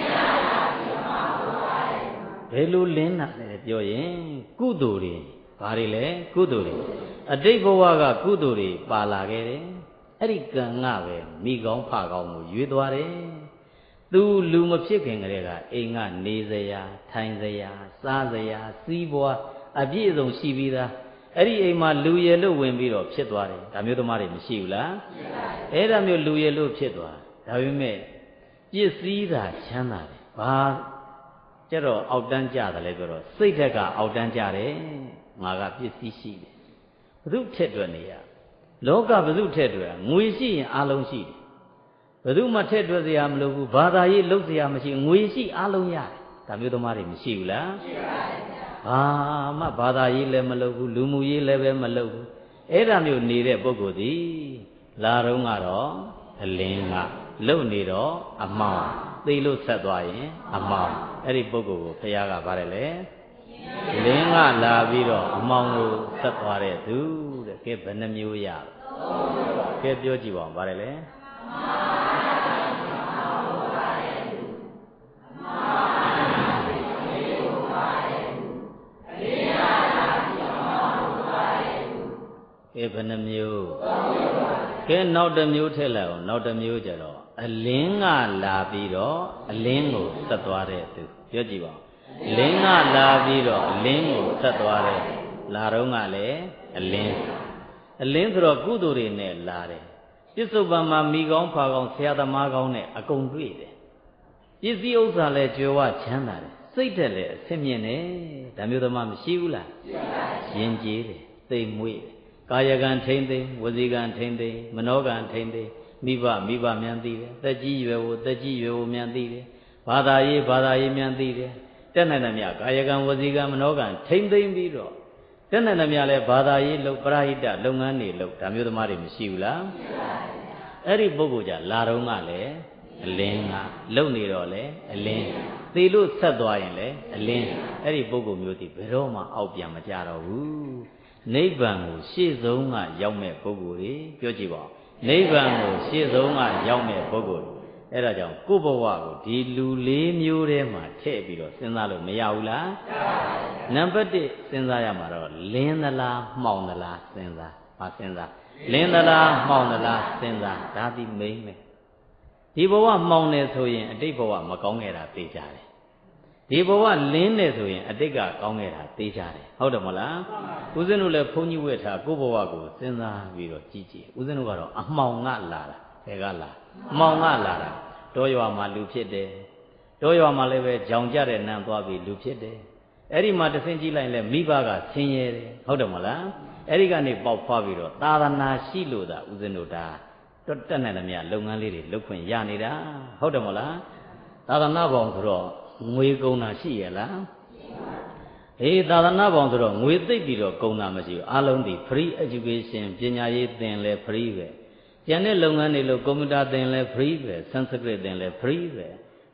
ဘယ်လိုလင်းတာလဲပြောရင်ကုသိုလ်တွေဘာတွေလဲကုသိုလ်တွေအတိတ်ဘဝကကုသိုလ်တွေပါလာခဲ့တယ်အဲ့ဒီကံကပဲမိကောင်းဖကောင်းကိုရွေးသွားတယ်သူလူမဖြစ်ခင်ကတည်းကအိမ်ကနေစရာထိုင်စရာစားစရာစီးပွားအပြည့်အစုံရှိပြီးသားအဲ့ဒီအိမ်မှာလူရည်လို့ဝင်ပြီးတော့ဖြစ်သွားတယ်ဒါမျိုးသမားတွေမရှိဘူးလားအဲ့ဒါမျိုးလူရည်လို့ဖြစ်သွားဒါပေမဲ့ပစ္စည်းသာချမ်းသာတယ်ဘာကျတော့အောက်တန်းကြတယ်လေပြောတော့စိတ်ဓာတ်ကအောက်တန်းကြတယ်ငါကပစ္စည်းရှိတယ်ဘု து ထက်တွက်နေရလောကဘု து ထက်တွက်ငွေရှိရင်အလုံးရှိတယ်ဘု து မှထက်တွက်စရာမလိုဘူးဘာသာရေးလုပ်စရာမရှိငွေရှိအလုံးရတယ်ဒါမျိုးသမားတွေမရှိဘူးလားရှိပါဘူးဘာမှဘာသာရေးလည်းမလုပ်ဘူးလူမှုရေးလည်းပဲမလုပ်ဘူးအဲ့ဒါမျိုးနေတဲ့ပုဂ္ဂိုလ်ဒီလာတော့ကတော့အလင်းကလုံနေတော့အမှောင်သိလို့ဆက်သွားရင်အမှောင်အဲ့ဒီပုဂ္ဂိုလ်ကိုဘုရားကဗါတယ်လေလင်းကလာပြီးတော့အမှောင်ကိုဆက်သွားတဲ့သူတဲ့ကဲဘယ်နှမျိုးရကဲပြောကြည့်ပါဦးဗါတယ်လေကဲဘယ်နှမျိုးကဲနောက်တစ်မျိုးထည့်လိုက်အောင်နောက်တစ်မျိုးကြတော့အလင်းကလာပြီးတော့အလင်းကိုဆက်သွားတဲ့သူပြောကြည့်ပါဦးလင်းကလာပြီးတော့အလင်းကိုဆက်သွားတဲ့လာတော့ကလည်းအလင်းအလင်းဆိုတော့ကုသိုလ်တွေနဲ့လာတယ်ပြစ္ဆုတ်ပံမှာမိကောင်းဖာကောင်းဆရာသမားကောင်းနဲ့အကုန်တွေ့တယ်ပစ္စည်းဥစ္စာလည်းကြွယ်ဝချမ်းသာတယ်စိတ်တက်လည်းအဆင့်မြင့်တယ်ဒါမျိုးသမားမရှိဘူးလားရင်ကျေးတယ်သိမ်မွေ့တယ်ကာယကံထိမ့်သိမ့်ဝစီကံထိမ့်သိမ့်မနောကံထိမ့်သိမ့်မိဘမိဘမြန်သိတယ်တက်ကြီးရွယ်ကိုတက်ကြီးရွယ်ကိုမြန်သိတယ်ဘာသာရေးဘာသာရေးမြန်သိတယ်တက်နိုင်တယ်မြတ်ကာယကံဝစီကံမနောကံထိမ့်သိမ့်ပြီးတော့တက်နိုင်တယ်မြတ်လည်းဘာသာရေးလုပ်ပရိဟိတလုပ်ငန်းတွေလုပ်ဒါမျိုးသမားတွေမရှိဘူးလားအဲ့ဒီပုဂ္ဂိုလ်ကြလာတော့ကလည်းအလင်းကလုံနေတော့လေအလင်းသေလို့ဆက်သွားရင်လေအလင်းအဲ့ဒီပုဂ္ဂိုလ်မျိုးဒီဘယ်တော့မှအောက်ပြန်မကြတော့ဘူးနိဗ္ဗာန်ကိုရှေ့ဆုံးကရောက်မဲ့ပုဂ္ဂိုလ်တွေပြောကြည့်ပါဦးနိဗ္ဗာန်ကိုရှေ့ဆုံးကရောက်မဲ့ပုဂ္ဂိုလ်တွေအဲ့ဒါကြောင့်ကိုယ့်ဘဝကိုဒီလူလေးမျိုးထဲမှာထည့်ပြီးတော့စဉ်းစားလို့မရဘူးလားနံပါတ်တစ်စဉ်းစားရမှာတော့လင်းသလားမှောင်သလားစဉ်းစားမစဉ်းစားလင်းသလားမှောင်သလားစဉ်းစားဒါဒီမိမ့်မယ်ဒီဘဝမှောင်နေဆိုရင်အတိတ်ဘဝမကောင်းခဲ့တာသိကြတယ်ဒီဘဝလင်းနေဆိုရင်အတိတ်ကကောင်းခဲ့တာသိကြတယ်ဟုတ်တယ်မလားဦးဇင်းတို့လည်းဘုန်းကြီးဝတ်ထားကိုယ့်ဘဝကိုစဉ်းစားပြီးတော့ကြည့်ကြည့်ဦးဇင်းတို့ကတော့အမှောင်ကလာတာဘယ်ကလာမှောင်ကလာတာတောရွာမှာလူဖြစ်တယ်တောရွာမှာလည်းပဲကြောင်ကြတဲ့နန်းသွားပြီးလူဖြစ်တယ်အဲ့ဒီမှာတဆင်းကြည့်လိုက်လဲမိဘကဆင်းရဲတယ်ဟုတ်တယ်မလားအဲ့ဒီကနေပေါက်ဖွားပြီးတော့သာသနာရှိလို့သာဦးဇင်းတို့ဒါတက်တက်နေတယ်မြတ်လုပ်ငန်းလေးတွေလုပ်ခွင့်ရနေတာဟုတ်တယ်မလားသာသနာပေါင်းဆိုတော့ငွေကုန်တာရှိရလားအေးသာသနာပေါင်းဆိုတော့ငွေသိပ်ပြီးတော့ကုန်တာမရှိဘူးအားလုံးဒီ free education ပညာရေးသင်လဲ free ပဲကျန်တဲ့လုပ်ငန်းတွေလို့ကွန်ပျူတာသင်လဲ free ပဲ Sanskrit သင်လဲ free ပဲ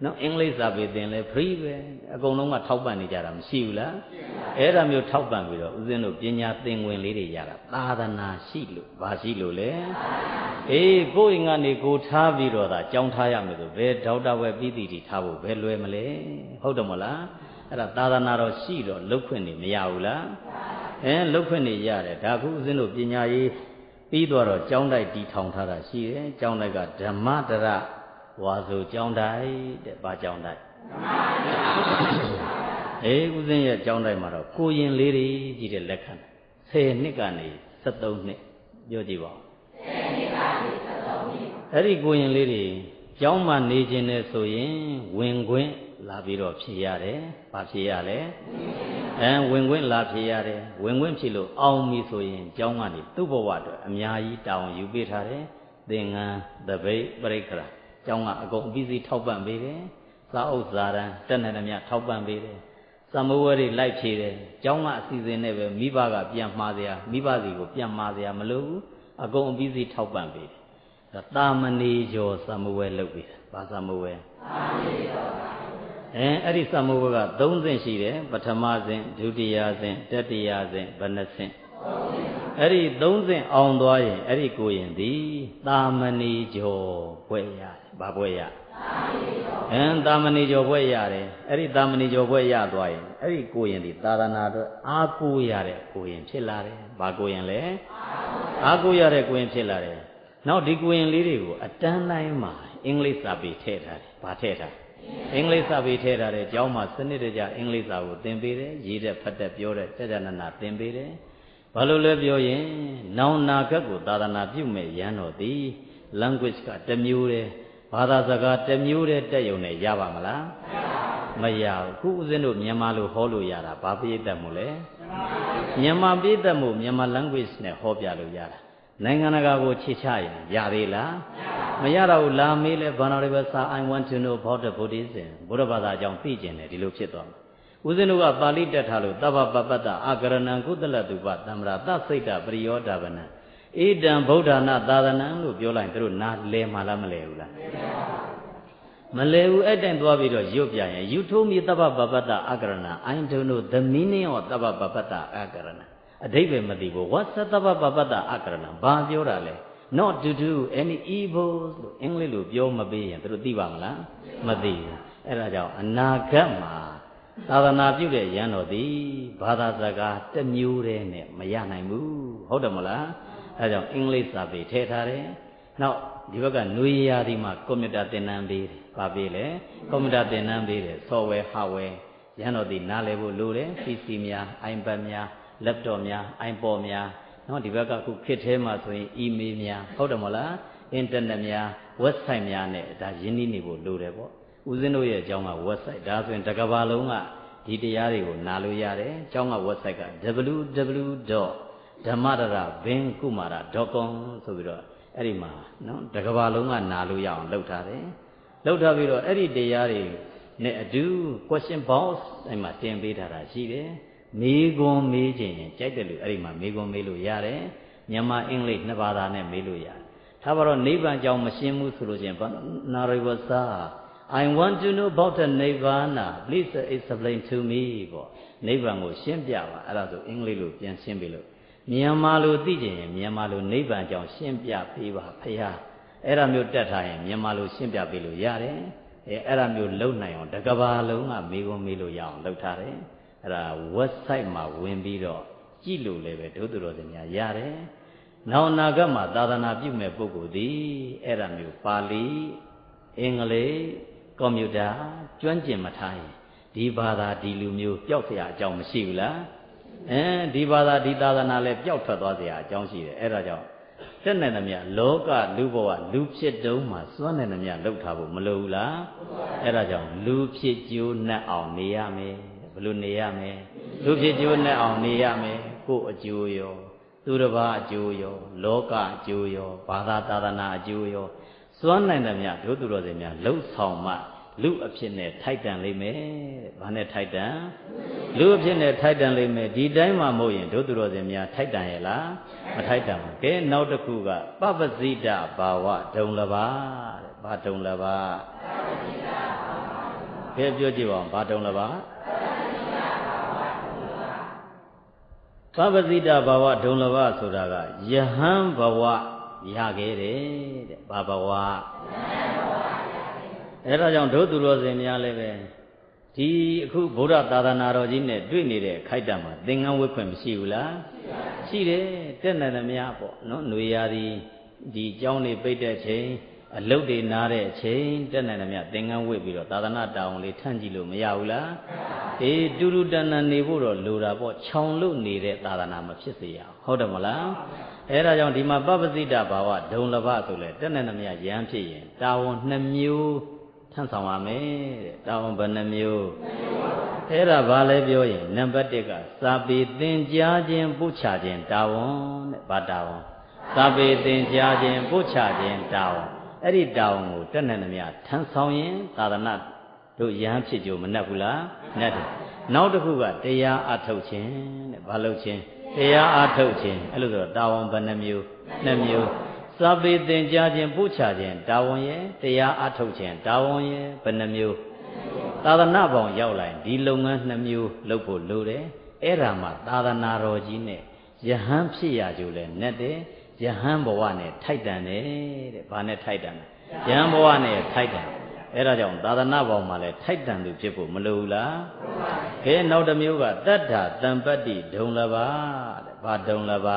နော်အင်္ဂလိပ်စာပေသင်လဲ free ပဲအကုန်လုံးကထောက်ပံ့နေကြတာမရှိဘူးလားအဲ့ဒါမျိုးထောက်ပံ့ပြီးတော့ဦးဇင်းတို့ပညာသင်ဝင်လေးတွေရတာသာသနာရှိလို့ဘာရှိလို့လဲအေးကိုယ်အိမ်ကနေကိုထားပြီးတော့သာကြောင်းထားရမယ်ဆိုဘယ်ဒေါက်တာဝဲပြီးတီတီထားဖို့ဘယ်လွယ်မလဲဟုတ်တယ်မလားအဲ့ဒါသာသနာတော်ရှိတော့လုတ်ခွင့်နေမရဘူးလားအဲလုတ်ခွင့်နေရတယ်ဒါခုဦးဇင်းတို့ပညာရေးပြီးတော့ကျောင်းတိုက်တီထောင်ထားတာရှိတယ်ကျောင်းတိုက်ကဓမ္မတရဝါဆိုကျောင်းတိုက်တဲ့ဘာကျောင်းတိုက်အေးဦးဇင်းရဲ့ကျောင်းတိုက်မှာတော့ကိုရင်လေးတွေကြီးတဲ့လက်ခံဆယ်နှစ်ကနေဆယ်သုံးနှစ်ပြောကြည့်ပါဦးဆယ်နှစ်ကနေဆယ်သုံးနှစ်အဲ့ဒီကိုရင်လေးတွေကျောင်းမှာနေခြင်းနဲ့ဆိုရင်ဝင်ခွင့်လာပြီးတော့ဖြေရတယ်ဘာဖြေရလဲအဲဝင်ခွင့်လာဖြေရတယ်ဝင်ခွင့်ဖြေလို့အောင်ပြီဆိုရင်ကျောင်းကနေသူ့ဘဝအတွက်အများကြီးတောင်းယူပေးထားတယ်သင်္ကန်းသပိတ်ပရိက္ခရာကျောင်းကအကုန်အပြီးစီထောက်ပံ့ပေးတယ်စာအုပ်စာတမ်းတက်နေတယ်မြထောက်ပံ့ပေးတယ်စမဝဲတွေလိုက်ဖြေတယ်ကျောင်းကအစီအစဉ်နဲ့ပဲမိဘကပြန်မှားစရာမိဘစီကိုပြန်မှားစရာမလိုဘူးအကုန်အပြီးစီထောက်ပံ့ပေးတယ်တာမဏေကျော်စမဝဲလုပ်ပေးတယ်ဘာစမဝဲတာမဏေကျော်အဲအဲ့ဒီစမဝဲကသုံးဆင့်ရှိတယ်ပထမဆင့်ဒုတိယဆင့်တတိယဆင့်ဘယ်နှဆင့်အဲ့ဒီသုံးဆင့်အောင်သွားရင်အဲ့ဒီကိုရင်သည်တာမဏေကျော်ဘွဲ့ရတယ်ဘာဘွဲ့ရအင်းတာမဏေကျော်ဘွဲ့ရတယ်အဲ့ဒီတာမဏေကျော်ဘွဲ့ရသွားရင်အဲ့ဒီကိုရင်ဒီသာသနာအတွက်အားကိုးရတဲ့ကိုရင်ဖြစ်လာတယ်ဘာကိုရင်လဲအားကိုးရတဲ့ကိုရင်ဖြစ်လာတယ်နောက်ဒီကိုရင်လေးတွေကိုအတန်းတိုင်းမှာအင်္ဂလိပ်စာပေထည့်ထားတယ်ဘာထည့်ထားအင်္ဂလိပ်စာပေထည့်ထားတယ်ကျောင်းမှာစနစ်တကျအင်္ဂလိပ်စာကိုသင်ပေးတယ်ရေးတဲ့ဖတ်တဲ့ပြောတဲ့တက်ကြနနာသင်ပေးတယ်ဘာလို့လဲပြောရင်နောင်နာဂတ်ကိုသာသနာပြုမဲ့ရန်တော်သည် language ကတစ်မျိုးတည်းဘာသာစကားတစ်မျိုးတည်းတက်ရုံနဲ့ရပါမလားမရဘူးခုဦးဇင်းတို့မြန်မာလိုဟောလို့ရတာဘာပြည့်တတ်မို့လဲမြန်မာပြည့်တတ်မို့မြန်မာ language နဲ့ဟောပြလို့ရတာနိုင်ငံတကာကိုခြေချရင်ရသေးလားမရတော့ဘူးလာမေးလဲဘာနာတွေပဲစာ I want to know about the Buddhism ဘုရားဘာသာအကြောင်းသိကျင်တယ်ဒီလိုဖြစ်သွားမှာဦးဇင်းတို့ကပါဠိတက်ထားလို့တပ္ပပပတ္တအာကရဏံကုသလတုပတမ္မရာသစိတ်တပရိယောဒဗနံဣဒံဗုဒ္ဓနာသာသနံလို့ပြောလိုက်သူတို့နားလဲမှလားမလဲဘူးလားမလဲဘူးအဲ့တိုင်သွားပြီးတော့ရွတ်ပြရင် You told me တပ္ပပပတ္တအာကရဏ I don't know the meaning of တပ္ပပပတ္တအာကရဏအဓိပ္ပာယ်မသိဘူး What's တပ္ပပပတ္တအာကရဏဘာပြောတာလဲ Not to do any evil လို့အင်္ဂလိပ်လိုပြောမပေးရင်သူတို့သိပါမလားမသိဘူးအဲ့ဒါကြောင့်အနာဂတ်မှာသာသနာပြုတဲ့ရန်တော်သည်ဘာသာစကားတစ်မျိုးတည်းနဲ့မရနိုင်ဘူးဟုတ်တယ်မလားအဲဒါကြောင့်အင်္ဂလိပ်စာပေထည့်ထားတယ်နောက်ဒီဘက်ကနွေရာသီမှာကွန်ပျူတာသင်တန်းပေးတယ်ဘာပေးလဲကွန်ပျူတာသင်တန်းပေးတယ် software hardware ရန်တော်သည်နားလည်ဖို့လိုတယ် ပီစီ များ iPad များ laptop များ iPod များနော်ဒီဘက်ကအခုခေတ်ထဲမှာဆိုရင် email များဟုတ်တယ်မလား internet များ website များနဲ့ဒါရင်းနှီးနေဖို့လိုတယ်ပေါ့ဦးဇင်းတို့ရဲ့အကြောင်းက website ဒါဆိုရင်တစ်ကမ္ဘာလုံးကဒီတရားတွေကိုနားလို့ရတယ်အကြောင်းက website က double-u double-u double-u dot dhammadara benkumara dot com ဆိုပြီးတော့အဲ့ဒီမှာနော်တစ်ကမ္ဘာလုံးကနားလို့ရအောင်လုပ်ထားတယ်လုပ်ထားပြီးတော့အဲ့ဒီတရားတွေနဲ့အတူ question box အဲ့မှာတင်ပေးထားတာရှိတယ်မေးခွန်းမေးခြင်းရင်ကြိုက်တယ်လို့အဲ့ဒီမှာမေးခွန်းမေးလို့ရတယ်မြန်မာအင်္ဂလိပ်နှစ်ဘာသာနဲ့မေးလို့ရတယ်ထားပါတော့နိဗ္ဗာန်ကြောင့်မရှင်းဘူးဆိုလို့ချင်းနာရိဝစာI want to know about the Nirvana. Please explain to me. ပေါ့နိဗ္ဗာန်ကိုရှင်းပြပါအဲ့ဒါဆိုအင်္ဂလိပ်လိုပြန်ရှင်းပြလို့မြန်မာလိုသိကြရင်မြန်မာလိုနိဗ္ဗာန်ကြောင့်ရှင်းပြပေးပါဖေဟာအဲ့ဒါမျိုးတက်ထားရင်မြန်မာလိုရှင်းပြပေးလို့ရတယ်အဲအဲ့ဒါမျိုးလုံနိုင်အောင်တကဘာလုံးကမေးခွန်းမေးလို့ရအောင်လုပ်ထားတယ်အဲ့ဒါ website မှာဝင်ပြီးတော့ကြည့်လို့လည်းပဲဒုသူတော်စင်များရတယ်နောက်အနာဂတ်မှာသာသနာပြုမဲ့ပုဂ္ဂိုလ်သည်အဲ့ဒါမျိုးပါဠိအင်္ဂလိပ်ကွန်ပျူတာကျွမ်းကျင်မထားရင်ဒီဘာသာဒီလူမျိုးပျောက်เสียအကြောင်းမရှိဘူးလားအဲဒီဘာသာဒီသာသနာလည်းပျောက်ထွက်သွားเสียအကြောင်းရှိတယ်အဲ့ဒါကြောင့်တက်နေသမျှလောကလူဘဝလူဖြစ်တုံးမှာစွန့်နေသမျှလှုပ်ထားဖို့မလိုဘူးလားအဲ့ဒါကြောင့်လူဖြစ်ကြိုးနှက်အောင်နေရမယ်ဘယ်လိုနေရမယ်လူဖြစ်ကြိုးနှက်အောင်နေရမယ်ကိုယ်အကျိုးရောသူတစ်ပါးအကျိုးရောလောကအကျိုးရောဘာသာသာသနာအကျိုးရောစွမ်းနိုင်သမျှဒုသူတော်စင်များလှုပ်ဆောင်မှလူအဖြစ်နဲ့ထိုက်တန်လိမ့်မယ်။ဘာနဲ့ထိုက်တန်လူအဖြစ်နဲ့ထိုက်တန်လိမ့်မယ်ဒီတိုင်းမှမဟုတ်ရင်ဒုသူတော်စင်များထိုက်တန်ရဲ့လားမထိုက်တန်ဘူး။ကဲနောက်တစ်ခုကပပ္ပဇိတဘာဝဒုံလဘာတဲ့။ဘာဒုံလဘာပပ္ပဇိတဘာဝကဲပြောကြည့်ပါဦးဘာတုံးလားပါပပဇိတဘဝဒုံလဘဆိုတာကယဟန်ဘဝရခဲ့တယ်တဲ့ဘာဘဝအဲ့ဒါကြောင့်ဒုသူတော်စင်များလည်းပဲဒီအခုဗုဒ္ဓသာသနာတော်ကြီးနဲ့တွေ့နေတဲ့ခိုက်တံမှာသင်္ကန်းဝတ်ခွင့်မရှိဘူးလားရှိတယ်တက်နေတယ်များပေါ့နော်ຫນွေရာသီဒီเจ้าနေပိတ်တဲ့ချိန်အလုတ်တွေနားတဲ့ချိန်တက်နေတယ်များသင်္ကန်းဝတ်ပြီးတော့သာသနာတောင်းလေးထန့်ကြည့်လို့မရဘူးလားအေးတူတူတန်တန်နေဖို့တော့လိုတာပေါ့ခြောင်လို့နေတဲ့သာသနာမဖြစ်စေရအောင်ဟုတ်တယ်မလားအဲ့ဒါကြောင့်ဒီမှာပပ္ပစိတဘာဝဒုံလဘဆိုလဲတက်နေတယ်များရဟန်းဖြစ်ရင်တာဝန်နှစ်မျိုးထမ်းဆောင်ရမယ်တဲ့တာဝန်ဘယ်နှမျိုးအဲ့ဒါဘာလဲပြောရင်နံပါတ်တစ်ကစာပေသင်ကြားခြင်းပို့ချခြင်းတာဝန်တဲ့ဘာတာဝန်စာပေသင်ကြားခြင်းပို့ချခြင်းတာဝန်အဲ့ဒီတာဝန်ကိုတက်နေသမျှထမ်းဆောင်ရင်သာသနာတို့ယဟန်ဖြစ်ကြမနှက်ဘူးလားနှက်တယ်နောက်တစ်ခုကတရားအထုတ်ခြင်းတဲ့ဘာလို့ခြင်းတရားအထုတ်ခြင်းအဲ့လိုဆိုတော့တာဝန်ဘယ်နှမျိုးနှစ်မျိုးစာပေသင်ကြားခြင်းပို့ချခြင်းတာဝန်ရဲ့တရားအထုတ်ခြင်းတာဝန်ရဲ့ဘယ်နှမျိုးသာသနာပေါင်းရောက်လာရင်ဒီလုပ်ငန်းနှစ်မျိုးလုပ်ဖို့လိုတယ်အဲ့ဒါမှသာသနာတော်ကြီးနဲ့ယဟန်ဖြစ်ရကြလဲနဲ့တယ်ယဟန်ဘဝနဲ့ထိုက်တန်တယ်တဲ့ဘာနဲ့ထိုက်တန်လဲယဟန်ဘဝနဲ့ထိုက်တန်အဲ့ဒါကြောင့်သာသနာပေါင်းမှာလဲထိုက်တန်သူဖြစ်ဖို့မလိုဘူးလားခဲနောက်တစ်မျိုးကတတ္ထာတံပတ္တိဒုံလဘတဲ့ဘာဒုံလဘ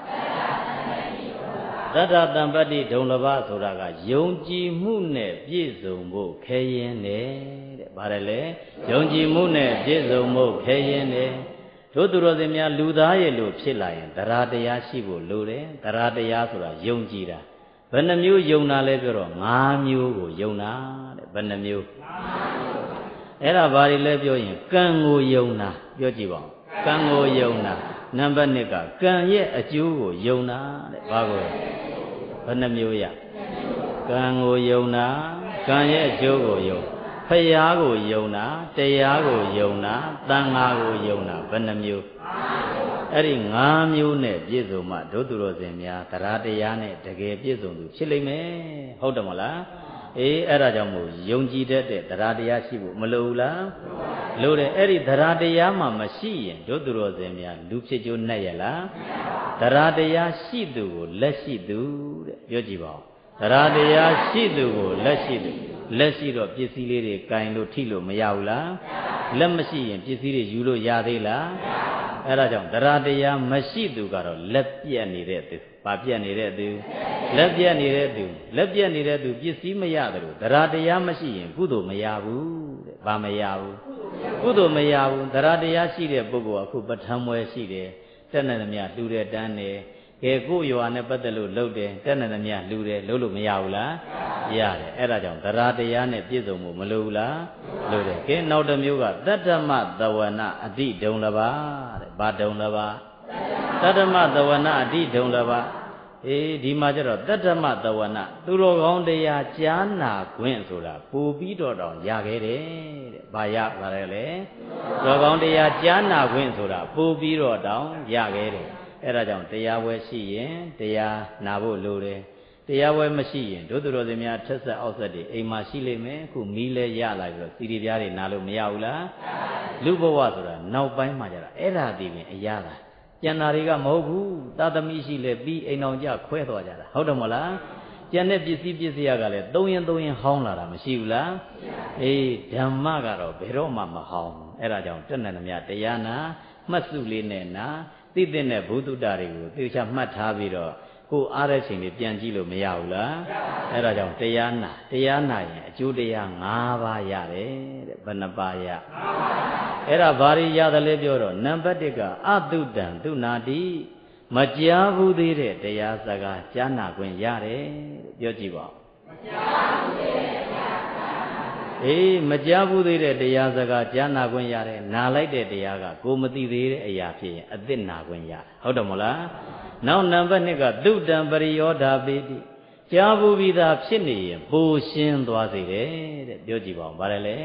တတ္ထတံပတ္တိဒုံလဘဆိုတာကယုံကြည်မှုနဲ့ပြည့်စုံဖို့ခဲရင်တယ်တဲ့ဗါတယ်လေယုံကြည်မှုနဲ့ပြည့်စုံဖို့ခဲရင်တယ်တို့သူတော်စင်များလူသားရဲ့လို့ဖြစ်လာရင်တရားတရားရှိဖို့လိုတယ်တရားတရားဆိုတာယုံကြည်တာဘယ်နှမျိုးယုံတာလဲပြောတော့၅မျိုးကိုယုံတာတဲ့ဘယ်နှမျိုးအဲ့ဒါဘာတွေလဲပြောရင်ကံကိုယုံတာပြောကြည့်ပါဦးကံကိုယုံတာနံပါတ်နှစ်ကကံရဲ့အကျိုးကိုယုံတာတဲ့ဘာကိုဘယ်နှမျိုးရကံကိုယုံတာကံရဲ့အကျိုးကိုယုံဖရာကိုယုံတာတရားကိုယုံတာသံဃာကိုယုံတာဘယ်နှမျိုးအဲ့ဒီ၅မျိုးနဲ့ပြည့်စုံမှဒုသူတော်စင်များတရားတရားနဲ့တကယ်ပြည့်စုံသူဖြစ်လိမ့်မယ်ဟုတ်တယ်မလားအေးအဲ့ဒါကြောင့်မို့ယုံကြည်တတ်တဲ့တရားတရားရှိဖို့မလိုဘူးလားလိုတယ်အဲ့ဒီတရားတရားမှမရှိရင်ဒုသူတော်စင်များလူဖြစ်ကြိုးနဲ့ရလားတရားတရားရှိသူကိုလက်ရှိသူတဲ့ပြောကြည့်ပါဦးတရားတရားရှိသူကိုလက်ရှိသူလက်ရှိတော့ပစ္စည်းလေးတွေကင်လို့ထိလို့မရဘူးလားလက်မရှိရင်ပစ္စည်းတွေယူလို့ရသေးလားအဲ့ဒါကြောင့်တရားတရားမရှိသူကတော့လက်ပြက်နေတဲ့သူဘာပြက်နေတဲ့သူလက်ပြက်နေတဲ့သူလက်ပြက်နေတဲ့သူပစ္စည်းမရတယ်လို့တရားတရားမရှိရင်ကုသိုလ်မရဘူးတဲ့ဘာမရဘူးကုသိုလ်မရဘူးတရားတရားရှိတဲ့ပုဂ္ဂိုလ်ကအခုပဋ္ဌာန်းမွဲရှိတယ်တက်နေသမျှလှူတဲ့တန်းတယ်ကဲကိုယ်ရွာနဲ့ပတ်သက်လို့လှုပ်တယ်တက်နေသမျှလှူတယ်လှုပ်လို့မရဘူးလားရတယ်အဲ့ဒါကြောင့်တရားတရားနဲ့ပြည့်စုံမှုမလိုဘူးလားလိုတယ်ကဲနောက်တစ်မျိုးကတတ္တမသဝနာအတိဒုံလဘတဲ့ဘာဒုံလဘတတ္တမသဝနာအတိဒုံလဘအေးဒီမှာကျတော့တတ္တမသဝနာသူတော်ကောင်းတရားကြားနာခွင့်ဆိုတာပူပြီးတော့တောင်ရခဲ့တယ်တဲ့ဘာရပါလဲလေသူတော်ကောင်းတရားကြားနာခွင့်ဆိုတာပူပြီးတော့တောင်ရခဲ့တယ်အဲ့ဒါကြောင့်တရားဝဲရှိရင်တရားနာဖို့လိုတယ်တရားဝဲမရှိရင်တို့သူတော်စင်များထက်ဆက်အောက်ဆက်တွေအိမ်မှာရှိလိမ့်မယ်အခုမီးလဲရလာပြီးတော့စီရီပြားတွေနာလို့မရဘူးလားလူဘဝဆိုတာနောက်ပိုင်းမှာကြတာအဲ့ဒါဒီပင်အရာလားကျန်တာတွေကမဟုတ်ဘူးသာသမီရှိလဲပြီးအိမ်အောင်ကြခွဲသွားကြတာဟုတ်တယ်မလားကျန်တဲ့ပစ္စည်းပစ္စည်းကလည်းသုံးရင်သုံးရင်ဟောင်းလာတာမရှိဘူးလားအေးဓမ္မကတော့ဘယ်တော့မှမဟောင်းအဲ့ဒါကြောင့်တက်နေသမျှတရားနာမှတ်စုလေးနဲ့နာသိတဲ့ဘုဒ္ဓတာတွေကိုသေချာမှတ်ထားပြီးတော့ကိုယ်အားတဲ့ချိန်တွေပြန်ကြည့်လို့မရဘူးလားအဲ့ဒါကြောင့်တရားနာတရားနာရင်အကျိုးတရား၅ပါးရတယ်တဲ့ဘယ်နှပါးရအဲ့ဒါဘာတွေရတယ်လဲပြောတော့နံပါတ်တစ်ကအတုတံသူနာတိမကြားဘူးသေးတဲ့တရားစကားကြားနာခွင့်ရတယ်ပြောကြည့်ပါဦးမကြားဘူးသေးတဲ့တရားစကားအေးမကြားဘူးသေးတဲ့တရားစကားကြားနာခွင့်ရတယ်နာလိုက်တဲ့တရားကကိုမသိသေးတဲ့အရာဖြစ်ရင်အသစ်နာခွင့်ရတယ်ဟုတ်တယ်မလားနောက်နံပါတ်နှစ်ကသုတံပရိယောဓာပိတိကြားဘူးပြီးသားဖြစ်နေရင်ပိုရှင်းသွားစေတယ်တဲ့ပြောကြည့်ပါဦးဗါတယ်လေ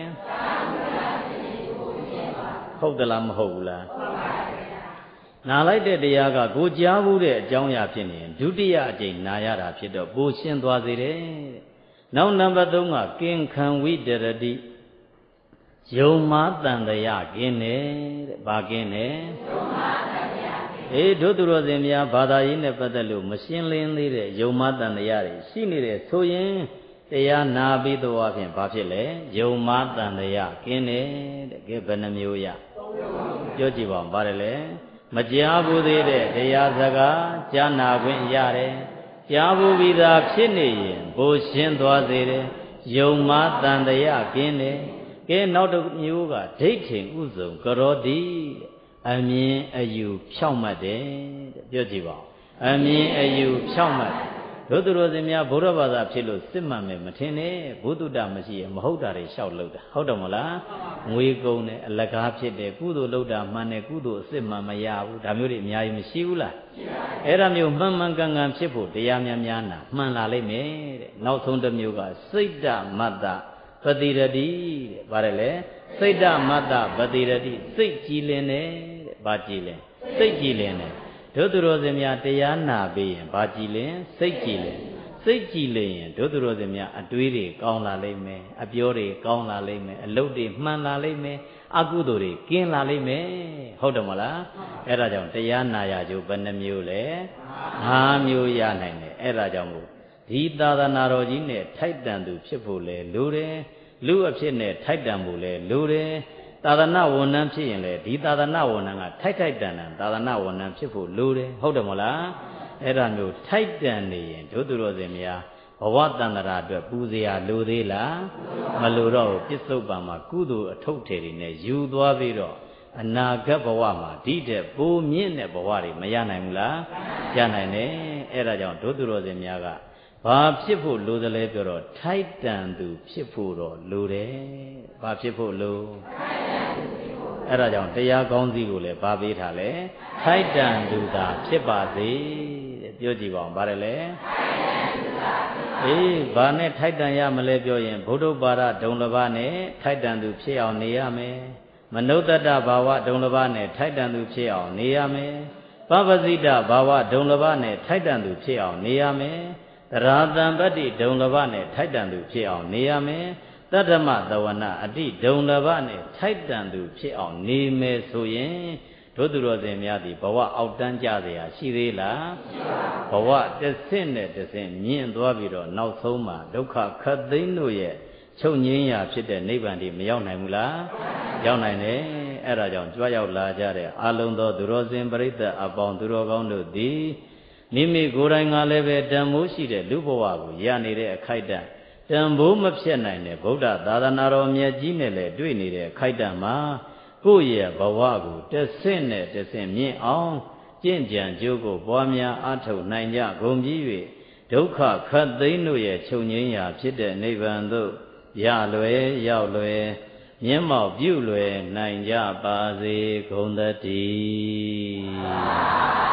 ဟုတ်သလားမဟုတ်ဘူးလားနာလိုက်တဲ့တရားကကိုကြားဘူးတဲ့အကြောင်းအရာဖြစ်နေရင်ဒုတိယအကြိမ်နာရတာဖြစ်တော့ပိုရှင်းသွားစေတယ်တဲ့နောက်နံပါတ်သုံးကကင်ခံဝိတရတိယုံမာတန်တရားကင်းတယ်တဲ့ဘာကင်းတယ်ယုံမာတန်တရားကင်းအေးတို့သူတော်စင်များဘာသာရေးနဲ့ပတ်သက်လို့မရှင်းလင်းသေးတဲ့ယုံမာတန်တရားတွေရှိနေတယ်ဆိုရင်တရားနာပြီးတော့အဖြစ်ဘာဖြစ်လဲယုံမာတန်တရားကင်းတယ်တဲ့ကဲဘယ်နှမျိုးရပြောကြည့်ပါဦးပါတယ်လေမကြားဘူးသေးတဲ့တရားစကားကြားနာခွင့်ရတယ်ကြားဘူးပြီးသားဖြစ်နေရင်ဘိုးရှင်းသွားသေးတယ်ယုံမာတန်တရားကင်းတယ်ကဲနောက်တစ်မျိုးကဒိဋ္ဌိဥစုံကရောတိအမြင်အယူဖြောင့်မှတ်တယ်တဲ့ပြောကြည့်ပါဦးအမြင်အယူဖြောင့်မှတ်တို့သူတော်စင်များဘုရားဘာသာဖြစ်လို့စစ်မှန်မယ်မထင်နဲ့ဘုဒ္ဓတမရှိရင်မဟုတ်တာတွေလျှောက်လို့တာဟုတ်တယ်မလားငွေကုန်တယ်အလကားဖြစ်တယ်ကုသိုလ်လုပ်တာမှန်တယ်ကုသိုလ်အစစ်မှန်မရဘူးဒါမျိုးတွေအများကြီးမရှိဘူးလားရှိပါဘူးအဲ့ဒါမျိုးမှန်မှန်ကန်ကန်ဖြစ်ဖို့တရားများများနာမှန်လာလိမ့်မယ်တဲ့နောက်ဆုံးတစ်မျိုးကစိတ်တမတ္တပတိရတိတဲ့ဗါတယ်လေစိတ်တမတ္တပတိရတိစိတ်ကြည်လင်တယ်တဲ့ဘာကြည်လင်စိတ်ကြည်လင်တယ်တို့သူတော်စင်များတရားနာပြီးရင်ဘာကြည်လင်စိတ်ကြည်လင်စိတ်ကြည်လင်ရင်တို့သူတော်စင်များအတွေးတွေကောင်းလာလိမ့်မယ်အပြောတွေကောင်းလာလိမ့်မယ်အလုပ်တွေမှန်လာလိမ့်မယ်အကုသိုလ်တွေကင်းလာလိမ့်မယ်ဟုတ်တယ်မလားအဲ့ဒါကြောင့်တရားနာရကြဘယ်နှမျိုးလဲ၅မျိုးရနိုင်တယ်အဲ့ဒါကြောင့်မို့ဒီသာသနာတော်ကြီးနဲ့ထိုက်တန်သူဖြစ်ဖို့လေလိုတယ်လူအဖြစ်နဲ့ထိုက်တန်ဖို့လေလိုတယ်သာသနာဝန်ထမ်းဖြစ်ရင်လေဒီသာသနာဝန်ထမ်းကထိုက်ထိုက်တန်တန်သာသနာဝန်ထမ်းဖြစ်ဖို့လိုတယ်ဟုတ်တယ်မလားအဲ့ဒါမျိုးထိုက်တန်နေရင်တို့သူတော်စင်များဘဝတန်တရာအတွက်ပူဇော်လိုသေးလားမလိုတော့ပစ္စုပန်မှာကုသိုလ်အထုပ်ထေတွေနဲ့ယူသွားပြီးတော့အနာဂတ်ဘဝမှာဒီတဲ့ပိုမြင့်တဲ့ဘဝတွေမရနိုင်ဘူးလားရနိုင်တယ်အဲ့ဒါကြောင့်တို့သူတော်စင်များကဘာဖြစ်ဖို့လိုသလဲပြောတော့ထိုက်တန်သူဖြစ်ဖို့တော့လိုတယ်ဘာဖြစ်ဖို့လိုအဲ့ဒါကြောင့်တရားကောင်းစီကိုလည်းဘာပေးထားလဲထိုက်တန်သူသာဖြစ်ပါစေတဲ့ပြောကြည့်ပါဦးဗါတယ်လေအေးဘာနဲ့ထိုက်တန်ရမလဲပြောရင်ဘုဒ္ဓဘာသာဒုံလဘနဲ့ထိုက်တန်သူဖြစ်အောင်နေရမယ်မနုဿတဘာဝဒုံလဘနဲ့ထိုက်တန်သူဖြစ်အောင်နေရမယ်ပပဇိတဘာဝဒုံလဘနဲ့ထိုက်တန်သူဖြစ်အောင်နေရမယ်တရာတံပတ္တိဒုံလဘနဲ့ထိုက်တန်သူဖြစ်အောင်နေရမယ်တတ္တမသဝနာအတိဒုံလဘနဲ့ထိုက်တန်သူဖြစ်အောင်နေမယ်ဆိုရင်တို့သူတော်စင်များသည်ဘဝအောက်တန်းကြเสียရှိသေးလားဘဝတစ်ဆင့်နဲ့တစ်ဆင့်မြင့်သွားပြီးတော့နောက်ဆုံးမှာဒုက္ခခတ်သိမ်းတို့ရဲ့ချုပ်ငြိမ်းရာဖြစ်တဲ့နိဗ္ဗာန်ဒီမရောက်နိုင်ဘူးလားရောက်နိုင်တယ်အဲ့ဒါကြောင့်ကြွရောက်လာကြတဲ့အာလုံသောသူတော်စင်ပရိသတ်အပေါင်းသူတော်ကောင်းတို့သည်မိမိကိုယ်တိုင်ကလည်းပဲတန်ဖိုးရှိတဲ့လူဘဝကိုရနေတဲ့အခိုက်အတန့်တန်ဖိုးမဖြစ်နိုင်တဲ့ဗုဒ္ဓသာသနာတော်မြတ်ကြီးနဲ့လည်းတွေ့နေတဲ့အခိုက်အတန့်မှာကိုယ့်ရဲ့ဘဝကိုတစ်ဆင့်နဲ့တစ်ဆင့်မြင့်အောင်ကျင့်ကြံကြိုးကိုပွားများအားထုတ်နိုင်ကြကုန်ပြီး၍ဒုက္ခခတ်သိမ်းတို့ရဲ့ချုပ်ငြိမ်းရာဖြစ်တဲ့နိဗ္ဗာန်သို့ရလွယ်ရောက်လွယ်မျက်မှောက်ပြုလွယ်နိုင်ကြပါစေကုန်သတည်း